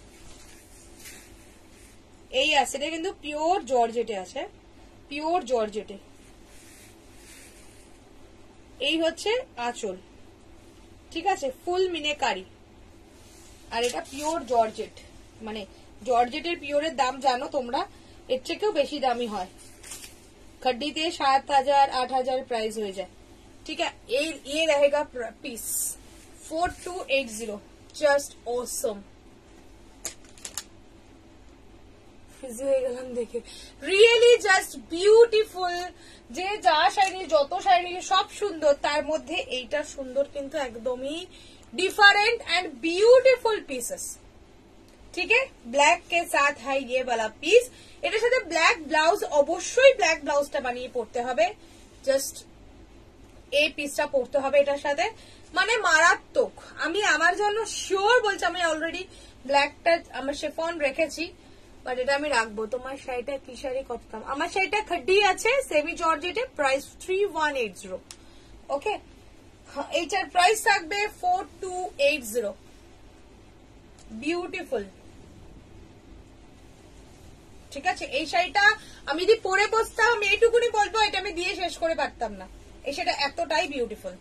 এই আছে, এটা কিন্তু পিওর জর্জেটে আছে, পিওর জর্জেটে। এই হচ্ছে আঁচল, ঠিক আছে, ফুল মিনেকারি। আর এটা পিওর জর্জেট, মানে জর্জেটের পিওরের দাম জানো তোমরা, এর থেকেও বেশি দামি হয়। खड्डीते सात हजार आठ हजार प्राइस हो जाए। ठीक है, ये ये रहेगा piece four two eight zero. Just awesome. देखे रियली जस्ट ब्यूटीफुल। যে যা শাড়ি যত শাড়ি সব সুন্দর, তার মধ্যে এইটা সুন্দর কিন্তু একদমই डिफरेंट एंड ब्यूटीफुल पीसेस। ठीक है, ब्लैक के साथ है ये वाला पीस। এটার সাথে ব্ল্যাক ব্লাউজ, অবশ্যই ব্ল্যাক ব্লাউজটা বানিয়ে পড়তে হবে। জাস্ট এই পিসটা পড়তে হবে এটার সাথে, মানে মারাত্মক। আমি আমার জন্য শিওর বলছি, আমি অলরেডি ব্ল্যাকটা আমার শেফন রেখেছি, বাট এটা আমি রাখবো। তোমার শাড়িটা কি শাড়ি, কত দাম? আমার শাড়িটা খাড্ডি আছে, সেমি জর্জেটে, price three one eight zero. Okay, এইটার প্রাইস থাকবে four two eight zero. Beautiful. ঠিক আছে, এই শাড়িটা আমি যদি পরে বসতাম এইটুকুনি বলবো, এটা আমি দিয়ে শেষ করে পারতাম না। এই শাড়িটা এতটাই বিউটিফুল।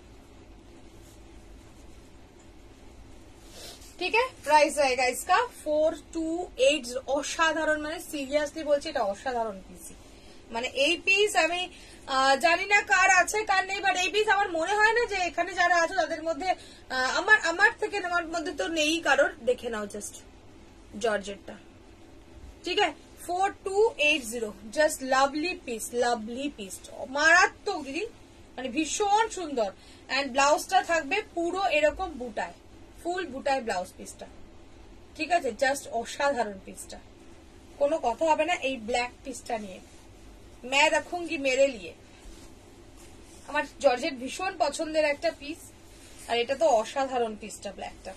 ঠিক আছে, প্রাইস रहेगा इसका फोर टू एट। অসাধারণ, মানে সিরিয়াসলি বলছি এটা অসাধারণ পিস। মানে এই পিস আমি জানি না কার আছে কার নেই, বাট এই পিস আমার মনে হয় না যে এখানে যারা আছে তাদের মধ্যে, আমার আমার থেকে আমার মধ্যে তো নেই কারোর। দেখে নাও জাস্ট জর্জেটটা। ঠিক আছে, four two eight zero. Just lovely piece, lovely piece, মারাত্মক দিদি, মানে ভীষণ সুন্দর। এন্ড ব্লাউজটা থাকবে পুরো এরকম বুটায়, ফুল বুটায় ব্লাউজ পিসটা। ঠিক আছে, জাস্ট অসাধারণ পিসটা, কোনো কথা হবে না এই ব্ল্যাক পিসটা নিয়ে। मैं रखूंगी मेरे लिए। আমার জর্জেট ভীষণ পছন্দের একটা পিস, আর এটা তো অসাধারণ পিসটা, ব্ল্যাকটা।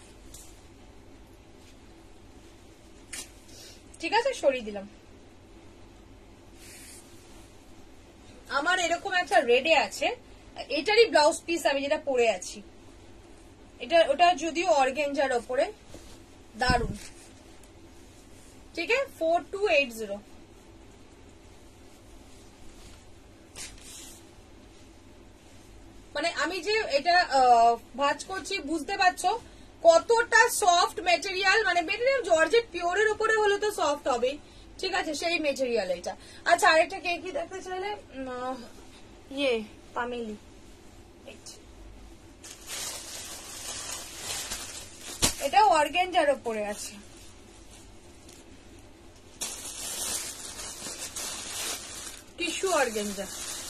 ঠিক আছে, সরিয়ে দিলাম। আমার এরকম একটা রেডে আছে, এটারই ব্লাউজ পিস আমি যেটা পরে আছি। এটা ওটা যদিও অর্গেঞ্জার ওপরে, দারুন। ঠিক আছে, ফোর টু এইট জিরো। মানে আমি যে এটা ভাঁজ করছি বুঝতে পারছো কতটা সফট মেটেরিয়াল, মানে মেটেরিয়াল জর্জেট পিওরের উপরে হলে তো সফট হবে, ঠিক আছে, সেই মেটেরিয়াল এটা। আচ্ছা আরেকটা কে কি দেখতে চাইলে, ইয়ে পামেলি, এটা অর্গানজার উপরে আছে, টিস্যু অর্গানজা।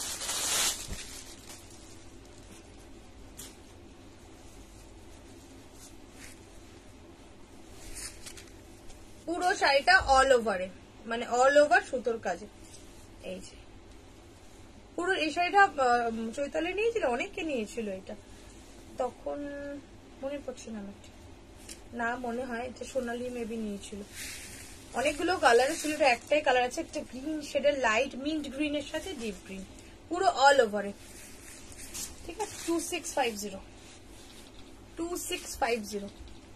পুরো শাড়িটা অল ওভারে, মানে অল ওভার সুতোর কাজে। এই যে পুরো এই শাড়িটা চৈতালি নিয়েছিল, অনেককে নিয়েছিল এটা, তখন মনে পড়ছে না আমার, না মনে হয় যে সোনালি মেবি নিয়েছিল। অনেকগুলো কালার ছিল, এটা একটাই কালার আছে, একটা গ্রিন শেডের লাইট মিন্ট গ্রিন এর সাথে ডিপ গ্রিন, পুরো অল ওভারে, ঠিক আছে। Two six five zero, two six five zero.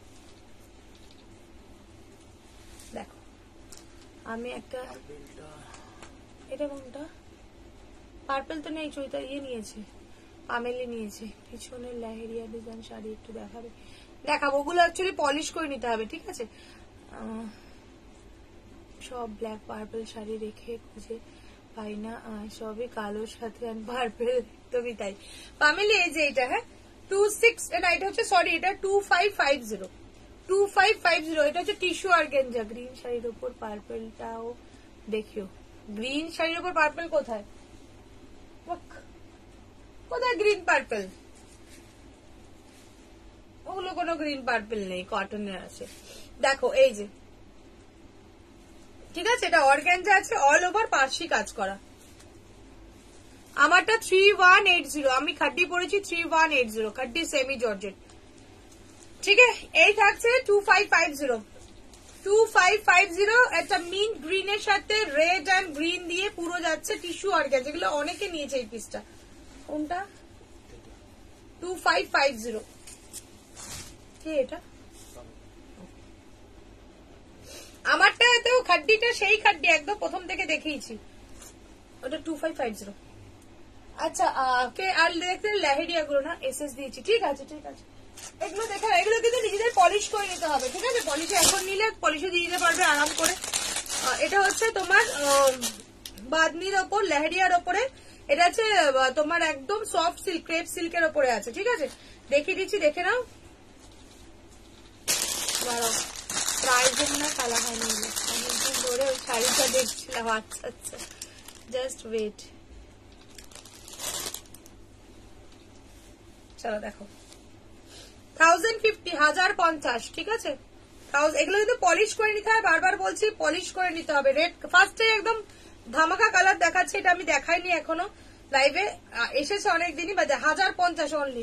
দেখো আমি একটা, এটা কোনটা, পার্পল তো নেই, চৈতা ইয়ে নিয়েছে, পামেলি নিয়েছে। পিছনের লেহেরিয়া ডিজাইন শাড়ি একটু দেখাবে, দেখাবো, ওগুলো অ্যাকচুয়ালি পলিশ করে নিতে হবে, ঠিক আছে। সব ব্ল্যাক পার্পল শাড়ি রেখে খুঁজে পাই না, সবই কালোর সাথে পার্পল, একদমই তাই। পামেলি এই যে এটা, হ্যাঁ টু সিক্স, না এটা হচ্ছে সরি এটা two five five zero, two five five zero. এটা হচ্ছে টিস্যু অর্গানজা, গ্রিন শাড়ির উপর পার্পলটাও দেখিও। গ্রিন শাড়ির উপর পার্পল কোথায়, কোথায় গ্রিন পার্পল, ওগুলো কোনো গ্রিন পার্পল নেই, কটনের আছে। দেখো এই যে, ঠিক আছে, এটা অর্গানজা আছে, অল ওভার পার্সি কাজ করা। আমারটা থ্রি ওয়ান এইট জিরো, আমি খাড্ডি পড়েছি থ্রি ওয়ান এইট জিরো, খাড্ডি সেমি জর্জেট, ঠিক আছে। এই থাকছে two five five zero, two five five zero. একটা মিন্ট গ্রিন এর সাথে রেড অ্যান্ড গ্রিন দিয়ে পুরো যাচ্ছে, টিস্যু অর্গানজা, যেগুলো অনেকে নিয়েছে এই পিসটা। কোনটা, টু ফাইভ ফাইভ জিরো, কি এটা, আমারটা তো খাড্ডিটা সেই খাড্ডি একদম প্রথম থেকে দেখিয়েছি, ওটা টু ফাইভ ফাইভ জিরো। আচ্ছা কে আর দেখতে লেহেরিয়া গুলো না এস এস দিয়েছি, ঠিক আছে ঠিক আছে, এগুলো দেখা, এগুলো কিন্তু নিজেদের পলিশ করে নিতে হবে, ঠিক আছে। পলিশে এখন নিলে পলিশে দিয়ে দিতে পারবে আরাম করে। এটা হচ্ছে তোমার বাদনির ওপর, লেহেরিয়ার ওপরে, এটা হচ্ছে তোমার একদম সফট সিল্ক, ক্রেপ সিল্কের ওপরে আছে, ঠিক আছে। দেখিয়ে দিচ্ছি, দেখে নাও। প্রায় দিন না কালা হয়নি, অনেকদিন ধরে ওই শাড়িটা দেখছিলাম। আচ্ছা আচ্ছা, জাস্ট ওয়েট, চলো দেখো, থাউজেন্ড ফিফটি, হাজার পঞ্চাশ, ঠিক আছে। এগুলো কিন্তু পলিশ করে নিতে হবে, বারবার বলছি পলিশ করে নিতে হবে। রেড ফার্স্টে একদম ধামাকা কালার দেখাচ্ছে, এটা আমি দেখাইনি এখনো লাইভে, এসেছে অনেকদিনই বাদে। হাজার পঞ্চাশ অনলি।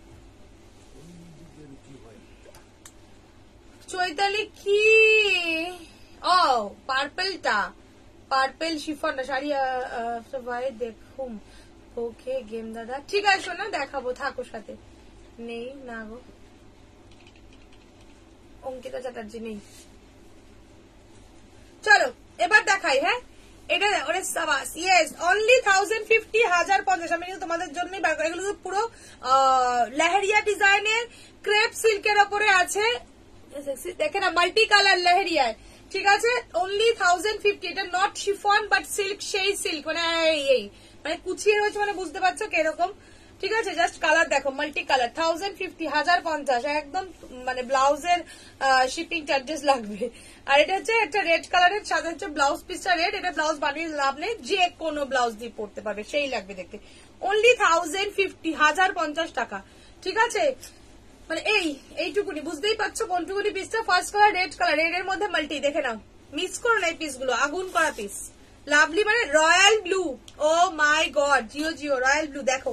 চৈতালি কি, ও পার্পলটা, পার্পল শিফন শাড়ি, ভাই দেখুম ওকে গেম দাদা, ঠিক আছে শোনা, দেখাবো, থাকো সাথে। নেই না গো, অঙ্কিতা চ্যাটার্জি নেই। চলো এবার দেখাই, হ্যাঁ এটা ওরে সাবাস, ইয়েস অনলি থাউজেন্ড ফিফটি, হাজার পঞ্চাশ। আমি কিন্তু তোমাদের জন্যই, এগুলো পুরো লেহেরিয়া ডিজাইনের ক্রেপ সিল্কের ওপরে আছে, দেখে না, মাল্টি কালার লেহেরিয়ায়, ঠিক আছে। অনলি থাউজেন্ড ফিফটি, এটা নট শিফন বাট সিল্ক, সেই সিল্ক, মানে এই মানে কুচিয়ে রয়েছে, মানে বুঝতে পারছো কিরকম, ঠিক আছে। জাস্ট কালার দেখো, মাল্টি কালার, থাউজেন্ড ফিফটি, হাজার পঞ্চাশ, একদম মানে ব্লাউজের শিপিং চার্জেস লাগবে। আর এটা হচ্ছে একটা রেড কালারের সাথে হচ্ছে ব্লাউজ পিসটা রেড, এটা ব্লাউজ বানিয়ে লাভ নেই, যে কোনো ব্লাউজ দিয়ে পড়তে পারবে, সেই লাগবে দেখতে। অনলি থাউজেন্ড ফিফটি, হাজার পঞ্চাশ টাকা, ঠিক আছে। মানে এই এইটুকুনি বুঝতেই পারছো কোনটুকুনি পিসটা, first colour red colour, red এর মধ্যে মাল্টি, দেখে নাও, মিস করো না এই পিস গুলো, আগুন করা পিস, লাভলি, মানে royal blue, oh my god, জিও জিও রয়্যাল ব্লু। দেখো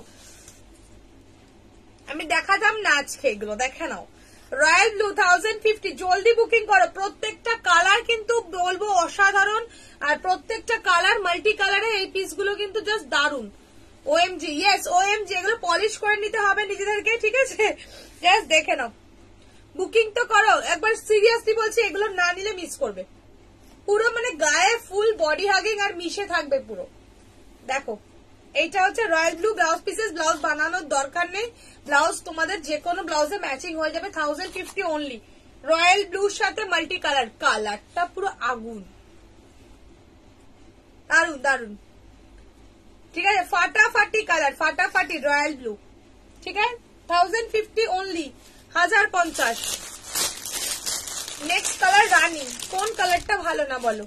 আমি দেখাতাম না আজকে, এগুলো দেখে নাও, রয়্যাল ব্লু থাউজেন্ড ফিফটি, জলদি বুকিং করো। প্রত্যেকটা কালার কিন্তু বলবো অসাধারণ, আর প্রত্যেকটা কালার মাল্টি কালারে, এই পিস গুলো কিন্তু জাস্ট দারুন। ওএমজি, ইয়েস ওএমজি, এগুলো পলিশ করে নিতে হবে নিজেদেরকে, ঠিক আছে। জাস্ট দেখে নাও, বুকিং তো করো একবার, সিরিয়াসলি বলছি, এগুলো না নিলে মিস করবে। পুরো মানে গায়ে ফুল বডি হাগিং আর মিশে থাকবে পুরো। দেখো এইটা হচ্ছে royal blue blouse pieces, blouse বানানোর দরকার নেই, ব্লাউজ তোমাদের যে কোনো ব্লাউজে ম্যাচিং হয়ে যাবে। Thousand fifty only. রয়্যাল ব্লুর সাথে মাল্টি কালার, কালারটা পুরো আগুন, দারুন দারুন। ঠিক আছে, ফাটাফাটি কালার, ফাটাফাটি রয়্যাল ব্লু। ঠিক আছে, থাউজেন্ড ফিফটি অনলি, হাজার পঞ্চাশ। নেক্সট কালার রানী। কোন কালারটা ভালো না বলো?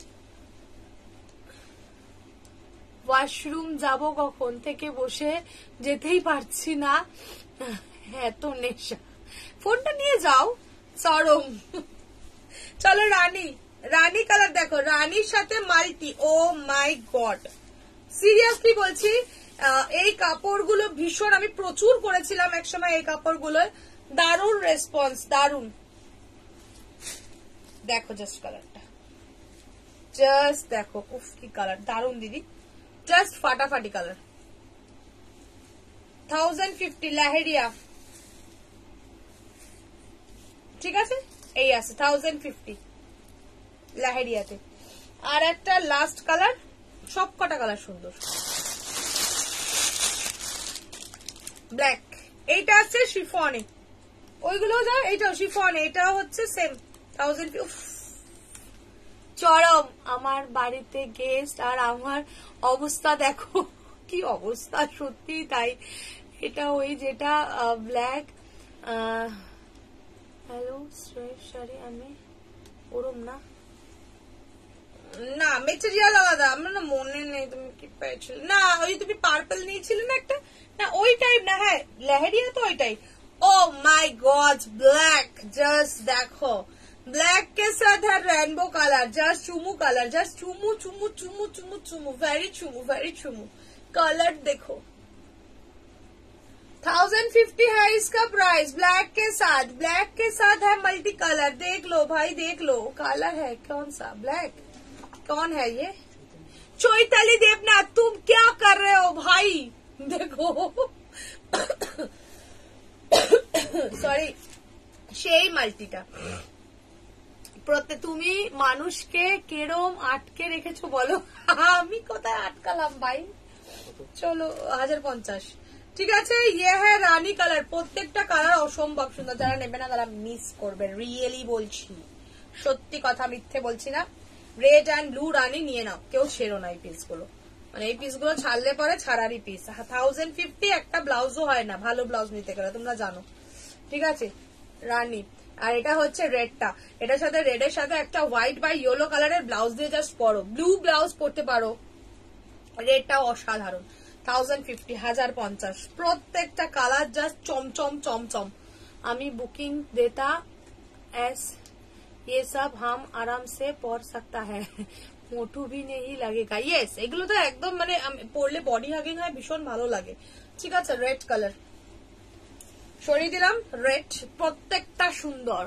ওয়াশরুম যাব কখন থেকে বসে যেতেই পারছি না, এত নেশা। ফোনটা নিয়ে যাও, সরম। চলো রানী, রানী কালার দেখো, রানীর সাথে multi. Oh my god, seriously বলছি এই কাপড়গুলো ভীষণ, আমি প্রচুর করেছিলাম একসময় এই কাপড়গুলো, দারুণ রেসপন্স, দারুণ। দেখো জাস্ট কালারটা, জাস্ট দেখো, উফ কি কালার, দারুণ দিদি, জাস্ট ফাটাফাটি কালার। Thousand fifty লাহেরিয়া। ঠিক আছে, এই আছে থাউজেন্ড ফিফটি লাহেরিয়াতে। আর একটা লাস্ট কালার, সব কটা কালার সুন্দর, ব্ল্যাক। এইটা আছে শিফনে, ওইগুলো যা, এইটাও শিফনে, এটা হচ্ছে সেম থাউজেন্ড। চরম। আমার বাড়িতে গেস্ট আর আমার অবস্থা দেখো কি অবস্থা, সত্যি তাই। এটা ওই যেটা ব্ল্যাক, হ্যালো শাড়ি, আমি ওরম না, না মেটেরিয়াল আলাদা, আমার না মনে নেই তুমি কি পেয়েছিলে, না ওই তুমি পার্পল নিয়েছিলে না একটা, না ওই টাইপ না, হ্যাঁ লেহেরিয়া তো ওইটাই। Oh my god, black, just দেখো, ब्लैक के साथ है रेनबो कलर, जस्ट चुमू कलर, जस्ट चुमू चुमू चुमू चुमू चुमू, वेरी चुमू वेरी चुमू। कलर देखो, थाउजेंड फिफ्टी है इसका प्राइस, ब्लैक के साथ, ब्लैक के साथ है मल्टी कलर। देख लो भाई, देख लो, कलर है कौन सा, ब्लैक। कौन है ये? चैताली देवनाथ, तुम क्या कर रहे हो भाई? देखो सॉरी, সেই মাল্টিটা। তুমি মানুষকে কেরম আটকে রেখেছো বলো, আমি কোথায় আটকালাম ভাই। চলো হাজার পঞ্চাশ। ঠিক আছে, ইয়ে হ্যাঁ রানী কালার, প্রত্যেকটা কালার অসম্ভব সুন্দর। যারা নেবে না তারা মিস করবে, রিয়েলি বলছি, সত্যি কথা, মিথ্যে বলছি না। রেড অ্যান্ড ব্লু রানী নিয়ে নাও, কেউ ছেড়ো না এই পিস গুলো, মানে এই পিস গুলো ছাড়লে পরে ছাড়ারই পিস। থাউজেন্ড ফিফটি, একটা ব্লাউজও হয় না ভালো ব্লাউজ নিতে গেলে, তোমরা জানো। ঠিক আছে, রানী। আর এটা হচ্ছে রেডটা, এটার সাথে রেডের সাথে একটা হোয়াইট বা ইয়েলো কালারের ব্লাউজ দিয়ে জাস্ট পরো, ব্লু ব্লাউজ পরতে পারো, রেডটা অসাধারণ। থাউজেন্ড ফিফটি, হাজার পঞ্চাশ। প্রত্যেকটা কালার জাস্ট চমচম চমচম। আমি বুকিং দেতা এস ये सब हम आराम से पढ़ सकता है, मोटू भी नहीं लगेगा। यस, এগুলো তো একদম মানে পরলে বডি হাগিং হয়, ভীষণ ভালো লাগে। ঠিক আছে, রেড কালার সরিয়ে দিলাম, রেড, প্রত্যেকটা সুন্দর।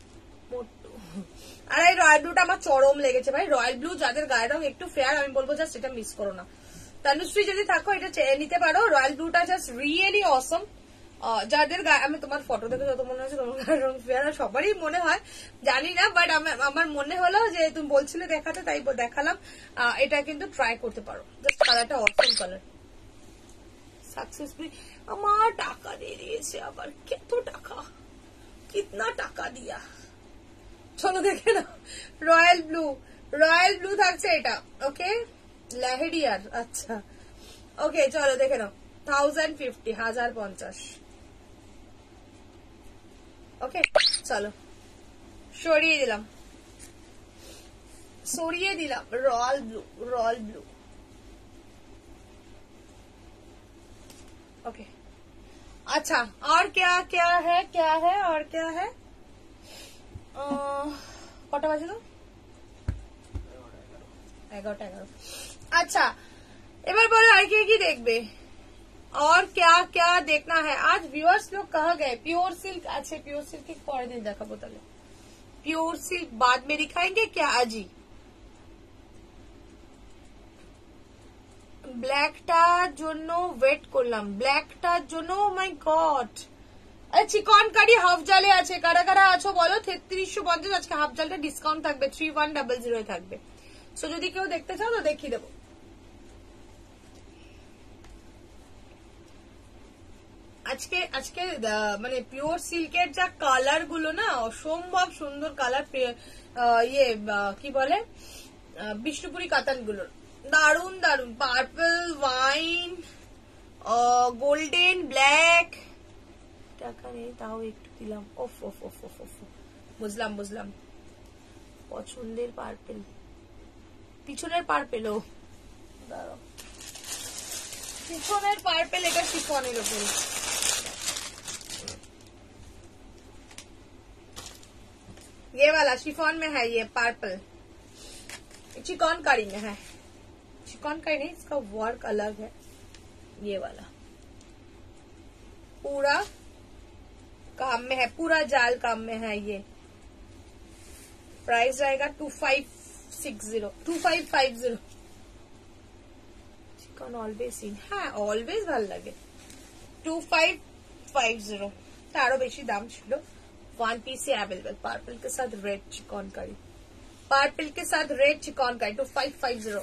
আর এই রয়্যাল ব্লুটা আমার চরম লেগেছে ভাই। রয়্যাল ব্লু যাদের গায়ের রং একটু ফেয়ার, আমি বলবো জাস্ট এটা মিস করো না। তনুশ্রী যদি থাকো এটা নিতে পারো, রয়্যাল ব্লুটা জাস্ট রিয়েলি অসম। যাদের গায়ে, আমি তোমার ফটো দেখে যত মনে হচ্ছে তোমার গায়ের রং ফেয়ার, সবারই মনে হয় জানি না, বাট আমার মনে হলো যে তুমি বলছিলে দেখাতে, তাই দেখালাম। এটা কিন্তু ট্রাই করতে পারো, জাস্ট কালারটা অসম কালার। সাকসেসফুলি আমার টাকা দিয়ে দিয়েছে, আবার কত টাকা, কিতনা টাকা দিয়া। চলো দেখে না, রয়্যাল ব্লু, রয়্যাল ব্লু থাকছে এটা, ওকে লেহেরিয়ার, আচ্ছা ওকে চলো দেখে নাও। থাউজেন্ড ফিফটি, হাজার পঞ্চাশ। ওকে চলো সরিয়ে দিলাম, সরিয়ে দিলাম royal blue, royal blue. Okay okay. अच्छा, और क्या क्या है, क्या है और क्या है? কটা বাজে তো? এগারোটা এগারো। আচ্ছা এবার বলো আর কি কি দেখবে, और क्या क्या देखना है? आज व्यूअर्स लोग कहाँ गए? प्योर सिल्क, अच्छे प्योर सिल्क পরের দিন দেখাবো, তাহলে प्योर सिल्क बाद में दिखाएंगे क्या आज ही? ব্ল্যাকটার জন্য ওয়েট করলাম, ব্ল্যাকটার জন্য, ও মাই গড চিকন কারি হাফ জালে আছে, কারা কারা আছো বলো। তেত্রিশশো পঞ্চাশ, আজকে হাফ জালটা ডিসকাউন্ট থাকবে, থ্রি ওয়ান ডাবল জিরো থাকবে। সো যদি কেউ দেখতে চাও তো দেখিয়ে দেবো। আজকে আজকে মানে পিওর সিল্কের যা কালার গুলো না, অসম্ভব সুন্দর কালার। ইয়ে কি বলে, বিষ্ণুপুরি কাতান গুলোর দারুন দারুন, পার্পল, ওয়াইন, গোল্ডেন, ব্ল্যাক। টাকা নেই তাও একটু দিলাম। ওফ ওফ ওফ ওফ ওফ, বুঝলাম বুঝলাম। পছন্দের পার্পেল, পিছনের পার্পেল। ও দাঁড়াও, शिफॉन पार्पल, এটা শিফনের উপরে। ये वाला शिफॉन में है, ये पर्पल चिकनकारी में है। चिकनकारी नहीं, इसका वर्क अलग है। ये वाला पूरा काम में है, पूरा जाल काम में है। ये प्राइस रहेगा two five six zero two five five zero. Chikan always scene, हाँ ऑलवेज ভাল লাগে। टू फाइव फाइव जीरो तारो बेशी दाम छिलो। वन पीस से अवेलेबल, पर्पल के साथ रेड चिकनकारी, पर्पल के साथ red chikankari two five five zero.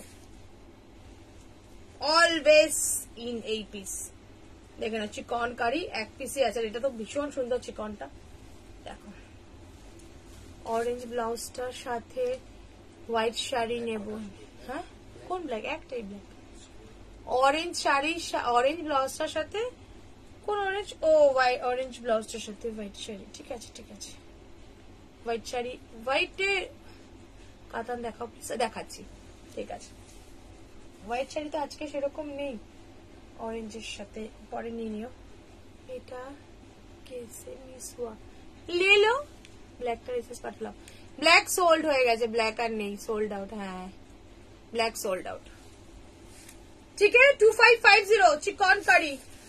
Always in এই পিস। দেখে না চিকনকারি এক পিসে আছে, এটা তো ভীষণ সুন্দর চিকনটা। দেখো অরেঞ্জ ব্লাউজটার সাথে হোয়াইট শাড়ি নেব। হ্যাঁ কোন ব্ল্যাক? একটাই ব্ল্যাক। অরেঞ্জ শাড়ি, অরেঞ্জ ব্লাউজটার সাথে কোন অরেঞ্জ? ও হোয়াইট, অরেঞ্জ ব্লাউজটার সাথে হোয়াইট শাড়ি। ঠিক আছে ঠিক আছে, হোয়াইট শাড়ি, হোয়াইটে কাতান দেখাও প্লিজ। দেখাচ্ছি, ঠিক আছে। হোয়াইট শাড়ি তো আজকে সেরকম নেই, অরেঞ্জের সাথে পরে নিয়ে নিও। এটা কেসে মিস হুয়া, ले लो। ব্ল্যাকটা রিসেস পাঠালাম। ব্ল্যাক সোল্ড হয়ে গেছে, ব্ল্যাক আর নেই, সোল্ড আউট। হ্যাঁ ব্ল্যাক সোল্ড আউট। ঠিক আছে, two five five zero chikankari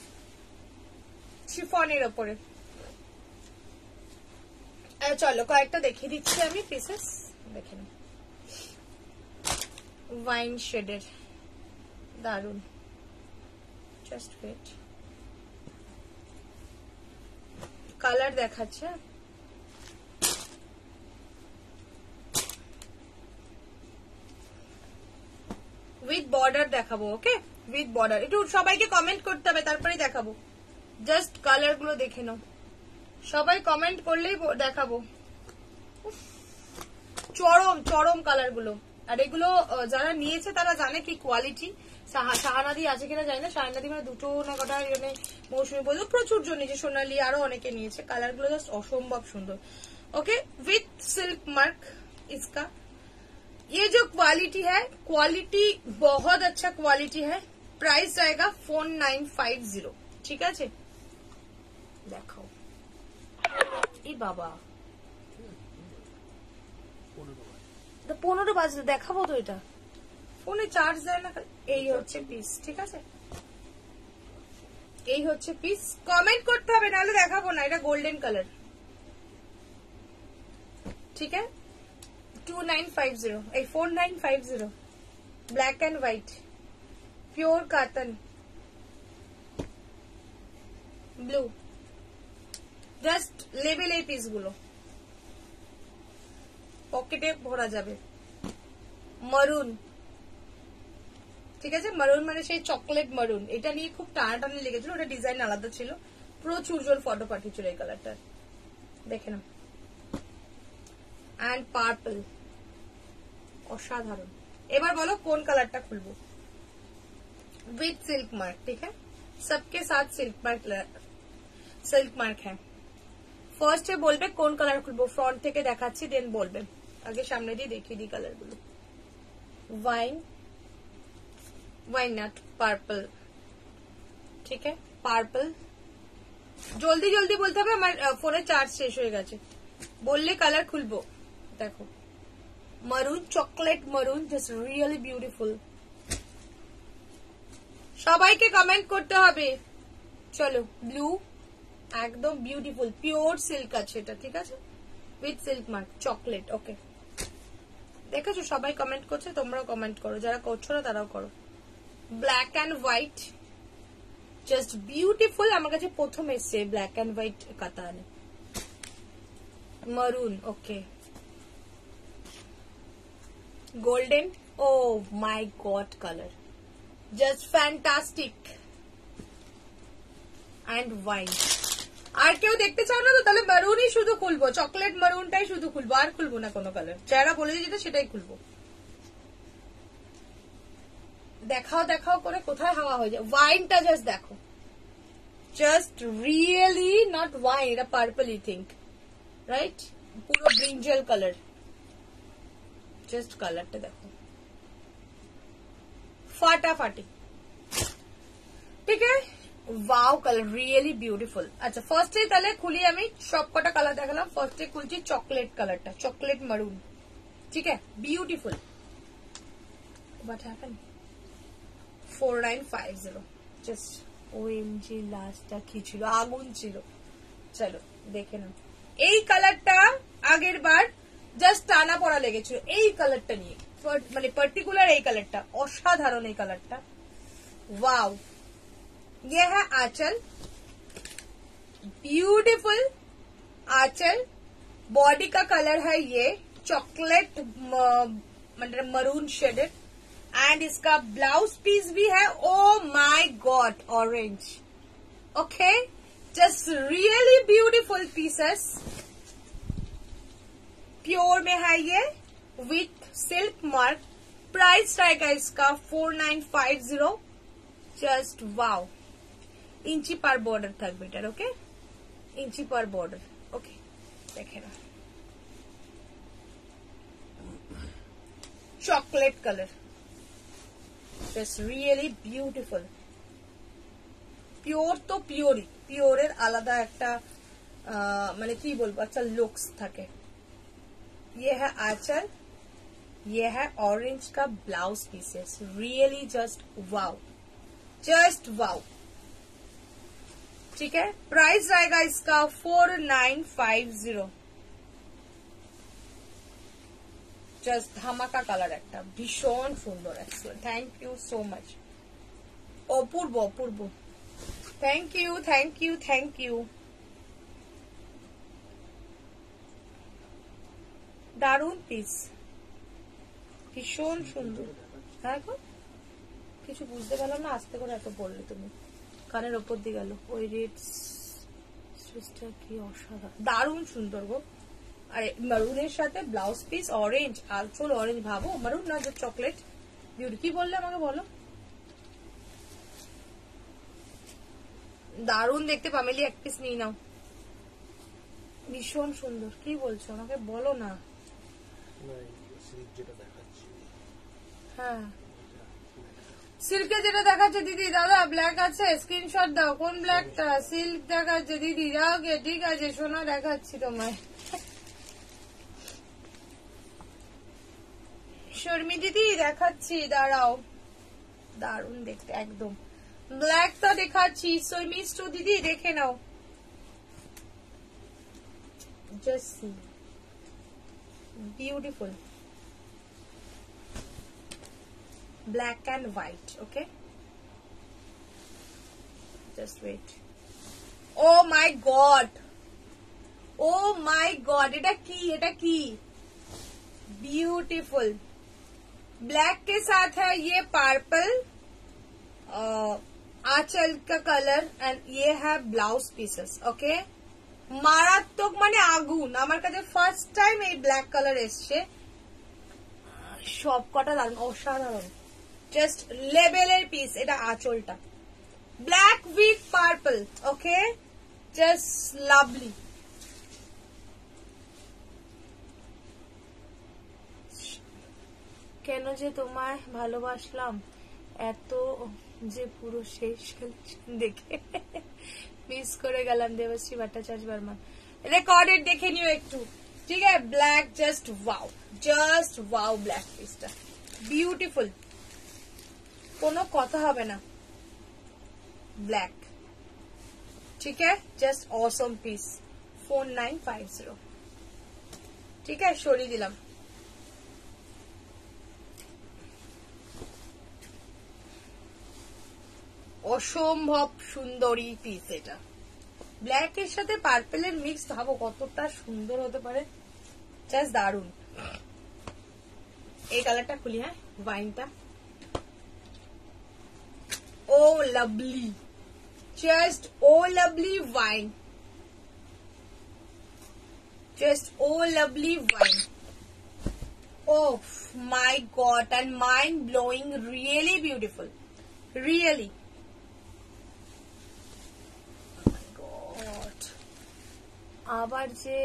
শিফনের ওপরে। চলো কয়েকটা দেখিয়ে দিচ্ছি আমি পিসেস, দেখে নিন। ওয়াইন শেডের দারুন, জাস্ট ওয়েট, কালার দেখাচ্ছে। উইথ বর্ডার দেখাবো, ওকে উইথ বর্ডার। একটু সবাইকে কমেন্ট করতে হবে তারপরে দেখাবো। জাস্ট কালার গুলো দেখে নাও, সবাই কমেন্ট করলেই দেখাবো। চরম চরম কালার গুলো। আর এগুলো যারা নিয়েছে তারা জানে কি কোয়ালিটি। শাহানাদি আছে কিনা জানি না, শাহানাদি মানে দুটো না কটা মানে মৌসুমি বললো প্রচুর জন নিয়েছে, সোনালি আরো অনেকে নিয়েছে। কালার গুলো জাস্ট অসম্ভব সুন্দর। ओके विथ सिल्क मार्क इसका। ये जो क्वालिटी है, क्वालिटी बहुत अच्छा क्वालिटी है। प्राइस जाएगा फोर नाइन फाइव जीरो। ठीक है, देखो ए बाबा পনেরো বাজলে দেখাবো তো, এটা ফোনে চার্জ দেয় না। এই হচ্ছে পিস, ঠিক আছে, এই হচ্ছে পিস। কমেন্ট করতে হবে নাহলে দেখাবো না। এটা গোল্ডেন কালার, ঠিক আছে। टू नाइन फाइव जीरो, এই four nine five zero, black and white, pure katan, blue. Just label এই পিস গুলো, পকেটে ভরা যাবে। মারুন, ঠিক আছে, মারুন মানে সেই চকলেট মারুন। এটা নিয়ে খুব টানাটানি লেগেছিল, ওটা ডিজাইন আলাদা ছিল। প্রচুর জন ফটো পাঠিয়েছিল এই কালারটা, দেখে নাও। एंड पार्पल, असाधारण। এবার বলো কোন কালারটা খুলবো। विथ सिल्क मार्क, ठीक है, सबके साथ सिल्क मार्क, सिल्क मार्क है। ফার্স্টে বলবে কোন কালার খুলবো, ফ্রন্ট থেকে দেখাচ্ছি দেন বলবে। আগে সামনে দিয়ে দেখিয়ে দিই কালার গুলো। ওয়াইন, ওয়াইন নাট, পার্পল, ঠিক है, পার্পল। জলদি জলদি বলতে হবে, আমার ফোনে চার্জ শেষ হয়ে গেছে। বললে কালার খুলবো। দেখো maroon, chocolate maroon, just really beautiful. সবাইকে কমেন্ট করতে হবে। চলো ব্লু, একদম বিউটিফুল, পিওর সিল্ক আছে এটা, ঠিক আছে, with silk mark, chocolate. Okay, দেখেছো সবাই কমেন্ট করছে, তোমরাও কমেন্ট করো, যারা করছো না তারাও করো। Black and white, just beautiful. আমার কাছে প্রথম এসছে black and white katan, maroon, okay, golden, oh my god colour, just fantastic and wine. আর কেউ দেখতে চাও না তো তাহলে মারুনই শুধু খুলবো, চকলেট মারুনটাই শুধু খুলবো, আর খুলবো না কোনো কালার। যারা বলে যেটা সেটাই খুলবো। দেখাও দেখাও করে কোথায় হাওয়া হয়ে যায়। ওয়াইনটা জাস্ট দেখো, জাস্ট রিয়েলি নট ওয়াইন, এটা পার্পল ই থিঙ্ক, রাইট? পুরো ব্রিঞ্জল কালার, জাস্ট কালারটা দেখো, ফাটাফাটি, ঠিক আছে? Wow colour, really beautiful. আচ্ছা ফার্স্টে তাহলে খুলি, আমি সব কটা কালার দেখালাম। ফার্স্টে খুলছি চকলেট কালারটা, চকলেট মারুন, ঠিক আছে, beautiful. What happened? Four nine five zero, just OMG, লাস্টটা কি ছিল? আগুন ছিল। চলো দেখে নাও। এই কালারটা আগের বার জাস্ট টানা পড়া লেগেছিল এই কালারটা নিয়ে, মানে পার্টিকুলার এই কালারটা, অসাধারণ এই কালারটা। ওয়াও, ये है आंचल, ब्यूटीफुल आंचल। बॉडी का कलर है ये चॉकलेट मतलब मरून शेडेड, एंड इसका ब्लाउज पीस भी है, oh my god, orange, okay, just really beautiful pieces. Pure में है ये विथ सिल्क मार्क। प्राइस रहेगा इसका four nine five zero, just wow. इंची पर बॉर्डर तक बेटर, ओके, इंची पर बॉर्डर, ओके, देखे ना, chocolate colour, just really beautiful. Pure तो प्योर ही, प्योर आलादा একটা মানে কি বলবো, अच्छा लुक्स থাকে। ये है आंचल, ये है ऑरेंज का blouse pieces, really just wow, just wow, ठीक है? प्राइस आएगा इसका four nine five zero. Just ধামাকা কালার একটা, ভীষণ সুন্দর, excellent, thank you so much, অপূর্ব অপূর্ব, thank you thank you thank you. দারুণ পিস, ভীষণ সুন্দর। হ্যাঁ গো, কিছু বুঝতে পারলাম না, আস্তে করে এত বললে তুমি, কানের ওপর দিয়ে গেল। ওই রেড সুইচটা কি অসাধারণ, দারুণ সুন্দর গো। আরে মারুনের সাথে ব্লাউজ পিস অরেঞ্জ, আলচল অরেঞ্জ, ভাবো মারুন না যে চকলেট বিউটি। কি বললে আমাকে বলো? দারুণ দেখতে, পামেলি এক পিস নিয়ে নাও, ভীষণ সুন্দর। কি বলছো আমাকে বলো না। হ্যাঁ সিল্কে যেটা দেখাচ্ছে দিদি, দাদা ব্ল্যাক আছে, স্ক্রিনশট দাও। কোন ব্ল্যাকটা? সিল্ক দেখাচ্ছে দিদি, যাও গে, ঠিক আছে সোনা, দেখাচ্ছি তোমায়। শর্মি দিদি দেখাচ্ছি, দাঁড়াও, দারুণ দেখতে একদম। ব্ল্যাকটা দেখাচ্ছি, শর্মিষ্ঠ দিদি দেখে নাও, just see, beautiful, black and white, okay, just wait, oh my god, oh my god, এটা কি, এটা কি, ब्यूटीफुल। ब्लैक के साथ है ये पर्पल आंचल का कलर, एंड ये है ब्लाउज पीसेस, ओके। মারাত্মক মানে আগুন। আমার কাছে ফার্স্ট টাইম এই ব্ল্যাক কালার এসছে, সব কটা দারুণ, অসাধারণ, জাস্ট লেভেলের পিস। এটা আঁচলটা black with purple, okay, just lovely. কেন যে তোমায় ভালোবাসলাম এত, যে পুরো শেষ দেখে মিস করে গেলাম। দেবশ্রী ভট্টাচার্য বর্মন, রেকর্ডেড দেখে নিও একটু, ঠিক আছে? Black, just wow, just wow, black পিসটা বিউটিফুল, কোনো কথা হবে না। ব্ল্যাক, ঠিক আছে, just awesome piece, four nine five zero, ঠিক আছে, সরিয়ে দিলাম। অসম্ভব সুন্দরী পিস এটা। ব্ল্যাক এর সাথে পার্পেলের মিক্স, ভাবো কতটা সুন্দর হতে পারে, জাস্ট দারুন। এই কালারটা খুলি, হ্যাঁ ওয়াইনটা, oh lovely, just oh lovely wine, just oh lovely wine. Oh my god, and mind blowing, really beautiful, really. Oh my god. আবার যে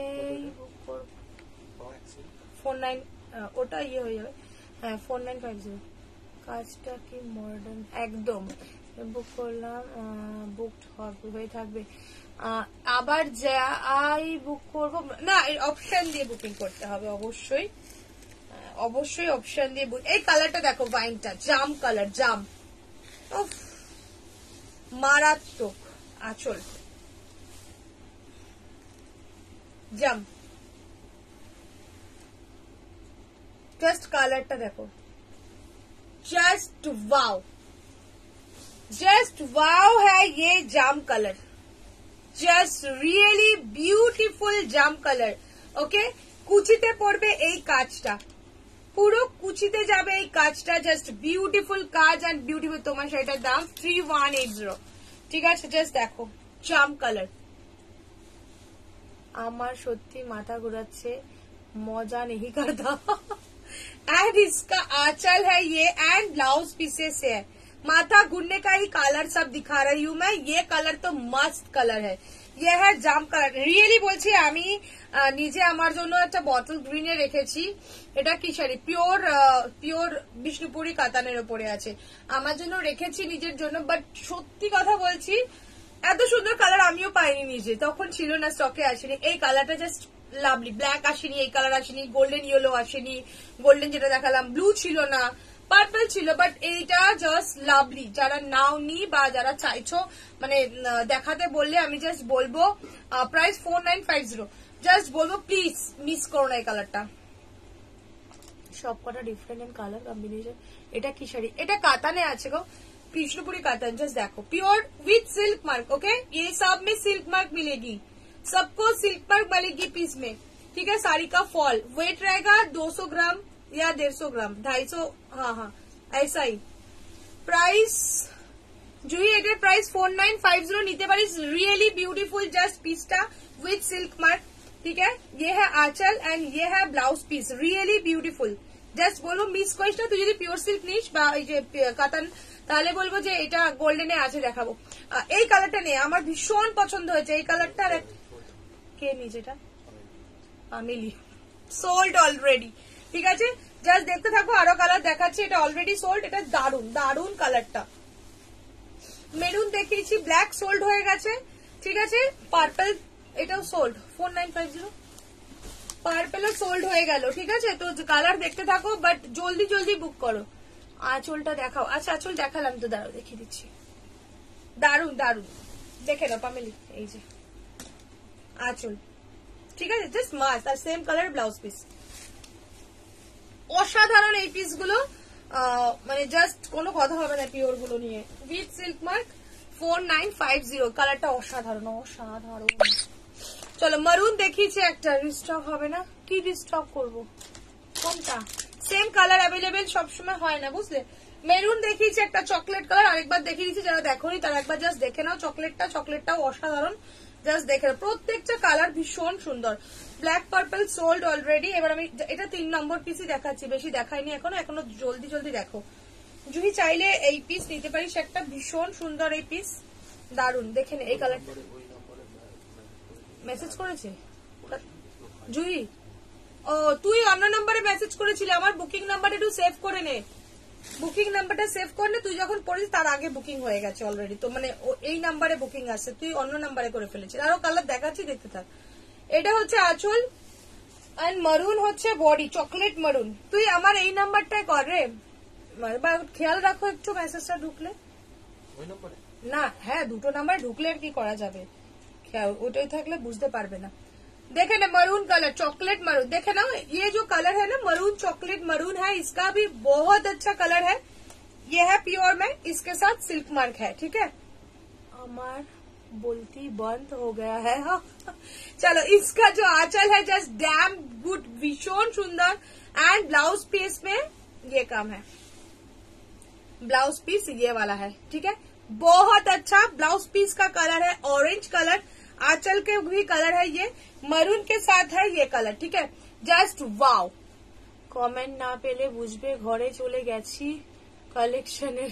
ফোর নাইন, ওটা ইয়ে হয়ে যাবে, হ্যাঁ ফোর নাইন ফাইভ জিরো। কাজটা কি মডার্ন একদম, বুক করলাম, বুকড হয়ে থাকবে। আবার যাই বুক করবো না, অপশন দিয়ে বুকিং করতে হবে অবশ্যই, অবশ্যই অপশন দিয়ে। এই কালারটা দেখো, ওয়াইনটা জাম কালার, জাম, মারাত্মক। আঁচল জাম, জাস্ট কালারটা দেখো, জাস্ট वाओ, जस्ट वाओ है ये जाम कलर, जस्ट रियली ब्यूटीफुल जाम कलर। ओके, কুচিতে পড়বে এই কাজটা, পুরো কুচিতে যাবে এই কাজটা, জাস্ট বিউটিফুল কাজ এন্ড বিউটিফুল। তোমার শাড়িটার দাম থ্রি ওয়ান এইট জিরো, ঠিক আছে? জাস্ট দেখো জাম কালার। আমার সত্যি মাথা ঘুরাচ্ছে, মজা नहीं करता। एंड इसका आंचल है ये एंड ब्लाउज पीसेस है, माथा घूरने का ही कलर सब दिखा रही हूँ मैं। ये कलर तो मस्त कलर है, ये है জাম কালার। রিয়েলি বলছি, আমি নিজে আমার জন্য একটা বটল গ্রিনে রেখেছি। এটা কি শাড়ি? পিওর পিওর বিষ্ণুপুরি কাতানের উপরে আছে, আমার জন্য রেখেছি নিজের জন্য। বাট সত্যি কথা বলছি, এত সুন্দর কালার আমিও পাইনি নিজে, তখন ছিল না, স্টকে আসেনি। এই কালারটা জাস্ট লাভলি। ব্ল্যাক আসেনি, এই কালার আসেনি, গোল্ডেন ইয়েলো আসেনি, গোল্ডেন যেটা দেখালাম, ব্লু ছিল না, পার্পল ছিল, বাট এইটা জাস্ট লাভলি। যারা নাও নি বা যারা চাইছো মানে দেখাতে বললে, আমি জাস্ট বলবো price four nine five zero, just বলবো প্লিজ মিস করো না এই কালারটা। সব কটা ডিফারেন্ট কালার কম্বিনেশন। এটা কি শাড়ি? এটা কাতানে আছে গো, বিষ্ণুপুরি कातन। जस्ट देखो, pure with silk mark. Okay, ये सब में सिल्क मार्क मिलेगी, सबको सिल्क मार्क मिलेगी पीस में, ठीक है? साड़ी का फॉल वेट रहेगा दो सौ ग्राम या डेढ़ सौ ग्राम, ढाई सौ, हाँ हाँ ऐसा ही। प्राइस জুই, এটার price four nine five zero, নিতে পারিস। রিয়েলি বিউটিফুল জাস্ট পিসটা উইথ সিল্ক মার্ক, ঠিক है? ये है आंचल एंड ये है blouse piece, really beautiful. Just বলবো মিস করিস না, তুই যদি পিওর সিল্ক নিস বা এই যে কাতান, তাহলে বলবো যে এটা গোল্ডেনে আছে, দেখাবো। এই কালারটা নেই, আমার ভীষণ পছন্দ হয়েছে এই কালারটা। কে নিচেটা আমিলি, সোল্ড অলরেডি, ঠিক আছে? জাস্ট দেখতে থাকো, আরো কালার দেখাচ্ছি। এটা অলরেডি সোল্ড, এটা দারুন দারুন কালারটা। মেরুন দেখিয়েছি, ব্ল্যাক সোল্ড হয়ে গেছে, ঠিক আছে? পার্পল এটাও sold, four nine five zero. পার্পেলও সোল্ড হয়ে গেল, ঠিক আছে? তো কালার দেখতে থাকো, বাট জলদি জলদি বুক করো। আঁচলটা দেখাও। আচ্ছা আঁচল দেখালাম তো, দাঁড়াও দেখিয়ে দিচ্ছি। দারুন দারুন, দেখে নাও পামেলি, এই যে আঁচল, ঠিক আছে? Just must. আর সেম কালার ব্লাউজ পিস, অসাধারণ এই পিস গুলো, মানে জাস্ট কোনো কথা হবে না পিওর গুলো নিয়ে। With silk mark, four nine five zero. কালারটা অসাধারণ অসাধারণ। চলো মারুন দেখিয়েছি একটা, রিস্টক হবে না, কি রিস্টক করবো? কোনটা? সেম কালার অ্যাভেলেবেল সবসময় হয় না, বুঝলে? মেরুন দেখিয়েছি একটা, চকলেট কালার আরেকবার দেখিয়ে দিচ্ছি, যারা দেখোনি তারা একবার জাস্ট দেখে নাও। চকলেটটা চকলেটটাও অসাধারণ, জাস্ট দেখে নাও। প্রত্যেকটা কালার ভীষণ সুন্দর। Black purple sold already. এবার আমি এটা তিন নম্বর পিসই দেখাচ্ছি, বেশি দেখাইনি এখনো, এখনো জলদি জলদি দেখো। যদি চাইলে এই পিস নিতে পারিস একটা, ভীষণ সুন্দর এই পিস, দারুন। দেখে নে এই কালারটা। মেসেজ করেছে জুই? ও তুই অন্য নাম্বারে মেসেজ করেছিলি, আমার বুকিং নাম্বারটা একটু সেভ করে নে, বুকিং নাম্বারটা সেভ করে নে। তুই যখন পড়িস তার আগে বুকিং হয়ে গেছে অলরেডি, তো মানে এই নাম্বারে বুকিং আসছে, তুই অন্য নাম্বারে করে ফেলেছিস। আরো কালার দেখাচ্ছি, দেখতে থাক। এটা হচ্ছে আঁচল এন্ড মারুন হচ্ছে বডি, চকলেট মারুন। তুই আমার এই নাম্বারটাই কর রে, খেয়াল রাখো একটু মেসেজটা ঢুকলে। না হ্যাঁ, দুটো নাম্বার ঢুকলে আর কি করা যাবে, ওটাই থাকলে বুঝতে পারবে না। देखे ना मरून कलर, चॉकलेट मरून, देखे ना ये जो कलर है ना मरून चॉकलेट मरून है, इसका भी बहुत अच्छा कलर है। ये है प्योर में, इसके साथ सिल्क मार्क है, ठीक है। हमार बोलती बंद हो गया है। हाँ चलो, इसका जो आंचल है जस्ट डैम गुड, भीषण सुंदर। एंड ब्लाउज पीस में ये काम है, ब्लाउज पीस ये वाला है, ठीक है। बहुत अच्छा ब्लाउज पीस का कलर है, ऑरेंज कलर। आंचल के भी कलर है ये, मरून के साथ है ये कलर, ठीक है। जस्ट वाव। कमेंट ना पेले बुझबे घरे चले गेছি कलेक्शনের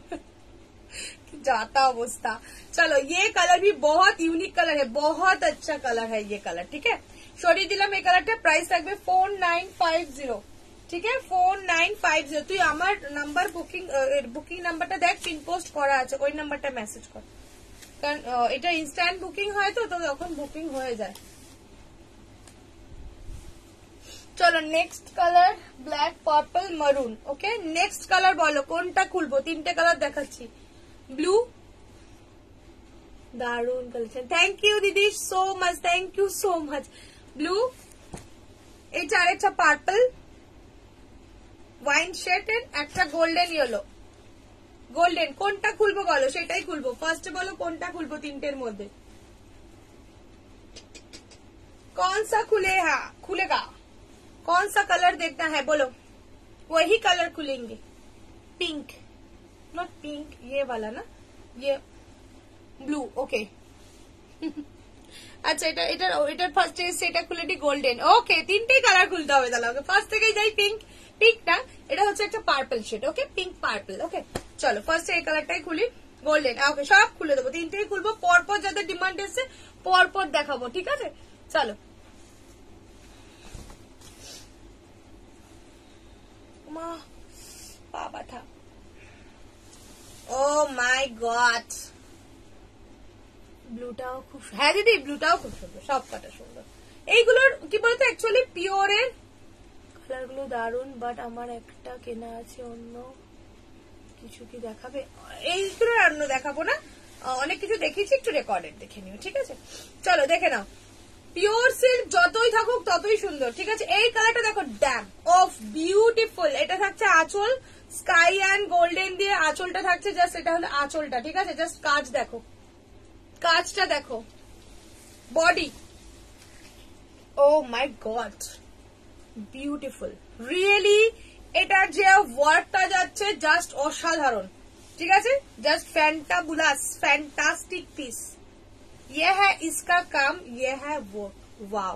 जाता अवस्था। चलो, ये कलर भी बहुत यूनिक कलर है, बहुत अच्छा कलर है ये कलर, ठीक है। সরিয়ে দিলাম এই কালারটা, প্রাইস থাকবে ফোর নাইন ফাইভ জিরো, ঠিক আছে, ফোর নাইন ফাইভ জিরো। তুই আমার নাম্বার বুকিং বুকিং নাম্বারটা দেখ, পিন পোস্ট করা আছে, ওই নাম্বারটা মেসেজ কর, কারণ এটা ইনস্ট্যান্ট বুকিং হয় তো, তো তখন বুকিং হয়ে যায়। চলো নেক্সট কালার, ব্ল্যাক পার্পল মারুন। ওকে, নেক্সট কালার বলো কোনটা খুলবো, তিনটে কালার দেখাচ্ছি। ব্লু, দারুন কালেকশন, থ্যাংক ইউ দিদি so much, thank you so much. Blue, এটা আরেকটা পার্পল, ওয়াইন শেডের একটা গোল্ডেন ইয়েলো, গোল্ডেন। কোনটা খুলবো বলো, সেটাই খুলবো। ফার্স্টে বলো কোনটা খুলবো তিনটের মধ্যে, कौन सा खुले हा खुलेगा, कौन सा कलर देखना है बोलो, वही कलर खुलेंगे। पिंक, नॉट पिंक, ये वाला ना, ये ब्लू। ओके আচ্ছা, এটা এটা এটার ফার্স্ট সেটা খুলে দি গোল্ডেন। ওকে, তিনটেই কালার খুলতে হবে তাহলে। ওকে, ফার্স্ট থেকেই যাই পিঙ্ক। পিঙ্কটা এটা হচ্ছে একটা purple shade. Okay, pink purple. Okay, চলো ফার্স্ট এই কালারটাই খুলি, গোল্ডেন। ওকে, সব খুলে দেবো, তিনটেই খুলবো পরপর, যাদের ডিমান্ড এসছে পরপর দেখাবো, ঠিক আছে। চলো, মা বাবা থা, ও মাই গড, ব্লুটাও খুব, হ্যাঁ দিদি ব্লুটাও খুব সুন্দর, সব কটা সুন্দর। এইগুলোর কি বলতো অ্যাকচুয়ালি পিওরের কালার গুলো দারুন, বাট আমার একটা কেনা আছে, অন্য কিছু কি দেখাবে? এইগুলো অন্য দেখাবো না, অনেক কিছু দেখিয়েছি, একটু রেকর্ডেড দেখে নিও, ঠিক আছে। চলো দেখে নাও, পিওর সিল্ক যতই থাকুক ততই সুন্দর, ঠিক আছে। এই কালারটা দেখো, ড্যাম অফ বিউটিফুল। এটা থাকছে আঁচল, স্কাই অ্যান্ড গোল্ডেন দিয়ে আঁচলটা থাকছে, জাস্ট এটা হলো আঁচলটা, ঠিক আছে। জাস্ট কাজ দেখো, কাজটা দেখো, body, oh my god beautiful, really এটার যে ওয়ার্কটা যাচ্ছে জাস্ট অসাধারণ, ঠিক আছে। Just fantabulous, fantastic piece. ये है इसका काम, ये है वो, वाव,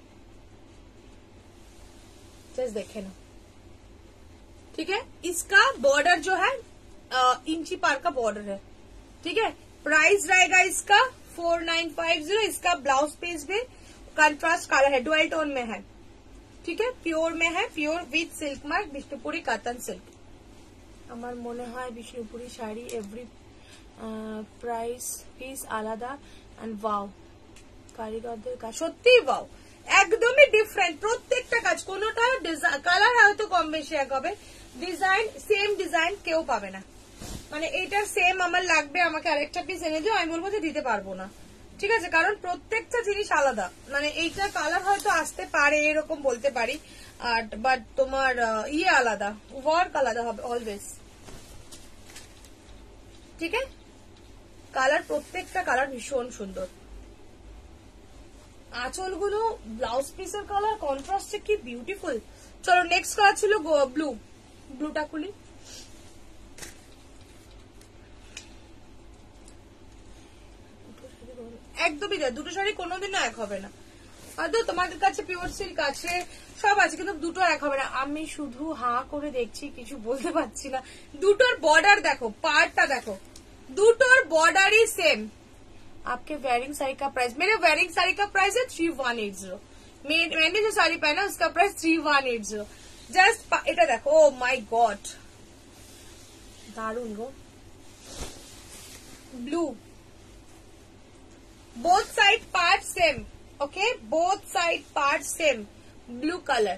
जस्ट देखे ना, ठीक है। इसका बॉर्डर जो है इंची पार का बॉर्डर है, ठीक है। प्राइस रहेगा इसका फोर नाइन फाइव जीरो। इसका ब्लाउज पीस भी कंट्रास्ट कलर है, डुअल टोन में है, ठीक है। प्योर में है, pure with silk mark, Bishnupuri cotton silk. আমার মনে হয় Bishnupuri sari every price piece আলাদা। এন্ড ওয়াও, কারিগরদের কাজ সত্যি ওয়াও, একদমই ডিফারেন্ট প্রত্যেকটা কাজ। কোনোটা কালার হয়তো কম বেশি এক হবে, ডিজাইন সেম ডিজাইন কেউ পাবে না। মানে এইটা সেম আমার লাগবে, আমাকে আরেকটা পিস এনে দিও, আমি বলবো যে দিতে পারবো না, ঠিক আছে, কারণ প্রত্যেকটা জিনিস আলাদা। মানে এইটা কালার হয়তো আসতে পারে এরকম বলতে পারি, আর বাট তোমার ইয়ে আলাদা, ওয়ার্ক আলাদা হবে অলওয়েজ, ঠিক আছে। কালার প্রত্যেকটা কালার ভীষণ সুন্দর, আঁচলগুলো, ব্লাউজ পিসের কালার কন্ট্রাস্টে কি বিউটিফুল। চলো নেক্সট কালার ছিল ব্লু, ব্লুটা খুলি। একদমই দেয়, দুটো শাড়ি কোনোদিনও এক হবে না। হয়তো তোমাদের কাছে পিওর সিল্ক আছে, সব আছে, কিন্তু দুটো এক হবে না। আমি শুধু হা করে দেখছি, কিছু বলতে পারছি না। দুটোর বর্ডার দেখো, পার্টটা দেখো, দুটোর বর্ডারই সেম। आपके वेयरिंग साड़ी का प्राइस, मेरे वेयरिंग साड़ी का प्राइस है थ्री वन एट जीरो। मैंने जो साड़ी पहना उसका price three one eight zero. Just এটা দেখো, ও মাই গড দারুন গো। Blue, both side part same, okay, both side part same, blue color।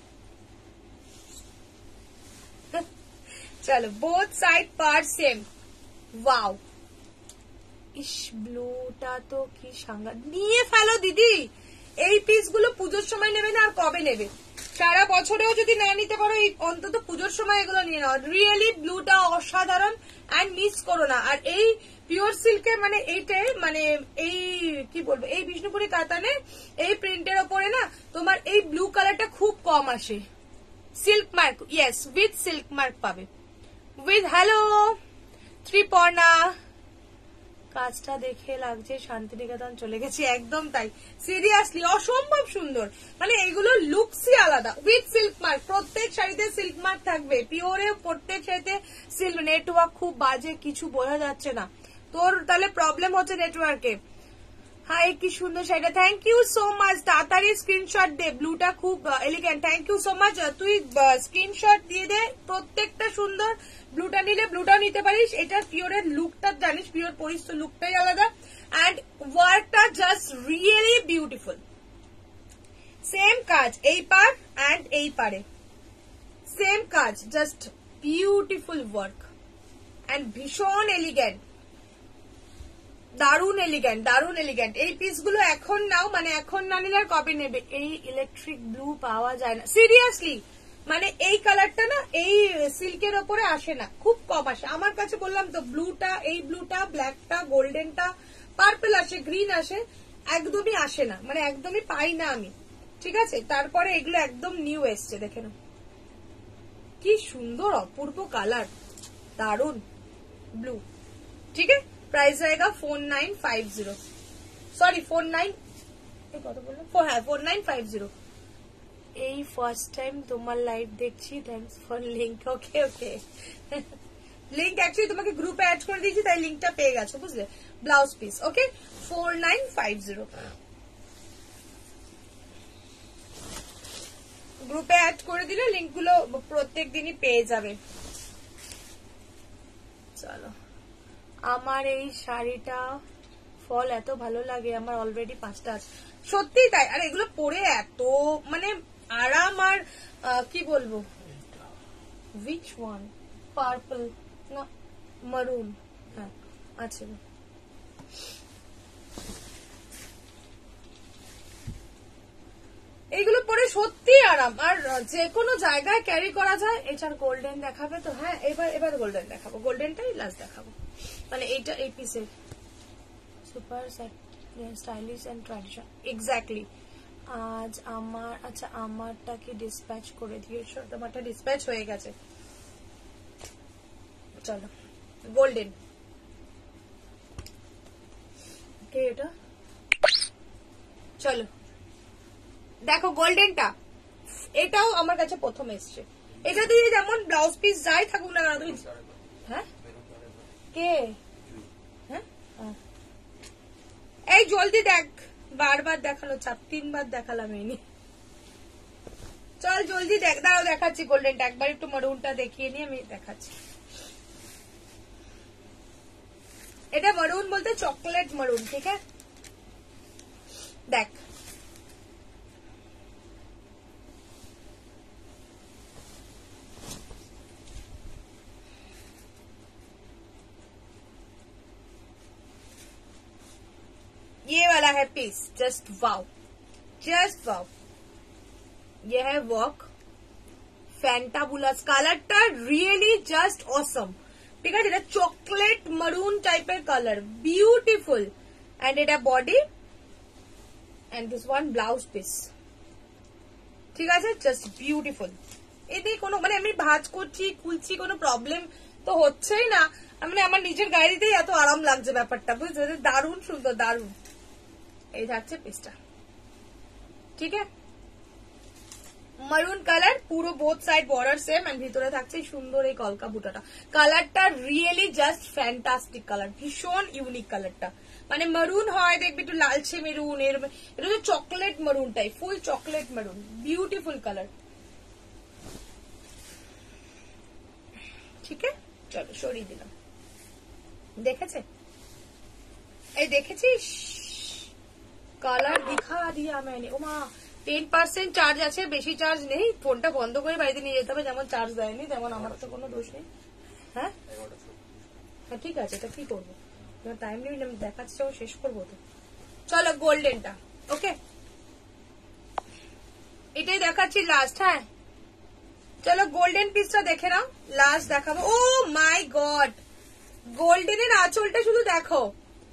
चलो both side part same, wow। ইস ব্লুটা তো কি সাংঘাতিক, নিয়ে ফেলো দিদি। এই পিস গুলো পুজোর সময় নেবে না আর কবে নেবে, সারা বছরেও যদি না নিতে পারো এই অন্তত পুজোর সময় এগুলো নিয়ে নাও। রিয়েলি ব্লুটা অসাধারণ এন্ড মিস করো না। আর এই পিওর সিল্কের মানে এইটাই মানে এই কি বলবো এই বিষ্ণুপুরি কাতানে এই প্রিন্টের ওপরে না তোমার এই ব্লু কালারটা খুব কম আসে। Silk mark, yes with silk mark পাবে উইথ। হ্যালো ত্রিপর্ণা, কাজটা দেখে লাগছে শান্তিনিকেতন চলে গেছি। একদম তাই, সিরিয়াসলি অসম্ভব সুন্দর, মানে এগুলো লুকসই আলাদা। উইথ সিল্ক মার্ক, প্রত্যেক শাড়িতে সিল্ক মার্ক থাকবে, পিওরে প্রত্যেক শাড়িতে সিল্ক। নেটওয়ার্ক খুব বাজে, কিছু বোঝা যাচ্ছে না তোর, তাহলে প্রবলেম হচ্ছে নেটওয়ার্কে। হাই কি সুন্দর শাড়িটা, থ্যাংক ইউ সো মাচ। তাড়াতাড়ি স্ক্রিনশট দে, ব্লুটা খুব elegant. Thank you so much, তুই স্ক্রিনশট দিয়ে দে, প্রত্যেকটা সুন্দর। ব্লুটা নিলে ব্লুটাও নিতে পারিস, এটার পিওরের লুকটা জানিস, পিওর পরিস লুকটাই আলাদা। অ্যান্ড ওয়ার্কটা জাস্ট রিয়েলি বিউটিফুল। সেম কাজ এই পার অ্যান্ড এই পারে, সেম কাজ, জাস্ট বিউটিফুল ওয়ার্ক অ্যান্ড ভীষণ এলিগেন্ট, দারুন এলিগেন্ট, দারুন এলিগেন্ট। এই পিসগুলো এখন নাও, মানে এখন না নিলে আর কবে নেবে? এই ইলেকট্রিক ব্লু পাওয়া যায় না সিরিয়াসলি, মানে এই কালারটা না এই সিল্কের ওপরে আসে না, খুব কম আসে আমার কাছে। বললাম তো ব্লুটা, এই ব্লুটা, ব্ল্যাকটা, গোল্ডেনটা, পার্পল আসে, গ্রিন আসে, একদমই আসে না, মানে একদমই পাই না আমি। ঠিক আছে, তারপরে এগুলো একদম নিউ এসছে, দেখে না কি সুন্দর অপূর্ব কালার, দারুন ব্লু। ঠিক আছে, प्राइस रहेगा four nine five zero, sorry four nine কত বললাম, হ্যাঁ ফোর নাইন ফাইভ জিরো। এই ফার্স্ট টাইম তোমার লাইভ দেখছি, thanks for link. Okay okay, link actually তোমাকে গ্রুপে অ্যাড করে দিয়েছি, তাই লিঙ্কটা পেয়ে গেছো, বুঝলে? Blouse piece, okay four nine five zero, গ্রুপে অ্যাড করে দিলে লিঙ্কগুলো প্রত্যেক দিনই পেয়ে যাবে। চলো, আমার এই শাড়িটা ফল এত ভালো লাগে, আমার অলরেডি পাঁচটা আছে। সত্যি তাই, আর এগুলো পরে এত মানে আরাম, আর কি বলবো, which one, পার্পল না মারুন, হ্যাঁ আছে, এইগুলো পরে সত্যি আরাম, আর যে কোনো জায়গায় ক্যারি করা যায়। এটার গোল্ডেন দেখাবে তো? হ্যাঁ, এবার এবার গোল্ডেন দেখাবো, গোল্ডেনটাই লাস্ট দেখাবো, মানে এইটা এই পিসের super stylish and tradition. Exactly, আজ আমার, আচ্ছা আমারটা কি ডিসপ্যাচ করে দিয়েছো? তোমারটা ডিসপ্যাচ হয়ে গেছে। চলো গোল্ডেন, কে এটা? চলো দেখো গোল্ডেনটা, এটাও আমার কাছে প্রথম এসছে। এটা দিয়ে যেমন ব্লাউজ পিস যাই থাকুক না কেন, হ্যাঁ কে, হ্যাঁ এই জলদি দেখ, বারবার দেখালো চাপ, তিনবার দেখালাম এই নি। চল জলদি দেখ, দাঁড়াও দেখাচ্ছি গোল্ডেনটা, একবার একটু মারুনটা দেখিয়ে নিয়ে আমি দেখাচ্ছি। এটা মারুন বলতে চকলেট মারুন, ঠিক আছে? দেখ ये वाला है piece, just wow, just wow. ये है वर्क ফ্যান্টাবুলাস, কালারটা রিয়েলি জাস্ট অসম। ঠিক আছে, এটা চকলেট মারুন টাইপের কালার, বিউটিফুল। এন্ড এটা body and this one blouse piece, ঠিক আছে, জাস্ট বিউটিফুল। এতে কোনো মানে আমি ভাঁজ করছি খুলছি কোনো প্রবলেম তো হচ্ছেই না, মানে আমার নিজের গায়ে দিতেই এত আরাম লাগছে ব্যাপারটা, বুঝতে? দারুণ সুন্দর, দারুণ। এই থাকছে পিসটা, ঠিক আছে, মারুন কালার, পুরো both side border same, and ভিতরে থাকছে সুন্দর এই কলকা বুটাটা। Colour really just fantastic colour, ভীষণ ইউনিক কালারটা, মানে মারুন হয় দেখবি একটু লালচে মেরুন, এর এটা হচ্ছে chocolate maroon type, full chocolate maroon, beautiful colour. ঠিক আছে, চলো সরিয়ে দিলাম। দেখেছে, এই দেখেছিস কালার দিখা দিয়া मैंने, ওমা টেন পার্সেন্ট চার্জ আছে, বেশি চার্জ নেই, ফোনটা বন্ধ করে বাড়িতে নিয়ে যেতে হবে, যেমন চার্জ দেয়নি তেমন আমার তো কোনো দোষ নেই। হ্যাঁ হ্যাঁ ঠিক আছে, তো কি করবো, টাইম নেই, আমি দেখাচ্ছি শেষ করবো তো। চলো গোল্ডেনটা, ওকে এটাই দেখাচ্ছি লাস্ট। হ্যাঁ চলো গোল্ডেন পিসটা দেখে নাও, লাস্ট দেখাবো। ও মাই গড, গোল্ডেনের আঁচলটা শুধু দেখো।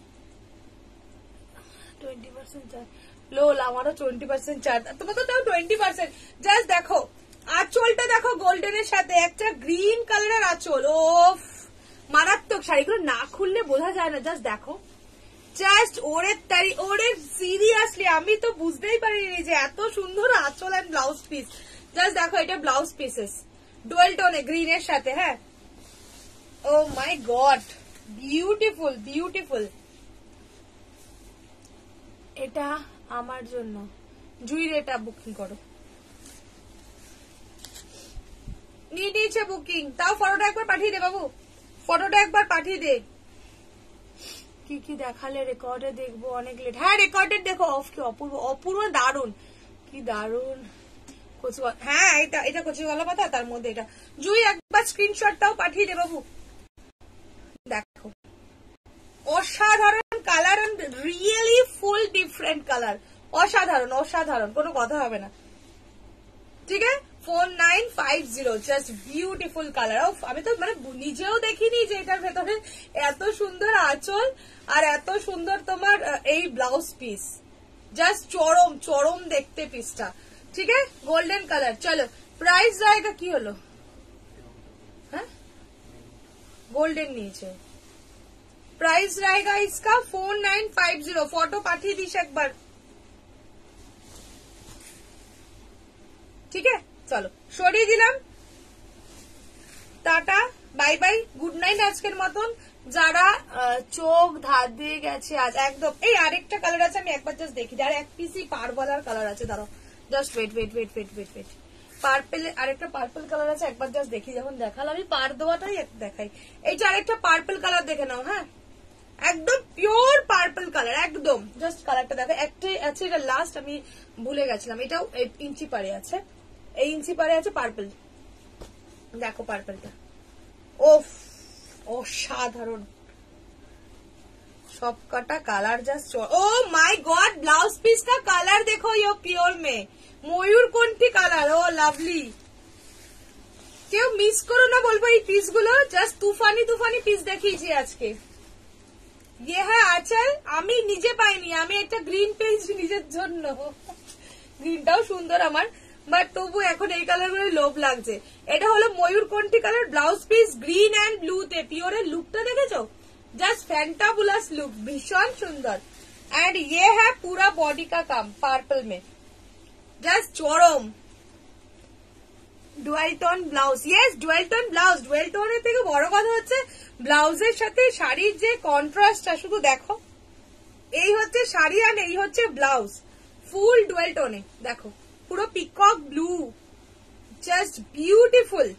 টোয়েন্টি পার্সেন্ট চার্জ লোল, আমারও টোয়েন্টি পার্সেন্ট চার্জ, তোমার তো তাও টোয়েন্টি পার্সেন্ট। জাস্ট দেখো আঁচলটা দেখো, গোল্ডেনের সাথে একটা গ্রিন কালারের আঁচল। ও মারাত্মক, শাড়িগুলো না খুললে বোঝা যায় না। জাস্ট দেখো, জাস্ট ওরে তারি ওরে, সিরিয়াসলি আমি তো বুঝতেই পারিনি যে এত সুন্দর আঁচল এন্ড ব্লাউজ পিস। জাস্ট দেখো, এটা ব্লাউজ পিসেস ডুয়েল টোনে গ্রিনের সাথে। হ্যাঁ oh my god, beautiful beautiful. এটা আমার জন্য জুইর, এটা বুকিং করো। নিয়ে নিয়েছে বুকিং, তাও ফটোটা একবার পাঠিয়ে দে বাবু, ফটোটা একবার পাঠিয়ে দে। কি কি দেখালে? রেকর্ডে দেখবো, অনেক লেট। হ্যাঁ রেকর্ডে দেখো, অফ কি অপূর্ব অপূর্ব, দারুন, কি দারুন কচু। হ্যাঁ এটা এটা কচুওয়ালা পাতা, তার মধ্যে এটা। জুই একবার স্ক্রিনশটটাও পাঠিয়ে দে বাবু। দেখো অসাধারণ colour, really full different colour, অসাধারণ অসাধারণ, কোনো কথা হবে না। ঠিক আছে, four nine five zero, just beautiful colour. আমি তো মানে নিজেও দেখিনি যে এটার ভেতরে এত সুন্দর আঁচল আর এত সুন্দর তোমার এই ব্লাউজ পিস। জাস্ট চরম চরম দেখতে পিসটা। ঠিক আছে, গোল্ডেন কালার। চলো প্রাইস জায়গা কি হলো? হ্যাঁ গোল্ডেন নিয়েছে। प्राइस रहेगा इसका four nine five zero. Photo पाठिए दिस एक बार। ठीक है चलो सरिए दिलाम, tata bye bye, good night आजकेर मतन। যারা চোখ ধার দিয়ে গেছে আজ একদম। এই আরেকটা কালার আছে, আমি একবার জাস্ট দেখি, আর এক পিসি পারবলার কালার আছে, দাঁড়াও just wait wait wait wait wait wait purple, আরেকটা পার্পল কালার আছে, একবার জাস্ট দেখি। যখন দেখালাম আমি পার দেওয়াটাই দেখাই। এইটা আরেকটা পার্পল কালার দেখে নাও। হ্যাঁ একদম পিওর পার্পল কালার, একদম জাস্ট কালারটা দেখো। একটাই আছে, এটা লাস্ট আমি ভুলে গেছিলাম, এটাও ইঞ্চি পারে আছে, এই ইঞ্চি পারে আছে পার্পল। দেখো পার্পলটা, ওফ অসাধারণ, सब कटा colour just. Oh my god, blouse piece का कलर देखो, ये प्योर में मयूर कोंठी कलर। ओ लवली, কেউ মিস করো না বলবো এই পিস গুলো, জাস্ট তুফানি তুফানি পিস দেখিয়েছি আজকে। ये है आंचल, আমি নিজে পাইনি, আমি একটা গ্রিন পেয়েছি নিজের জন্য। গ্রিনটাও সুন্দর আমার, বাট তবু এখন এই কালার গুলো লোভ লাগছে। এটা হলো ময়ূর কোন্টি colour, blouse piece green and blue তে। পিওরের লুকটা দেখেছো, जस्ट फैंटाबुलस लुक, भीषण सुंदर। एंड ये है पूरा बॉडी का काम पार्पल में, जस्ट चरम। Dual tone blouse, yes dual tone blouse. Dual টোনের থেকে বড় কথা হচ্ছে ব্লাউজের সাথে শাড়ির যে কন্ট্রাস্টটা, শুধু দেখো, এই হচ্ছে শাড়ি আর এই হচ্ছে ব্লাউজ, ফুল ডুয়েল টোনে। দেখো পুরো peacock blue, just beautiful,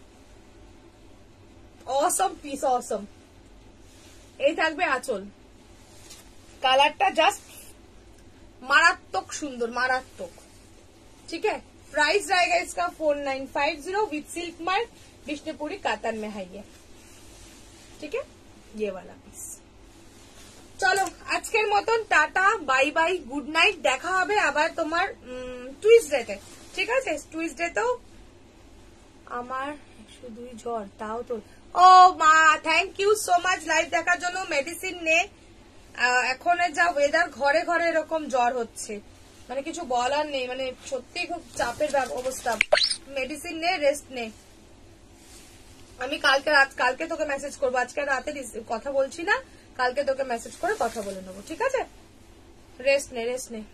awesome piece, awesome. এই থাকবে আঁচল, কালারটা জাস্ট মারাত্মক সুন্দর, মারাত্মক। ठीक है, प्राइस रहेगा इसका four nine five zero with silk mark, Vishnupuri कातन में है ये। ठीक है, ये वाला पीस। चलो আজকের মতন tata bye bye, good night. দেখা হবে আবার তোমার টুইসডেতে। ঠিক আছে, টুইসডেতেও আমার শুধুই জ্বর, তাও তো। ও মা, thank you so much live দেখার জন্য। মেডিসিন নে, এখন যা ওয়েদার, ঘরে ঘরে এরকম জ্বর হচ্ছে, মানে কিছু বলার নেই, মানে সত্যি খুব চাপের অবস্থা। মেডিসিন নে, রেস্ট নে। আমি কালকে রাত কালকে তোকে মেসেজ করবো, আজকে রাতে কথা বলছি না, কালকে তোকে মেসেজ করে কথা বলে নেবো। ঠিক আছে, রেস্ট নে, রেস্ট নে।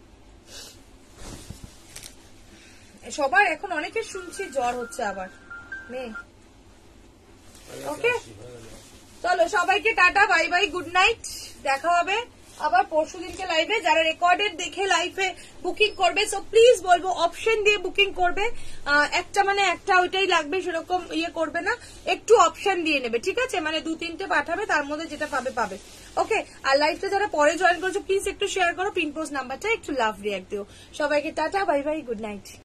সবার এখন অনেকের শুনছি জ্বর হচ্ছে আবার মেয়ে। ওকে চলো সবাইকে tata bye bye, good night. দেখা হবে আবার পরশু দিনকে লাইভে। যারা রেকর্ডেড দেখে লাইভে বুকিং করবে, সো প্লিজ বলবো অপশন দিয়ে বুকিং করবে। একটা মানে একটা ওইটাই লাগবে সেরকম ইয়ে করবে না, একটু অপশন দিয়ে নেবে। ঠিক আছে, মানে দু তিনটে পাঠাবে, তার মধ্যে যেটা পাবে পাবে। ওকে, আর লাইভটা যারা পরে জয়েন করেছো প্লিজ একটু শেয়ার করো, পিন পোস্ট নাম্বারটা একটু লাভ রিয়াক্ট দিও। সবাইকে tata bye bye, good night.